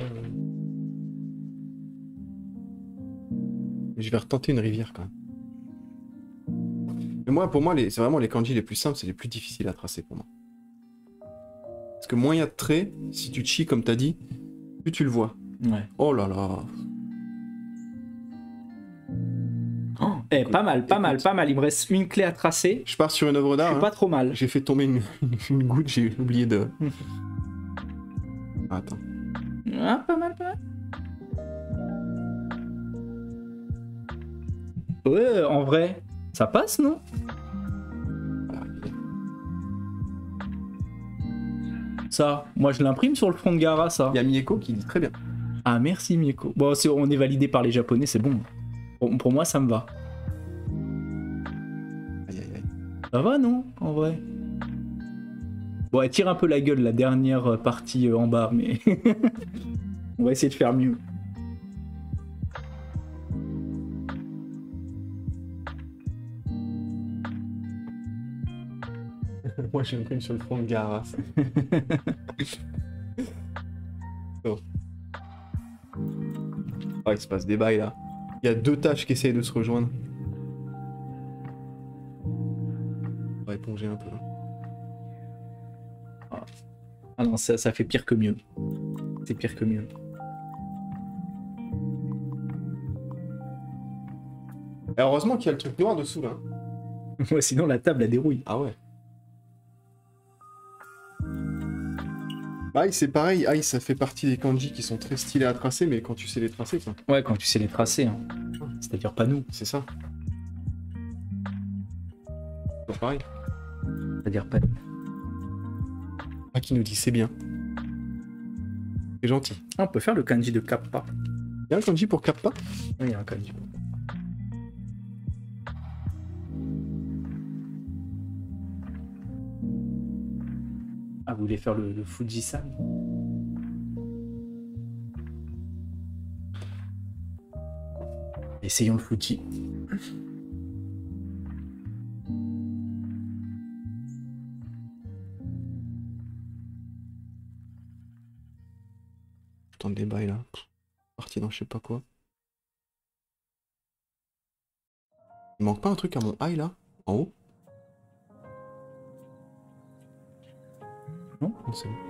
je vais retenter une rivière, quand même. Mais moi, pour moi, c'est vraiment les kanji les plus simples, c'est les plus difficiles à tracer, pour moi. Parce que moins il y a de traits, si tu chis, comme t'as dit, plus tu le vois. Ouais. Oh là là. Oh, pas mal. Il me reste une clé à tracer. Je pars sur une œuvre Je d'art. suis pas trop mal. J'ai fait tomber une goutte, j'ai oublié de... Ah, attends. Ah, pas mal. Ouais, en vrai, ça passe, non? Voilà. Ça, moi je l'imprime sur le front de Gaara, ça. Il y a Mieko qui dit très bien. Ah, merci Mieko. Bon, si on est validé par les Japonais, c'est bon. Pour moi, ça me va. Aïe aïe aïe. Ça va, non? En vrai. Bon, elle tire un peu la gueule, la dernière partie en bas, mais... on va essayer de faire mieux. Moi, j'ai imprimé sur le front de Garas. Oh. Ah, il se passe des bails là. Il y a 2 tâches qui essayent de se rejoindre. On va éponger un peu. Ah non, ça fait pire que mieux. C'est pire que mieux. Et heureusement qu'il y a le truc noir dessous là. Ouais, sinon la table, elle dérouille. Ah ouais. Aïe, c'est pareil. Aïe, ça fait partie des kanji qui sont très stylés à tracer, mais quand tu sais les tracer, quoi. Ouais, quand tu sais les tracer. Hein. C'est-à-dire pas nous. C'est ça. C'est pareil. C'est-à-dire pas nous. Ah, qui nous dit c'est bien. C'est gentil. Ah, on peut faire le kanji de kappa. Il y a un kanji pour kappa? Oui, il y a un kanji. Ah, vous voulez faire le Fujisan? Essayons le Fuji. Je tente des bails là. Parti dans je sais pas quoi. Il manque pas un truc à mon eye là? En haut? Non, c'est bon.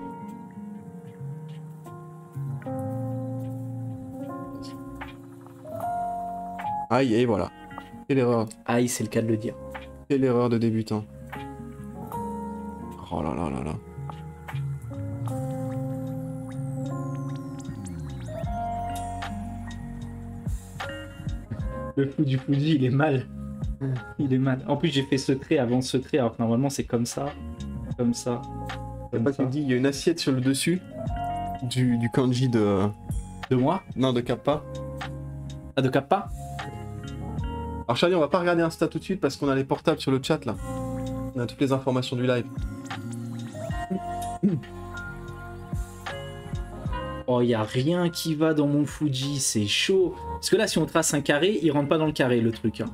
Aïe, et voilà. C'est l'erreur. aïe, c'est le cas de le dire. C'est l'erreur de débutant. Oh là là là là. Le flou du Fuji, il est mal. Il est mal. En plus, j'ai fait ce trait avant ce trait, alors que normalement, c'est comme ça. Comme ça. Comme Pas ça. qu'il dit, il y a une assiette sur le dessus du kanji de... De moi? Non, de kappa. Ah, de kappa? Alors Charlie, on va pas regarder Insta tout de suite parce qu'on a les portables sur le chat là. On a toutes les informations du live. Oh, il y a rien qui va dans mon Fuji, c'est chaud. Parce que là, si on trace un carré, il rentre pas dans le carré, le truc. Hein.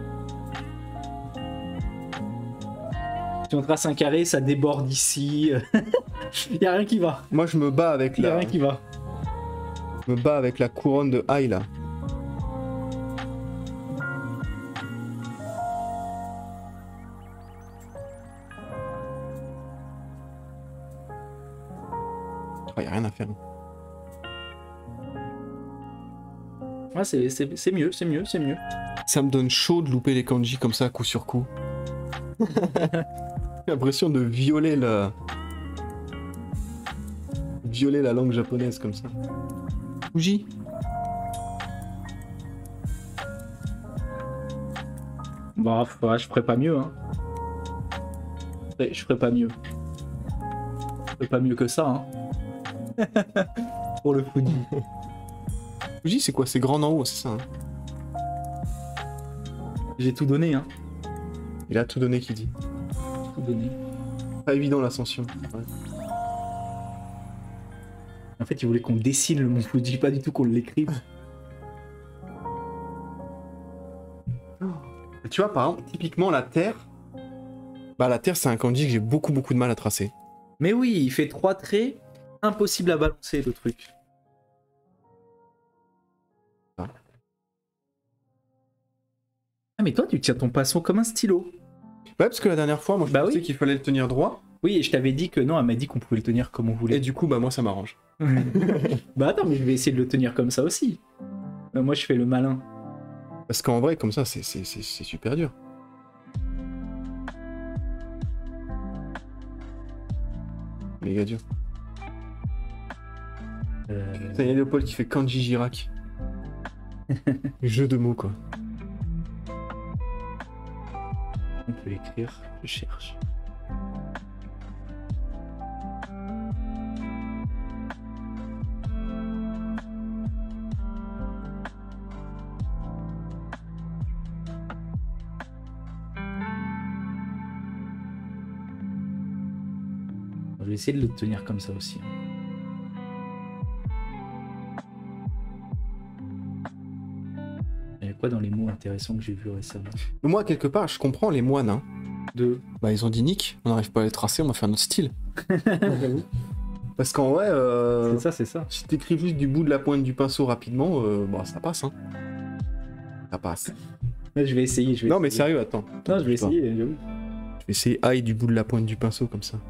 Si on trace un carré, ça déborde ici. Il y a rien qui va. Moi je me bats avec Il y a la... rien qui va. Je me bats avec la couronne de Ai là. Oh, y a rien à faire. Ouais, c'est mieux, c'est mieux, c'est mieux. Ça me donne chaud de louper les kanji comme ça, coup sur coup. J'ai l'impression de violer le... Violer la langue japonaise comme ça. Fuji. Bah, ouais, je ferais pas mieux. Hein. Je ferais pas mieux. Je ferais pas mieux que ça. Hein. Pour le Fuji. Fuji, c'est quoi? C'est grand en haut, c'est ça hein. J'ai tout donné. Hein. Il a tout donné, qui dit. Tout donné. Pas évident l'ascension. Ouais. En fait, il voulait qu'on dessine le Mont Fuji, pas du tout qu'on l'écrive. Tu vois, par exemple, typiquement la Terre. Bah, la Terre, c'est un kanji que j'ai beaucoup de mal à tracer. Mais oui, il fait 3 traits, impossible à balancer le truc. Ah. Ah, mais toi, tu tiens ton pinceau comme un stylo. Ouais, parce que la dernière fois, moi, je pensais qu'il fallait le tenir droit. Oui, et je t'avais dit que non, elle m'a dit qu'on pouvait le tenir comme on voulait. Et du coup, bah, moi, ça m'arrange. Bah attends, mais je vais essayer de le tenir comme ça aussi. Moi, je fais le malin. Parce qu'en vrai, comme ça, c'est super dur. Méga dur. Il y a Léopold qui fait Kanji Girac. Jeu de mots, quoi. On peut écrire, je cherche. Je vais essayer de le tenir comme ça aussi. Il y a quoi dans les mots intéressants que j'ai vus récemment? Moi, quelque part, je comprends les moines, hein. Bah ils ont dit nick, on n'arrive pas à les tracer, on va faire notre style. J'avoue. Parce qu'en vrai, C'est ça. si t'écris juste du bout de la pointe du pinceau rapidement, bah ça passe hein. Ça passe. Ouais, je vais essayer. Non mais sérieux, attends. Non, je vais essayer, j'avoue. Je vais essayer aïe du bout de la pointe du pinceau comme ça.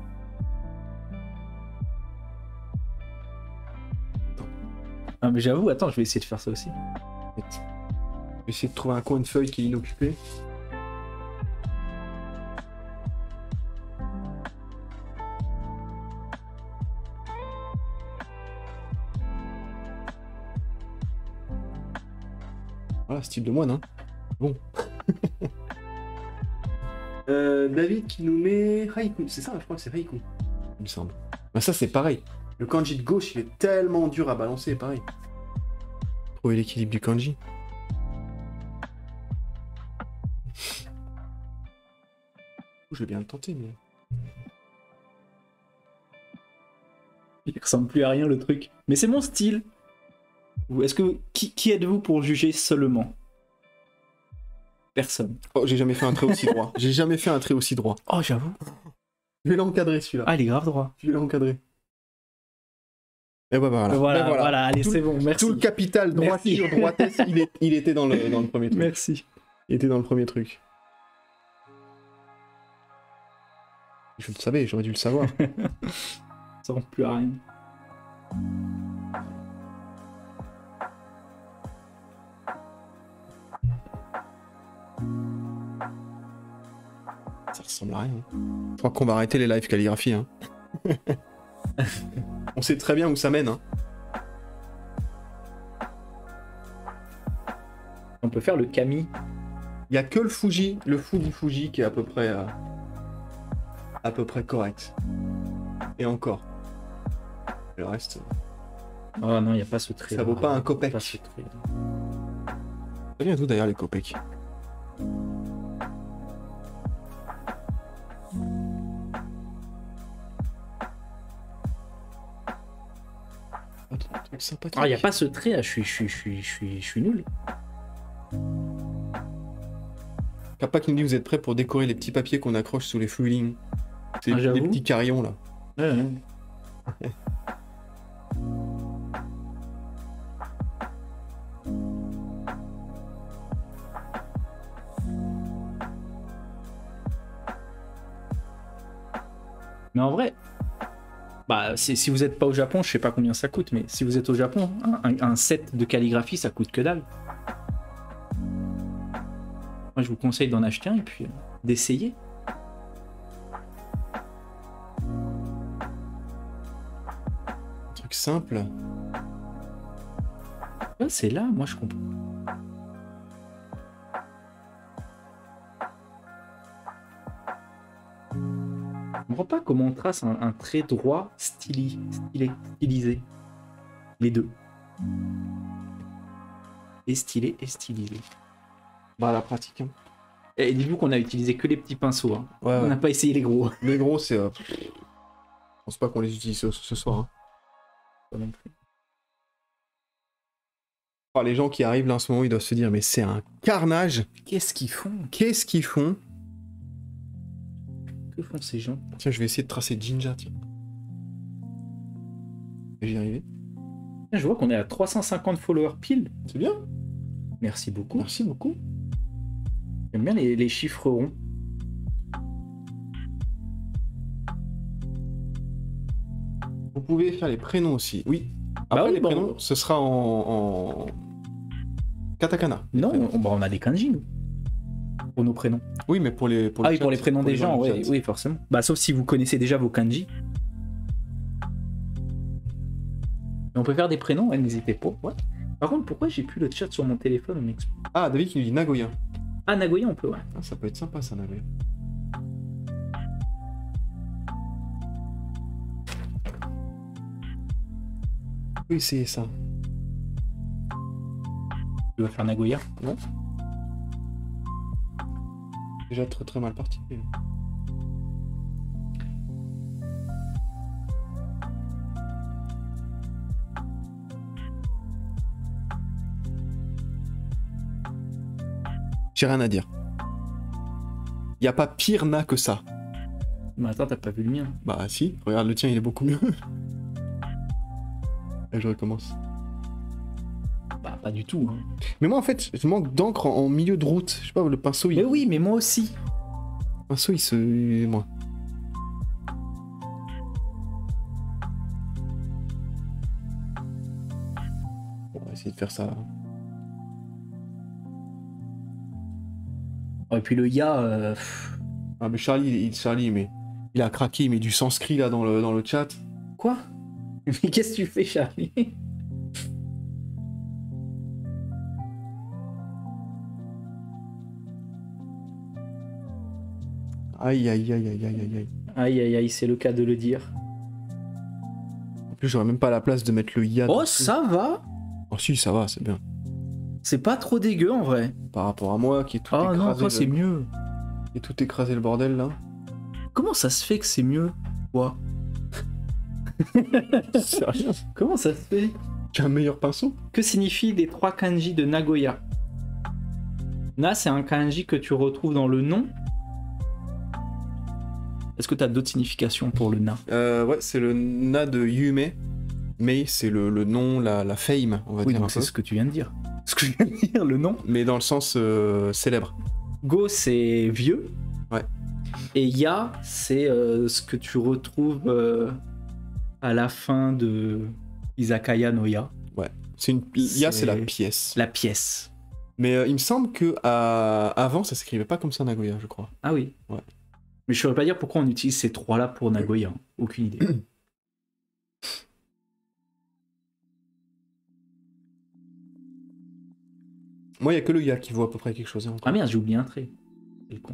Ah, mais j'avoue, attends, je vais essayer de faire ça aussi. Je vais essayer de trouver un coin de feuille qui est inoccupé. Voilà, style de moine, hein. Bon. David qui nous met Haiku, c'est ça, je crois que c'est Haiku, il me semble. Bah ça c'est pareil. Le kanji de gauche, il est tellement dur à balancer, pareil. Trouver l'équilibre du kanji. Je vais bien le tenter, mais... Il ressemble plus à rien le truc. Mais c'est mon style. Est-ce que qui êtes-vous pour juger seulement? Personne. Oh, j'ai jamais fait un trait aussi droit. J'ai jamais fait un trait aussi droit. Oh, j'avoue. Je vais l'encadrer celui-là. Ah, il est grave droit. Je vais l'encadrer. Et bah voilà. Voilà, allez, c'est bon, merci. Tout le capital droiture, droitesse, il était dans le premier truc. Merci. Il était dans le premier truc. Je le savais, j'aurais dû le savoir. Ça rend plus à rien. Ça ressemble à rien. Je crois qu'on va arrêter les live calligraphie. Hein. On sait très bien où ça mène. Hein. On peut faire le kami. Il y a que le Fuji, le Fuji qui est à peu près correct. Et encore. Le reste. Oh non, il n'y a pas ce trait. Ça vaut pas un copec. Pas ce trait. Ça vient d'où d'ailleurs les copecs? Ah, il n'y a pas ce trait là, je suis nul. Kappa qui nous dit vous êtes prêts pour décorer les petits papiers qu'on accroche sous les foulings. C'est des petits carillons là. Ouais. Mais en vrai, bah, si vous n'êtes pas au Japon, je sais pas combien ça coûte, mais si vous êtes au Japon, un set de calligraphie, ça coûte que dalle. Moi, je vous conseille d'en acheter un et puis d'essayer. Un truc simple. Ouais, c'est là, moi je comprends. Je comprends pas comment on trace un trait droit stylisé. Les deux. Et stylé et stylisé. Bah la pratique. Hein. Et dites-vous qu'on a utilisé que les petits pinceaux. Hein. Ouais, On n'a pas essayé les gros. Les gros, c'est... Je pense pas qu'on les utilise ce soir. Hein. Pas non plus. Oh, les gens qui arrivent là en ce moment, ils doivent se dire mais c'est un carnage. Qu'est-ce qu'ils font? Qu'est-ce qu'ils font? Que font ces gens? Tiens, je vais essayer de tracer Jinja, tiens. J'y arrivé. Je vois qu'on est à 350 followers pile. C'est bien. Merci beaucoup. Merci beaucoup. J'aime bien les chiffres ronds. Vous pouvez faire les prénoms aussi. Oui. Bah Après oui, les prénoms, ce sera en katakana. Non, on a des kanji, nous. Pour nos prénoms. Oui, mais pour les pour les prénoms des gens, du chat. oui, forcément. Bah, sauf si vous connaissez déjà vos kanji. Mais on peut faire des prénoms, ouais, n'hésitez pas. Ouais. Par contre, pourquoi j'ai plus le chat sur mon téléphone? On m'explique. Ah, David qui nous dit Nagoya. Ah, Nagoya, on peut, ouais. Ah, ça peut être sympa, ça, Nagoya. Oui, c'est ça. Tu vas faire Nagoya? Non. Déjà très très mal parti. J'ai rien à dire. Il n'y a pas pire na que ça. Mais attends, t'as pas vu le mien. Bah si, regarde le tien, il est beaucoup mieux. Et je recommence. Bah, pas du tout. Hein. Mais moi, en fait, je manque d'encre en milieu de route. Je sais pas, le pinceau, il... Mais oui, mais moi aussi. Le pinceau, il se... Moi. Bon, on va essayer de faire ça. Et puis le ya... Ah, mais Charlie, mais... Il a craqué, il met du sanskrit, là, dans le chat. Quoi? Mais qu'est-ce que tu fais, Charlie? Aïe, aïe, aïe, aïe, aïe, aïe, aïe. Aïe, aïe, aïe, c'est le cas de le dire. En plus, j'aurais même pas la place de mettre le ya. Oh, ça va. Oh si, ça va, c'est bien. C'est pas trop dégueu, en vrai. Par rapport à moi, qui est tout Oh écrasé. non, toi, c'est mieux. Qui est tout écrasé le bordel, là. Comment ça se fait que c'est mieux, toi? Sérieux? Comment ça se fait? Tu as un meilleur pinceau? Que signifient les 3 kanji de Nagoya? Na, c'est un kanji que tu retrouves dans le nom. Est-ce que tu as d'autres significations pour le na? Ouais, c'est le na de Yume. Mais c'est le nom, la fame, on va Oui, dire. donc c'est ce que tu viens de dire. Ce que je viens de dire, le nom. Mais dans le sens célèbre. Go, c'est vieux. Ouais. Et ya, c'est ce que tu retrouves à la fin de Izakaya no ya. Ouais. Ya, c'est la pièce. La pièce. Mais il me semble que avant, ça s'écrivait pas comme ça, Nagoya, je crois. Ah oui. Ouais. Mais je saurais pas dire pourquoi on utilise ces 3-là pour Nagoya. Hein. Aucune idée. Moi, il y a que le ya qui voit à peu près quelque chose. Hein, Ah merde, j'ai oublié un trait. C'est le con.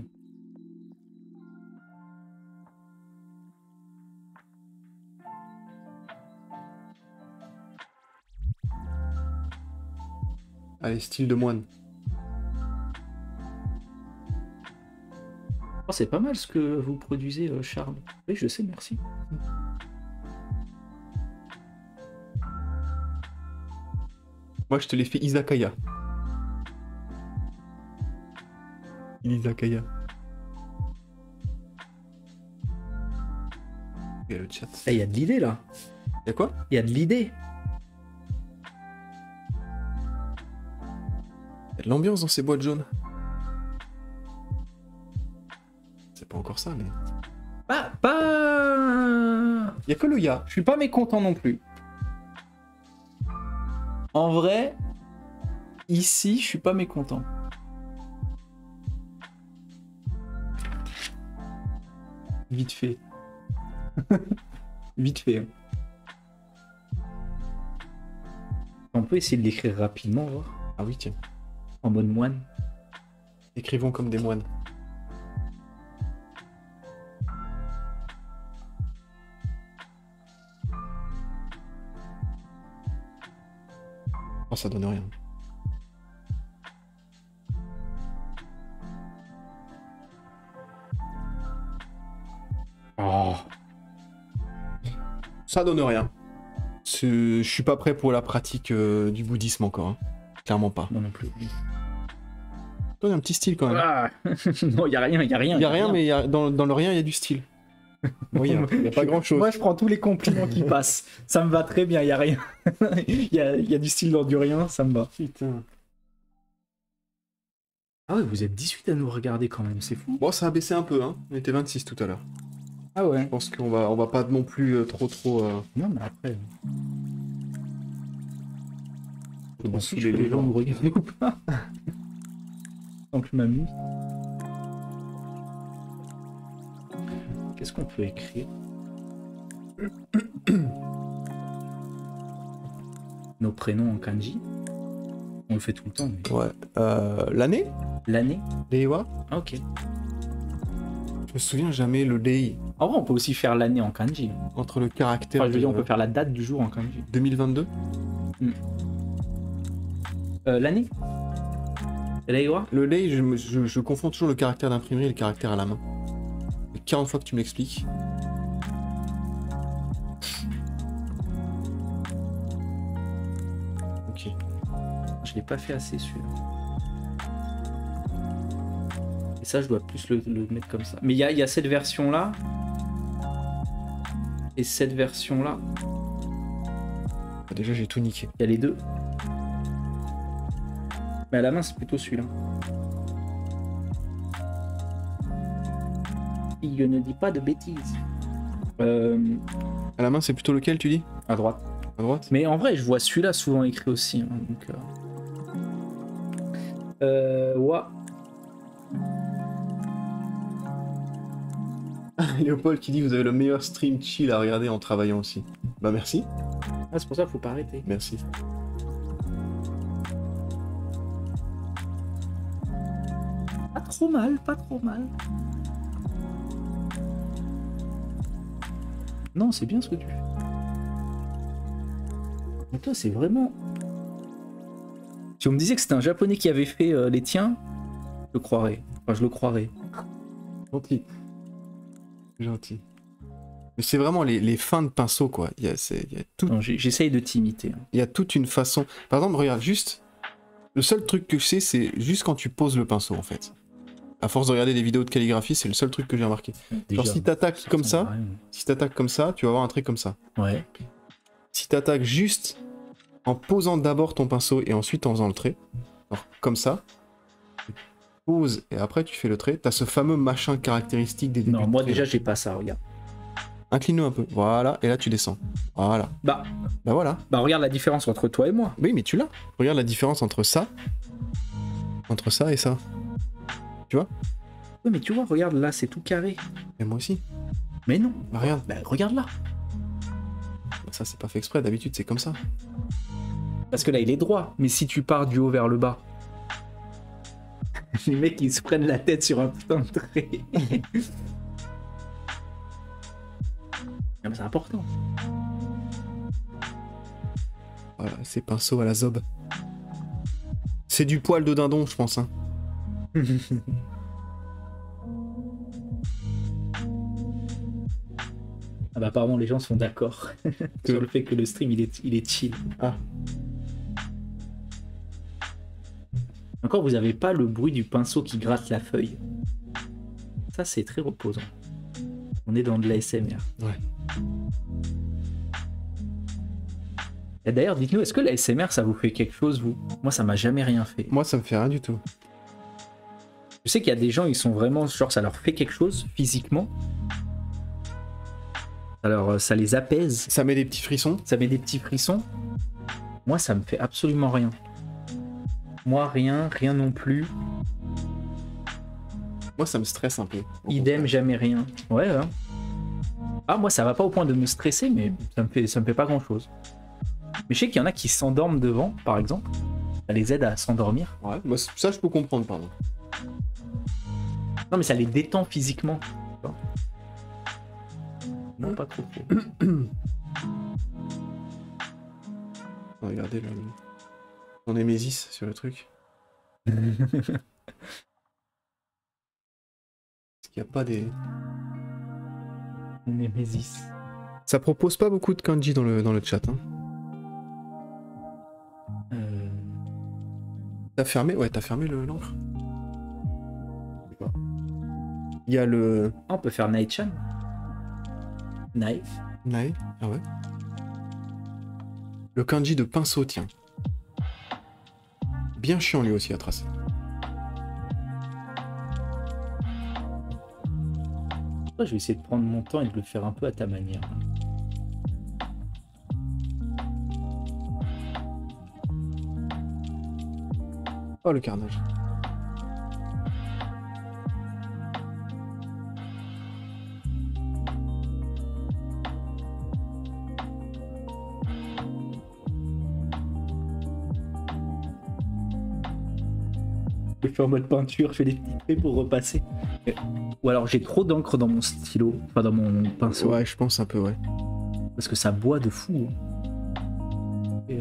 Allez, style de moine. Oh, c'est pas mal ce que vous produisez, Charles. Oui, je sais, merci. Moi, je te l'ai fait izakaya. Izakaya. Il y a le chat. Il y a de l'idée là. Il y a quoi? Il y a de l'idée. Il y a de l'ambiance dans ces boîtes jaunes. C'est pas encore ça, mais... Pas... Il y a que le ya. Je suis pas mécontent non plus. En vrai, ici, je suis pas mécontent. Vite fait. Vite fait. Hein. On peut essayer de l'écrire rapidement, voir. Ah oui, tiens. En mode moine. Écrivons comme des moines. Oh, ça donne rien. Oh. Ça donne rien. Je suis pas prêt pour la pratique du bouddhisme encore. Hein. Clairement pas. Moi non plus. Il y a un petit style quand même. Ah. Non, il y a rien, il y a rien. Il y a rien, mais dans le rien, il y a du style. Oui, il y a pas grand chose. Moi, je prends tous les compliments qui passent. Ça me va très bien, il y a rien. Il y a du style dans du rien, ça me va. Putain. Ah ouais, vous êtes 18 à nous regarder quand même, c'est fou. Bon, ça a baissé un peu, hein. On était 26 tout à l'heure. Ah ouais. Je pense qu'on va pas non plus trop. Non, mais après. Je m'en Si les gens nous regardent ou pas. Sans plus m'amuse. Qu'est-ce qu'on peut écrire? Nos prénoms en kanji. On le fait tout le temps. Mais... Ouais. L'année? L'année? Reiwa? Ah, ok. Je me souviens jamais le Rei. En vrai, on peut aussi faire l'année en kanji. Entre le caractère. Enfin, je veux dire, on peut faire la date du jour en kanji. 2022? L'année? Reiwa? Le Rei, je confonds toujours le caractère d'imprimerie et le caractère à la main. Et 40 fois que tu me l'expliques. Ok. Je l'ai pas fait assez celui-là. Et ça, je dois plus le mettre comme ça. Mais il y a cette version-là. Et cette version-là. Déjà, j'ai tout niqué. Il y a les deux. Mais à la main, c'est plutôt celui-là. Il ne dit pas de bêtises. À la main, c'est plutôt lequel, tu dis? À droite. À droite? Mais en vrai, je vois celui-là souvent écrit aussi. Hein, donc, ouais. Léopold qui dit vous avez le meilleur stream chill à regarder en travaillant aussi. Bah merci. Ah, c'est pour ça qu'il faut pas arrêter. Merci. Pas trop mal, pas trop mal. Non, c'est bien ce que tu fais. Mais toi, c'est vraiment... Si on me disait que c'était un japonais qui avait fait les tiens, je le croirais. Enfin, je le croirais. Gentil. Gentil. Mais c'est vraiment les fins de pinceau, quoi. Il y a tout... Non, j'essaye de t'imiter. Il y a toute une façon... Par exemple, regarde, juste... Le seul truc que je sais, c'est juste quand tu poses le pinceau, en fait. À force de regarder des vidéos de calligraphie, c'est le seul truc que j'ai remarqué. Déjà, genre, si t'attaques comme ça, tu vas avoir un trait comme ça. Ouais. Si t'attaques juste en posant d'abord ton pinceau et ensuite en faisant le trait, alors comme ça, tu poses et après tu fais le trait, t'as ce fameux machin caractéristique des débuts. Non, moi de trait, déjà, là. j'ai pas ça, regarde. Incline-le un peu, voilà, et là tu descends. Voilà. Bah, Voilà. regarde la différence entre toi et moi. Oui, mais tu l'as. Regarde la différence entre ça et ça. Tu vois? Oui, mais tu vois, regarde, là, c'est tout carré. Et moi aussi. Mais non. Bah, regarde. Bah, regarde là. Ça, c'est pas fait exprès, d'habitude c'est comme ça. Parce que là, il est droit. Mais si tu pars du haut vers le bas, les mecs, ils se prennent la tête sur un putain de trait. Ah, mais c'est important. Voilà, ces pinceaux à la zob. C'est du poil de dindon, je pense. Hein. Ah bah apparemment les gens sont d'accord sur le fait que le stream il est chill. Ah. Encore vous avez pas le bruit du pinceau qui gratte la feuille. Ça c'est très reposant. On est dans de l'ASMR. Ouais. Et d'ailleurs dites-nous, est-ce que l'ASMR ça vous fait quelque chose vous? Moi ça m'a jamais rien fait. Moi ça me fait rien du tout. Je sais qu'il y a des gens, ils sont vraiment genre ça leur fait quelque chose physiquement. Alors ça les apaise. Ça met des petits frissons. Ça met des petits frissons. Moi ça me fait absolument rien. Moi rien non plus. Moi ça me stresse un peu. Idem, jamais rien. Ouais, hein. Ah moi ça va pas au point de me stresser, mais ça me fait pas grand chose. Mais je sais qu'il y en a qui s'endorment devant, par exemple. Ça les aide à s'endormir. Ouais, moi ça je peux comprendre, pardon. Non mais ça les détend physiquement. Non, pas trop. Regardez là. On est Mésis sur le truc. Est-ce qu'il n'y a pas des... Némésis. Ça propose pas beaucoup de kanji dans le chat. Hein. T'as fermé? Ouais, t'as fermé l'encre. Il y a le... Ah, on peut faire Naichan. Knife. Nae? Ah ouais. Le kanji de pinceau, tiens. Bien chiant lui aussi à tracer. Je vais essayer de prendre mon temps et de le faire un peu à ta manière. Oh le carnage. Je fais en mode peinture, je fais des petits traits pour repasser. Ou alors j'ai trop d'encre dans mon stylo, enfin dans mon pinceau. Ouais, je pense un peu, ouais. Parce que ça boit de fou. Et,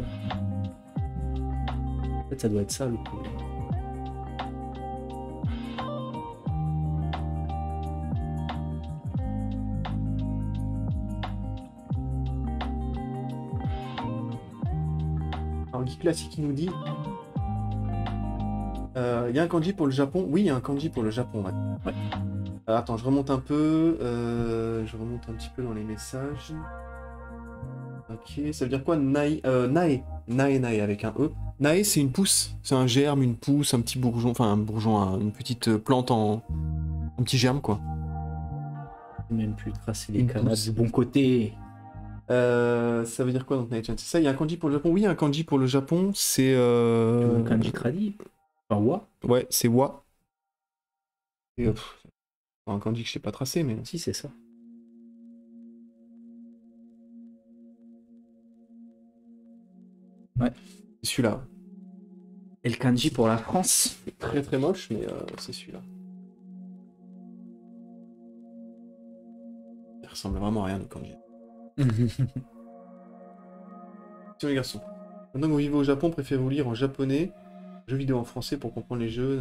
en fait, ça doit être ça le problème. Alors Guy Classique qui nous dit... Il y a un kanji pour le Japon? Oui, il y a un kanji pour le Japon, ouais. Attends, je remonte un peu. Je remonte un petit peu dans les messages. Ok, ça veut dire quoi? Nae. Nae avec un E. Nae, c'est une pousse. C'est un germe, une pousse, un petit bourgeon. Enfin, un bourgeon, une petite plante en. Un petit germe, quoi. Même plus tracer les Une canaux pousse. du bon côté. Ça veut dire quoi donc Nae-chan? C'est ça, il y a un kanji pour le Japon? Oui, il y a un kanji pour le Japon. C'est. Le kanji tradi. Enfin, wa. Ouais, c'est wa. Et, un kanji que je sais pas tracer, mais. Si, c'est ça. Ouais. C'est celui-là. Et le kanji pour la France. C'est très très moche, mais c'est celui-là. Il ressemble vraiment à rien le kanji. Tiens les garçons. Maintenant que vous vivez au Japon, préférez-vous lire en japonais, jeux vidéo en français pour comprendre les jeux?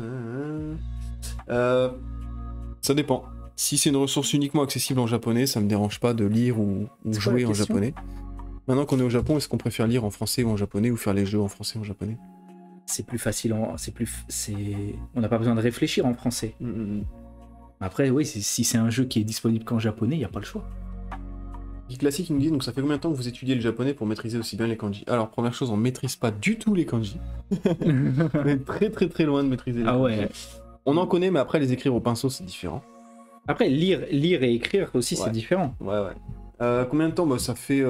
Ça dépend. Si c'est une ressource uniquement accessible en japonais, ça me dérange pas de lire ou jouer en japonais. Maintenant qu'on est au Japon, est-ce qu'on préfère lire en français ou en japonais ou faire les jeux en français ou en japonais? C'est plus facile, on n'a pas besoin de réfléchir en français. Après, oui, si c'est un jeu qui est disponible qu'en japonais, il n'y a pas le choix. Geek Classique, il me dit, donc ça fait combien de temps que vous étudiez le japonais pour maîtriser aussi bien les kanji? Alors, première chose, on maîtrise pas du tout les kanji. On est très très très loin de maîtriser les kanji. Ouais. On en connaît, mais après, les écrire au pinceau, c'est différent. Après, lire et écrire aussi, c'est différent. Ouais. Combien de temps? Bah, ça fait...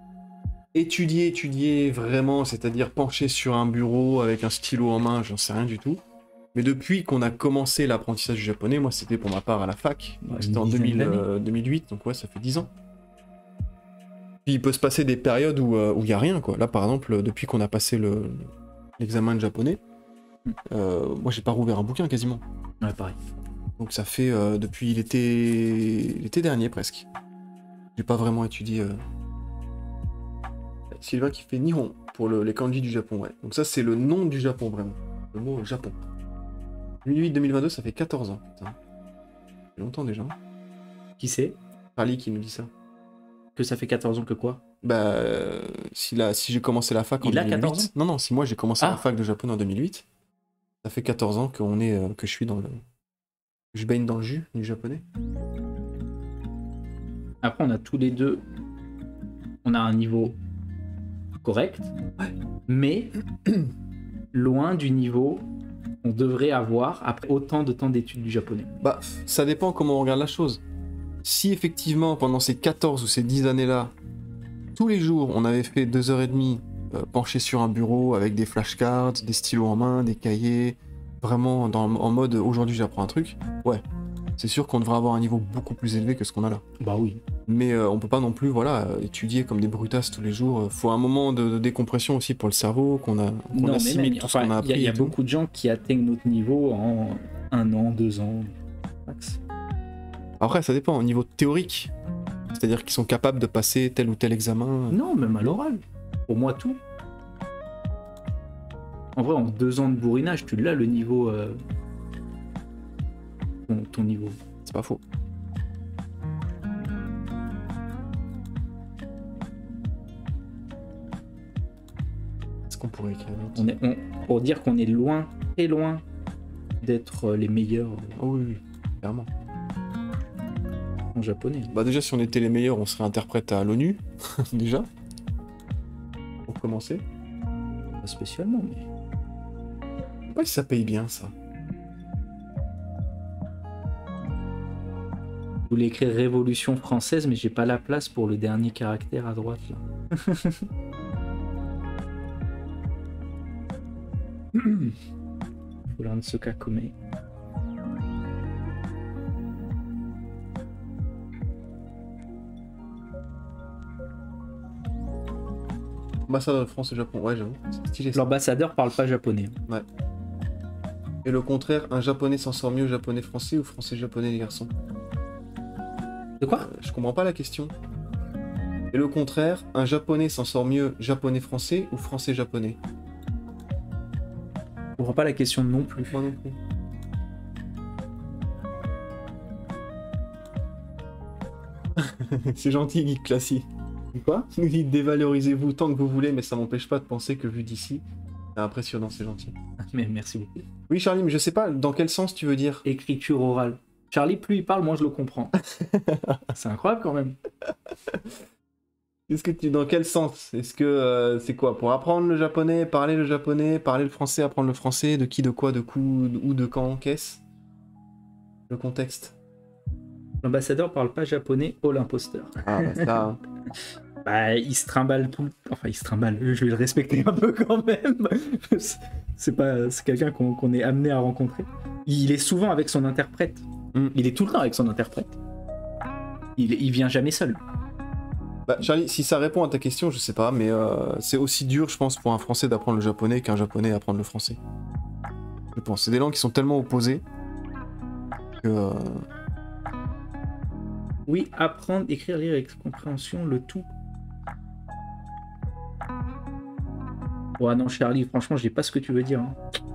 étudier vraiment, c'est-à-dire pencher sur un bureau avec un stylo en main, j'en sais rien du tout. Mais depuis qu'on a commencé l'apprentissage du japonais, moi c'était pour ma part à la fac, donc c'était en 2008, donc ouais, ça fait 10 ans. Puis il peut se passer des périodes où il n'y a rien, quoi. Là par exemple, depuis qu'on a passé l'examen de japonais, moi j'ai pas rouvert un bouquin quasiment. Ouais, pareil. Donc ça fait depuis l'été dernier presque. J'ai pas vraiment étudié... Sylvain qui fait Nihon pour les kanji du Japon, ouais. Donc ça, c'est le nom du Japon, vraiment. Le mot Japon. 2008-2022, ça fait 14 ans, putain. Ça fait longtemps déjà. Qui c'est? Rally qui nous dit ça. Que ça fait 14 ans que quoi? Bah, si j'ai commencé la fac en 2008... Il a 14 ans? Non, si moi j'ai commencé la fac de japonais en 2008, ça fait 14 ans que je suis dans le... Je baigne dans le jus du japonais. Après, on a tous les deux... On a un niveau... correct, mais loin du niveau qu'on devrait avoir après autant de temps d'études du japonais. Bah, ça dépend comment on regarde la chose. Si effectivement, pendant ces 14 ou ces 10 années-là, tous les jours, on avait fait 2h30 penché sur un bureau avec des flashcards, des stylos en main, des cahiers, vraiment en mode aujourd'hui j'apprends un truc, ouais, c'est sûr qu'on devrait avoir un niveau beaucoup plus élevé que ce qu'on a là. Bah oui. Mais on peut pas non plus étudier comme des brutasses tous les jours. Faut un moment de décompression aussi pour le cerveau, qu'on assimile tout ce qu'on a appris. Il y a beaucoup de gens qui atteignent notre niveau en 1 an, 2 ans, max. Après, ça dépend, au niveau théorique. C'est-à-dire qu'ils sont capables de passer tel ou tel examen. Non, même à l'oral. Pour moi, tout. En vrai, en 2 ans de bourrinage, tu l'as le niveau... ton niveau. C'est pas faux. Qu'on pourrait écrire pour dire qu'on est loin, très loin d'être les meilleurs oui, clairement. En japonais. Bah déjà, si on était les meilleurs, on serait interprète à l'ONU, déjà. Pour commencer. Pas spécialement, mais... Je sais pas si ça paye bien, ça. Je voulais écrire Révolution française, mais j'ai pas la place pour le dernier caractère à droite, là. Furansuka Kume. Ambassadeur de France au Japon, ouais, j'avoue, c'est stylé. L'ambassadeur parle pas japonais. Ouais. Et le contraire, un japonais s'en sort mieux japonais-français ou français-japonais, les garçons? De quoi? Je comprends pas la question. Et le contraire, un japonais s'en sort mieux japonais-français ou français-japonais? Je comprends pas la question non plus. Moi non plus. C'est gentil, Geek Classy. Quoi? Nous dit dévalorisez-vous tant que vous voulez, mais ça m'empêche pas de penser que vu d'ici, C'est impressionnant, c'est gentil. Mais merci beaucoup. Oui, Charlie, mais je sais pas dans quel sens tu veux dire. Écriture orale. Charlie, plus il parle, moins je le comprends. C'est incroyable quand même. Dans quel sens? Est-ce que c'est quoi? Pour apprendre le japonais, parler le français, apprendre le français, de qui, de quoi, de où, de quand, qu'est-ce? Le contexte. L'ambassadeur parle pas japonais, oh l'imposteur. Ah bah ça. Bah, il se trimballe tout. Enfin, il se trimballe. Je vais le respecter un peu quand même. C'est quelqu'un qu'on est amené à rencontrer. Il est souvent avec son interprète. Il est tout le temps avec son interprète. Il vient jamais seul. Bah, Charlie, si ça répond à ta question, je sais pas, mais c'est aussi dur, je pense, pour un Français d'apprendre le japonais qu'un Japonais d'apprendre le français. Je pense. C'est des langues qui sont tellement opposées que. Oui, apprendre, écrire, lire avec compréhension, le tout. Ouais, non, Charlie, franchement, je sais pas ce que tu veux dire. Hein.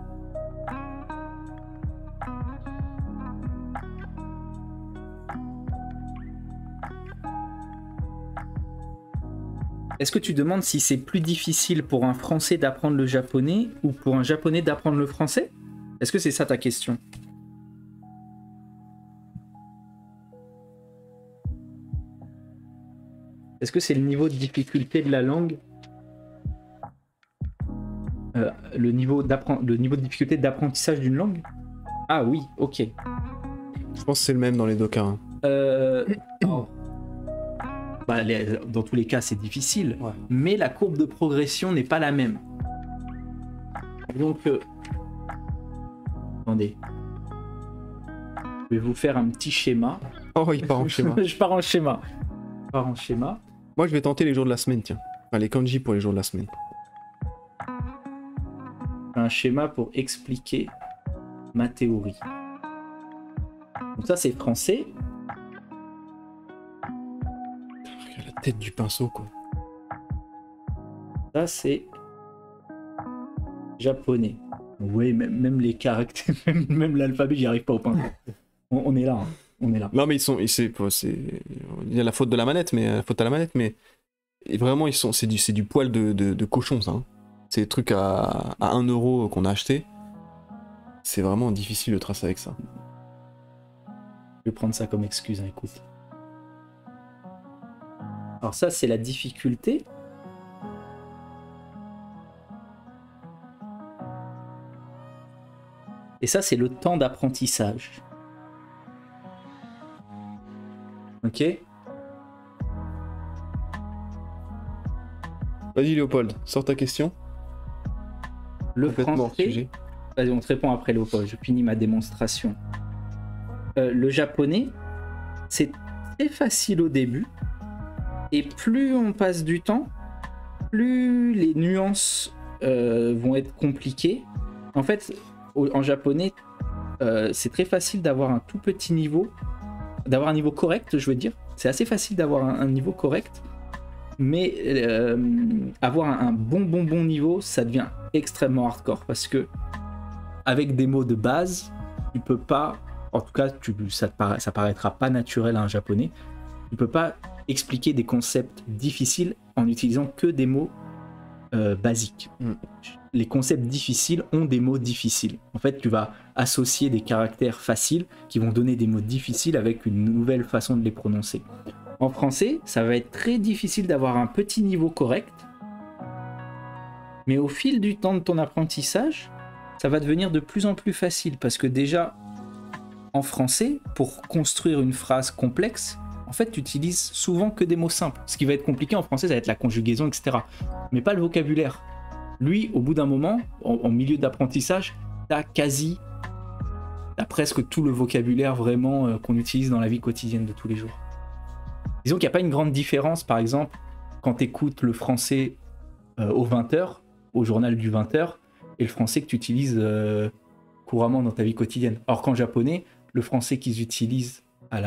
Est-ce que tu demandes si c'est plus difficile pour un Français d'apprendre le japonais ou pour un Japonais d'apprendre le français? Est-ce que c'est ça ta question? Est-ce que c'est le niveau de difficulté de la langue? Le niveau de difficulté d'apprentissage d'une langue? Ah oui, ok. Je pense que c'est le même dans les deux cas. Hein. Oh. Bah, dans tous les cas, c'est difficile, ouais. Mais la courbe de progression n'est pas la même. Donc, attendez. Je vais vous faire un petit schéma. Oh, il part en schéma. Je pars en schéma. Moi, je vais tenter les jours de la semaine, tiens. Enfin, les kanji pour les jours de la semaine. Un schéma pour expliquer ma théorie. Donc ça, c'est français. La tête du pinceau, quoi. Ça, c'est japonais. Oui, même les caractères, même l'alphabet, j'y arrive pas au pinceau. On est là, hein. On est là. Non, mais il y a la faute de la manette, mais la faute à la manette, mais vraiment, c'est du poil de cochon, ça. Hein. C'est des trucs à 1 euro qu'on a acheté. C'est vraiment difficile de tracer avec ça. Je vais prendre ça comme excuse, hein, écoute. Alors ça, c'est la difficulté. Et ça, c'est le temps d'apprentissage. Ok? Vas-y, Léopold, sors ta question. Le Complètement hors français... sujet. Vas-y, on te répond après, Léopold. Je finis ma démonstration. Le japonais, c'est très facile au début. Et plus on passe du temps, plus les nuances vont être compliquées. En fait, en japonais, c'est très facile d'avoir un tout petit niveau, d'avoir un niveau correct, je veux dire. C'est assez facile d'avoir un niveau correct, mais avoir un bon niveau, ça devient extrêmement hardcore parce que avec des mots de base, tu peux pas, en tout cas, ça paraîtra pas naturel à un japonais. Tu peux pas expliquer des concepts difficiles en utilisant que des mots basiques. Les concepts difficiles ont des mots difficiles. En fait, tu vas associer des caractères faciles qui vont donner des mots difficiles avec une nouvelle façon de les prononcer. En français, ça va être très difficile d'avoir un petit niveau correct, mais au fil du temps de ton apprentissage, ça va devenir de plus en plus facile parce que déjà, en français, pour construire une phrase complexe, en fait, tu utilises souvent que des mots simples. Ce qui va être compliqué en français, ça va être la conjugaison, etc. Mais pas le vocabulaire. Lui, au bout d'un moment, en milieu d'apprentissage, t'as presque tout le vocabulaire vraiment qu'on utilise dans la vie quotidienne de tous les jours. Disons qu'il n'y a pas une grande différence, par exemple, quand tu écoutes le français au 20h, au journal du 20h, et le français que tu utilises couramment dans ta vie quotidienne. Or qu'en japonais, le français qu'ils utilisent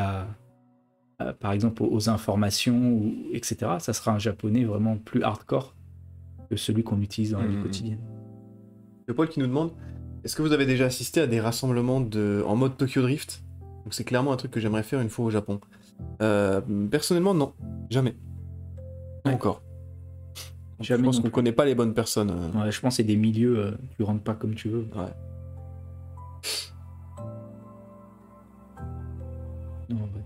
par exemple aux informations, etc., ça sera un japonais vraiment plus hardcore que celui qu'on utilise dans la vie quotidienne. Léopold qui nous demande, est-ce que vous avez déjà assisté à des rassemblements en mode Tokyo Drift? Donc c'est clairement un truc que j'aimerais faire une fois au Japon. Personnellement, non. Jamais. Pas encore. Je Jamais pense non qu'on plus. connaît pas les bonnes personnes. Ouais, je pense que c'est des milieux, tu rentres pas comme tu veux. Ouais. Non, ouais.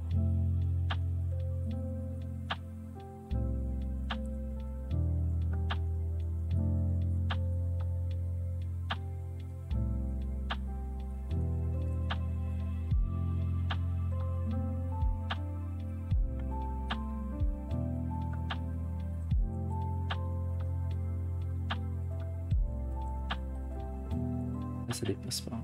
Là, ça dépasse pas.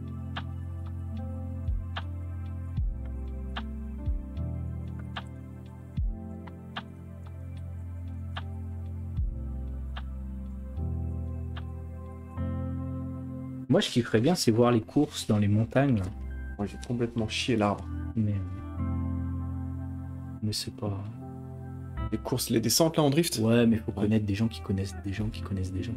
Moi, je kifferais bien, c'est voir les courses dans les montagnes, Moi, j'ai complètement chié l'arbre. mais c'est pas. Les courses, les descentes là en drift. Ouais, mais faut connaître des gens qui connaissent des gens qui connaissent des gens.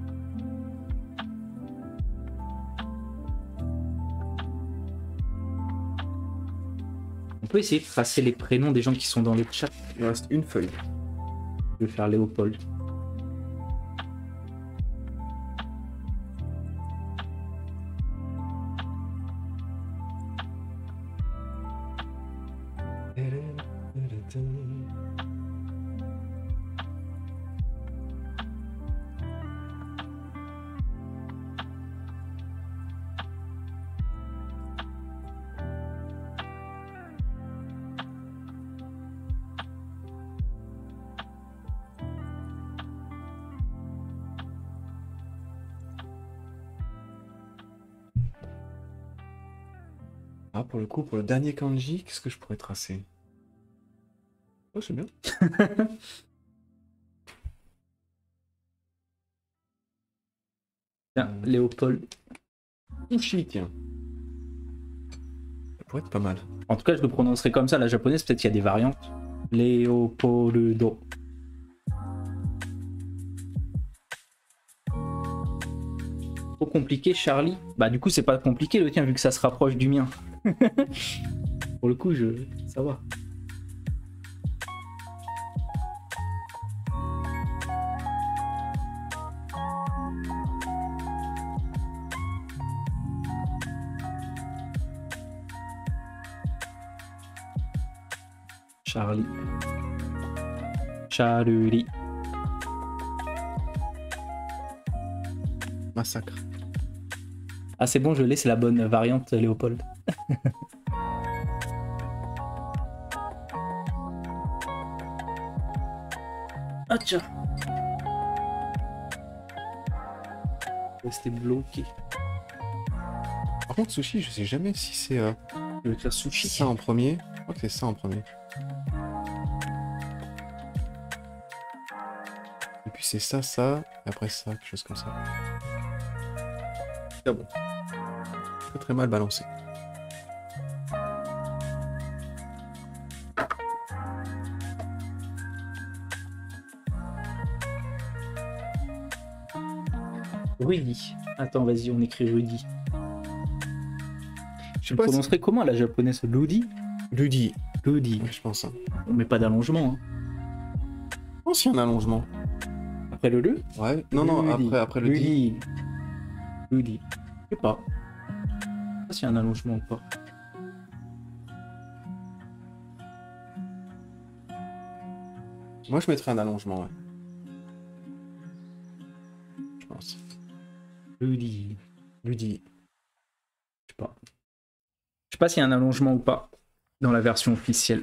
On peut essayer de tracer les prénoms des gens qui sont dans le chat. Il reste une feuille. Je vais faire Léopold. Ah, pour le coup, pour le dernier kanji, qu'est-ce que je pourrais tracer? Oh, c'est bien. Tiens, Léopold. Uchi, tiens. Ça pourrait être pas mal. En tout cas, je le prononcerai comme ça. La japonaise, peut-être qu'il y a des variantes. Léopoldo. Trop compliqué, Charlie. Bah, du coup, c'est pas compliqué le tien, vu que ça se rapproche du mien. Pour le coup, ça va. Charlie. Charlie. Massacre. Ah, c'est bon, je l'ai, c'est la bonne variante, Léopold. Ah, tiens. Rester bloqué. Par contre, sushi, je sais jamais si c'est Je vais écrire sushi. ça en premier. Je crois que c'est ça en premier. Et puis c'est ça, et après ça, quelque chose comme ça. Ah bon. Très très mal balancé. Rudy. Attends, vas-y, on écrit Rudy. Je Je sais le pas si... prononcerai comment la japonaise? Ludi? Ludi, Ludi. ouais, je pense. Hein. On met pas d'allongement. Hein. Je pense qu'il y a un allongement. Après le Ouais. Non, non, Ludi. après le dit. Ludi. Je sais pas. Je sais pas s'il y a un allongement ou pas. Moi, je mettrais un allongement, ouais. Je pense. Ludi. Ludi. Je sais pas. Je sais pas s'il y a un allongement ou pas dans la version officielle.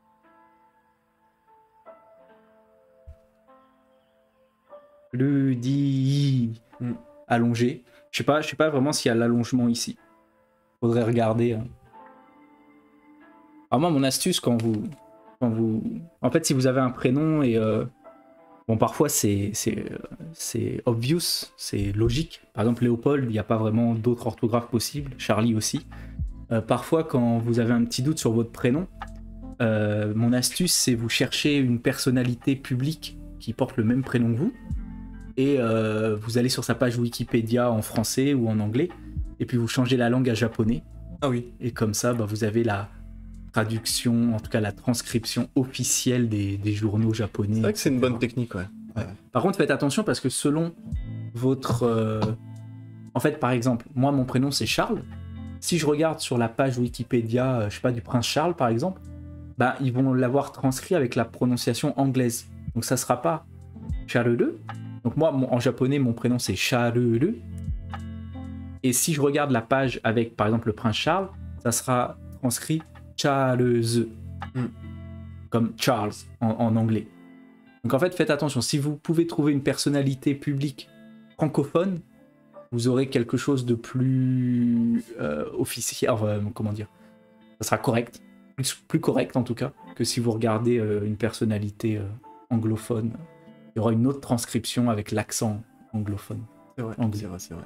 Ludi. Allongé. Je sais pas vraiment s'il y a l'allongement ici. Faudrait regarder. Hein. Alors moi, mon astuce quand vous, en fait, si vous avez un prénom et bon, parfois c'est obvious, c'est logique. Par exemple, Léopold, il n'y a pas vraiment d'autres orthographes possibles. Charlie aussi. Parfois, quand vous avez un petit doute sur votre prénom, mon astuce, c'est vous chercher une personnalité publique qui porte le même prénom que vous. Et vous allez sur sa page Wikipédia en français ou en anglais, et puis vous changez la langue à japonais. Ah oui. Et comme ça, bah, vous avez la traduction, en tout cas la transcription officielle des journaux japonais. C'est vrai que c'est une etc. bonne technique, ouais. Ouais. Par contre, faites attention parce que selon votre... En fait, par exemple, moi, mon prénom, c'est Charles. Si je regarde sur la page Wikipédia, je sais pas, du prince Charles, par exemple, bah, ils vont l'avoir transcrit avec la prononciation anglaise. Donc, ça sera pas Charles. Donc, moi, en japonais, mon prénom, c'est Charles. Et si je regarde la page avec, par exemple, le prince Charles, ça sera transcrit Charles. Comme Charles en anglais. Donc en fait, faites attention. Si vous pouvez trouver une personnalité publique francophone, vous aurez quelque chose de plus officiel. Comment dire? Ça sera correct. Plus correct en tout cas que si vous regardez une personnalité anglophone. Il y aura une autre transcription avec l'accent anglophone. C'est vrai, Anglais. c'est vrai, c'est vrai.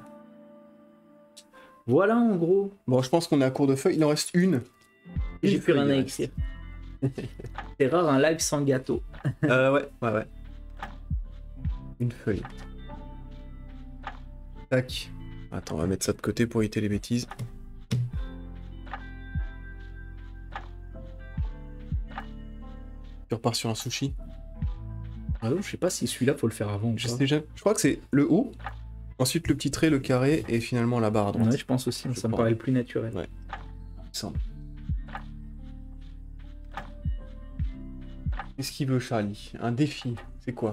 Voilà en gros. Bon, je pense qu'on est à court de feuilles. Il en reste une. J'ai plus rien à feuille, écrire. C'est rare un live sans gâteau. ouais. Une feuille. Tac. Attends, on va mettre ça de côté pour éviter les bêtises. Tu repars sur un sushi. Ah non, je sais pas si celui-là faut le faire avant ou Je pas. sais jamais. Je crois que c'est le haut, ensuite le petit trait, le carré et finalement la barre à droite. Ouais, je pense aussi, Je ça me crois. paraît le plus naturel. Ouais. Il me semble. Qu'est-ce qu'il veut, Charlie? Un défi. C'est quoi?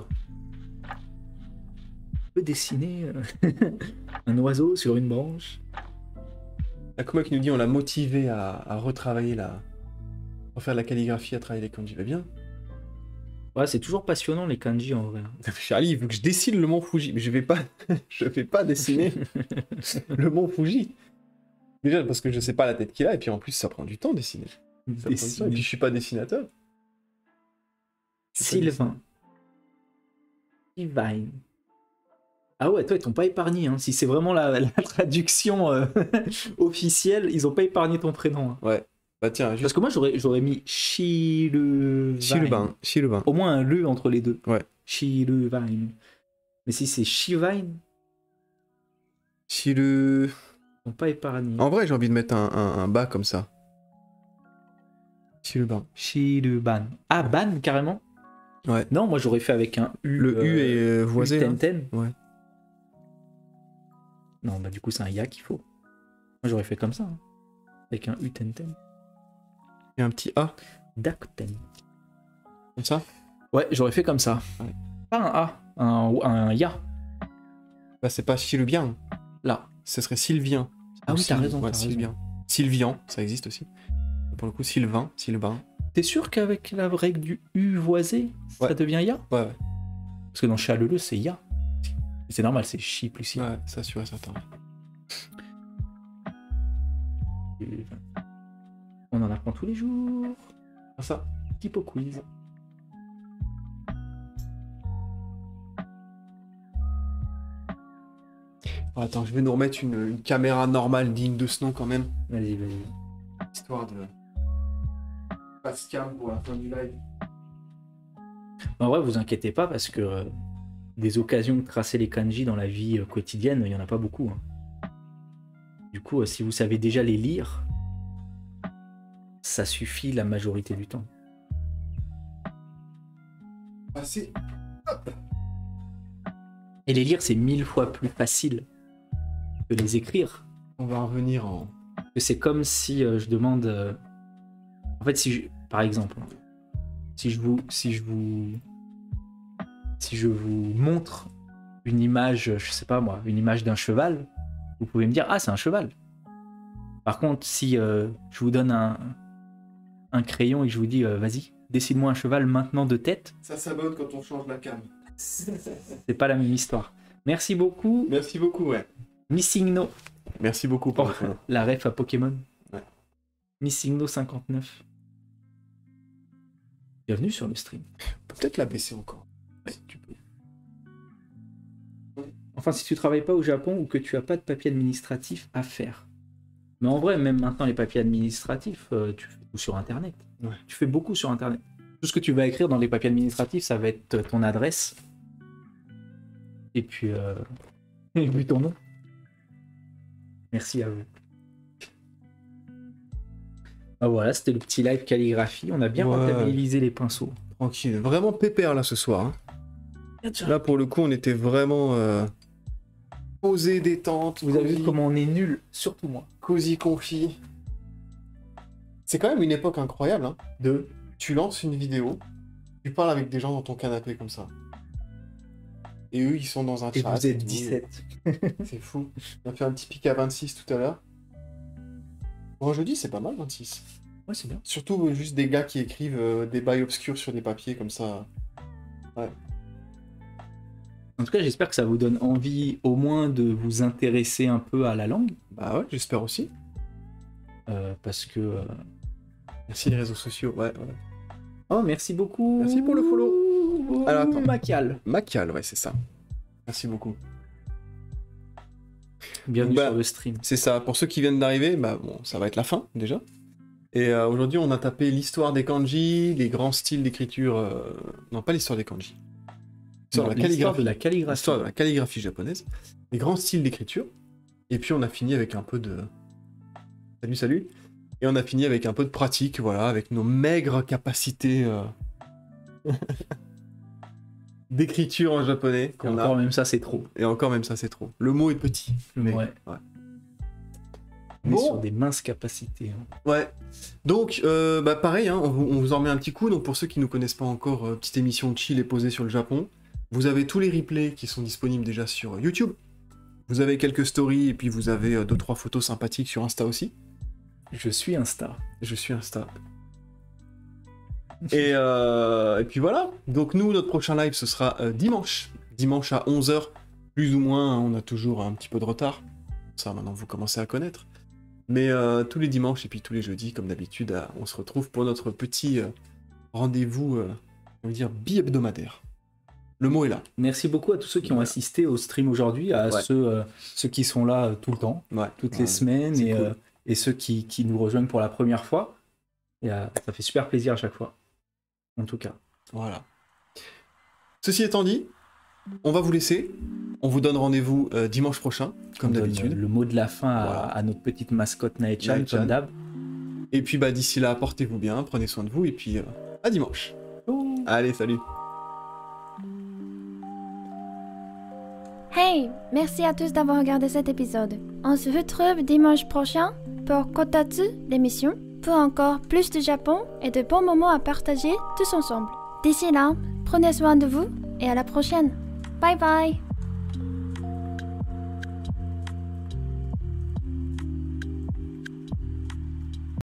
On peut dessiner un oiseau sur une branche. Akuma qui nous dit on l'a motivé à retravailler refaire la calligraphie, à travailler les kanji. Va bien. Ouais, c'est toujours passionnant les kanji en vrai. Charlie, il veut que je dessine le mont Fuji. Mais je vais pas dessiner le mont Fuji. Déjà parce que je sais pas la tête qu'il a, et puis en plus ça prend du temps dessiner. Ça prend du temps, et puis je suis pas dessinateur. Sylvain. Sylvain. Ah ouais, toi, ils t'ont pas épargné. Hein. Si c'est vraiment la traduction officielle, ils ont pas épargné ton prénom. Hein. Ouais. Bah tiens, Parce juste que moi, j'aurais mis Shilvain. Shilvain. Au moins un le entre les deux. Ouais. Shilvain. Mais si c'est Shivain, ils t'ont pas épargné. En vrai, j'ai envie de mettre un bas comme ça. Shilvain. Shilban. Ah, ban carrément? Ouais. Non, moi j'aurais fait avec un U. Le U est voisé. Là. Tenten. Ouais. Non, bah du coup c'est un ya qu'il faut. Moi j'aurais fait comme ça. Hein. Avec un U Tenten. Et un petit A. Dakten. Comme ça. Ouais, j'aurais fait comme ça. Ouais. Pas un A, un ya. Bah c'est pas Shilvien. Là. Ce serait Sylvien. Ah oui, Ou t'as raison. Ouais, t'as Sylvien. raison. Sylvian, ça existe aussi. Pour le coup, Sylvain. T'es sûr qu'avec la règle du U voisé, ça Ouais. devient ya? Ouais. Parce que dans Chaleleux, c'est ya. Et c'est normal, c'est chi plus ya. Ouais, ça sûr et certain. On en apprend tous les jours. Ah ça. Typo quiz. Oh, attends, je vais nous remettre une caméra normale digne de ce nom quand même. Vas-y. Histoire de... Pascal pour la fin du live. En vrai, vous inquiétez pas parce que des occasions de tracer les kanji dans la vie quotidienne, il y en a pas beaucoup. Hein. Du coup, si vous savez déjà les lire, ça suffit la majorité du temps. Passer. Et les lire, c'est 1000 fois plus facile que les écrire. On va revenir en... Que c'est comme si je demande... En fait, par exemple, si je vous montre une image, je sais pas moi, une image d'un cheval, vous pouvez me dire « Ah, c'est un cheval !» Par contre, si je vous donne un crayon et que je vous dis « Vas-y, dessine-moi un cheval maintenant de tête », Ça sabote quand on change la cam. c'est pas la même histoire. Merci beaucoup, Merci beaucoup, ouais. Missing No. Merci beaucoup pour Oh, le follow. la ref à Pokémon. Ouais. Missing No 59. Bienvenue sur le stream. On peut peut-être la baisser encore. Ouais, tu peux. Enfin, si tu travailles pas au Japon ou que tu as pas de papier administratif à faire. Mais en vrai, même maintenant, les papiers administratifs, tu fais tout sur Internet. Ouais. Tu fais beaucoup sur Internet. Tout ce que tu vas écrire dans les papiers administratifs, ça va être ton adresse. Et puis ton nom. Merci à vous. Ah voilà, c'était le petit live calligraphie. On a bien Ouais. rentabilisé les pinceaux. Tranquille. Vraiment pépère là ce soir. Hein. Là, pour le coup, on était vraiment posé, détente. Vous avez vu cosy, comment on est nul, surtout moi. cosy, confit. C'est quand même une époque incroyable, hein, de tu lances une vidéo, tu parles avec des gens dans ton canapé comme ça. Et eux, ils sont dans un Et chat. vous êtes tout. 17. C'est fou. On a fait un petit pic à 26 tout à l'heure. Bon, jeudi, c'est pas mal, 26. Ouais, c'est bien. Surtout juste des gars qui écrivent des bails obscurs sur des papiers comme ça. Ouais. En tout cas, j'espère que ça vous donne envie au moins de vous intéresser un peu à la langue. Bah ouais, j'espère aussi. Parce que... Merci les réseaux sociaux, ouais. Oh, merci beaucoup. Merci pour le follow. Alors, attends. Macal. Macal, ouais, c'est ça. Merci beaucoup. Bienvenue Bah, sur le stream. C'est ça, pour ceux qui viennent d'arriver, bah bon, ça va être la fin, déjà. Et aujourd'hui, on a tapé l'histoire des kanji, les grands styles d'écriture... Non, pas l'histoire des kanji. L'histoire de la calligraphie. L'histoire de la calligraphie japonaise. Les grands styles d'écriture. Et puis, on a fini avec un peu de... Salut. Et on a fini avec un peu de pratique, voilà, avec nos maigres capacités d'écriture en japonais. Et encore même ça, c'est trop. Et encore même ça, c'est trop. Le mot est petit. Mais... Ouais. On est Bon. sur des minces capacités. Hein. Ouais. Donc, bah pareil, hein, on vous en met un petit coup. Donc, pour ceux qui ne nous connaissent pas encore, petite émission chill et posée sur le Japon. Vous avez tous les replays qui sont disponibles déjà sur YouTube. Vous avez quelques stories et puis vous avez 2-3 photos sympathiques sur Insta aussi. Je suis Insta. Je suis Insta. Et puis voilà. Donc nous, notre prochain live, ce sera dimanche. Dimanche à 11h, plus ou moins. Hein, on a toujours un petit peu de retard. Ça, maintenant, vous commencez à connaître. Mais tous les dimanches et puis tous les jeudis, comme d'habitude, on se retrouve pour notre petit rendez-vous, on va dire, bi-hebdomadaire. Le mot est là. Merci beaucoup à tous ceux qui ont assisté au stream aujourd'hui, à Ouais. ceux qui sont là tout le temps, Ouais. toutes les semaines, c'est et, cool. et ceux qui nous rejoignent pour la première fois. Et, ça fait super plaisir à chaque fois. En tout cas. Voilà. Ceci étant dit, on va vous laisser. On vous donne rendez-vous dimanche prochain, comme On donne d'habitude. le mot de la fin Voilà. à notre petite mascotte Nae-chan, Nae-chan. comme d'hab. Et puis bah d'ici là, portez-vous bien, prenez soin de vous, et puis à dimanche. Allez, salut. Hey, merci à tous d'avoir regardé cet épisode. On se retrouve dimanche prochain pour Kotatsu, l'émission, pour encore plus de Japon et de bons moments à partager tous ensemble. D'ici là, prenez soin de vous et à la prochaine. Bye bye.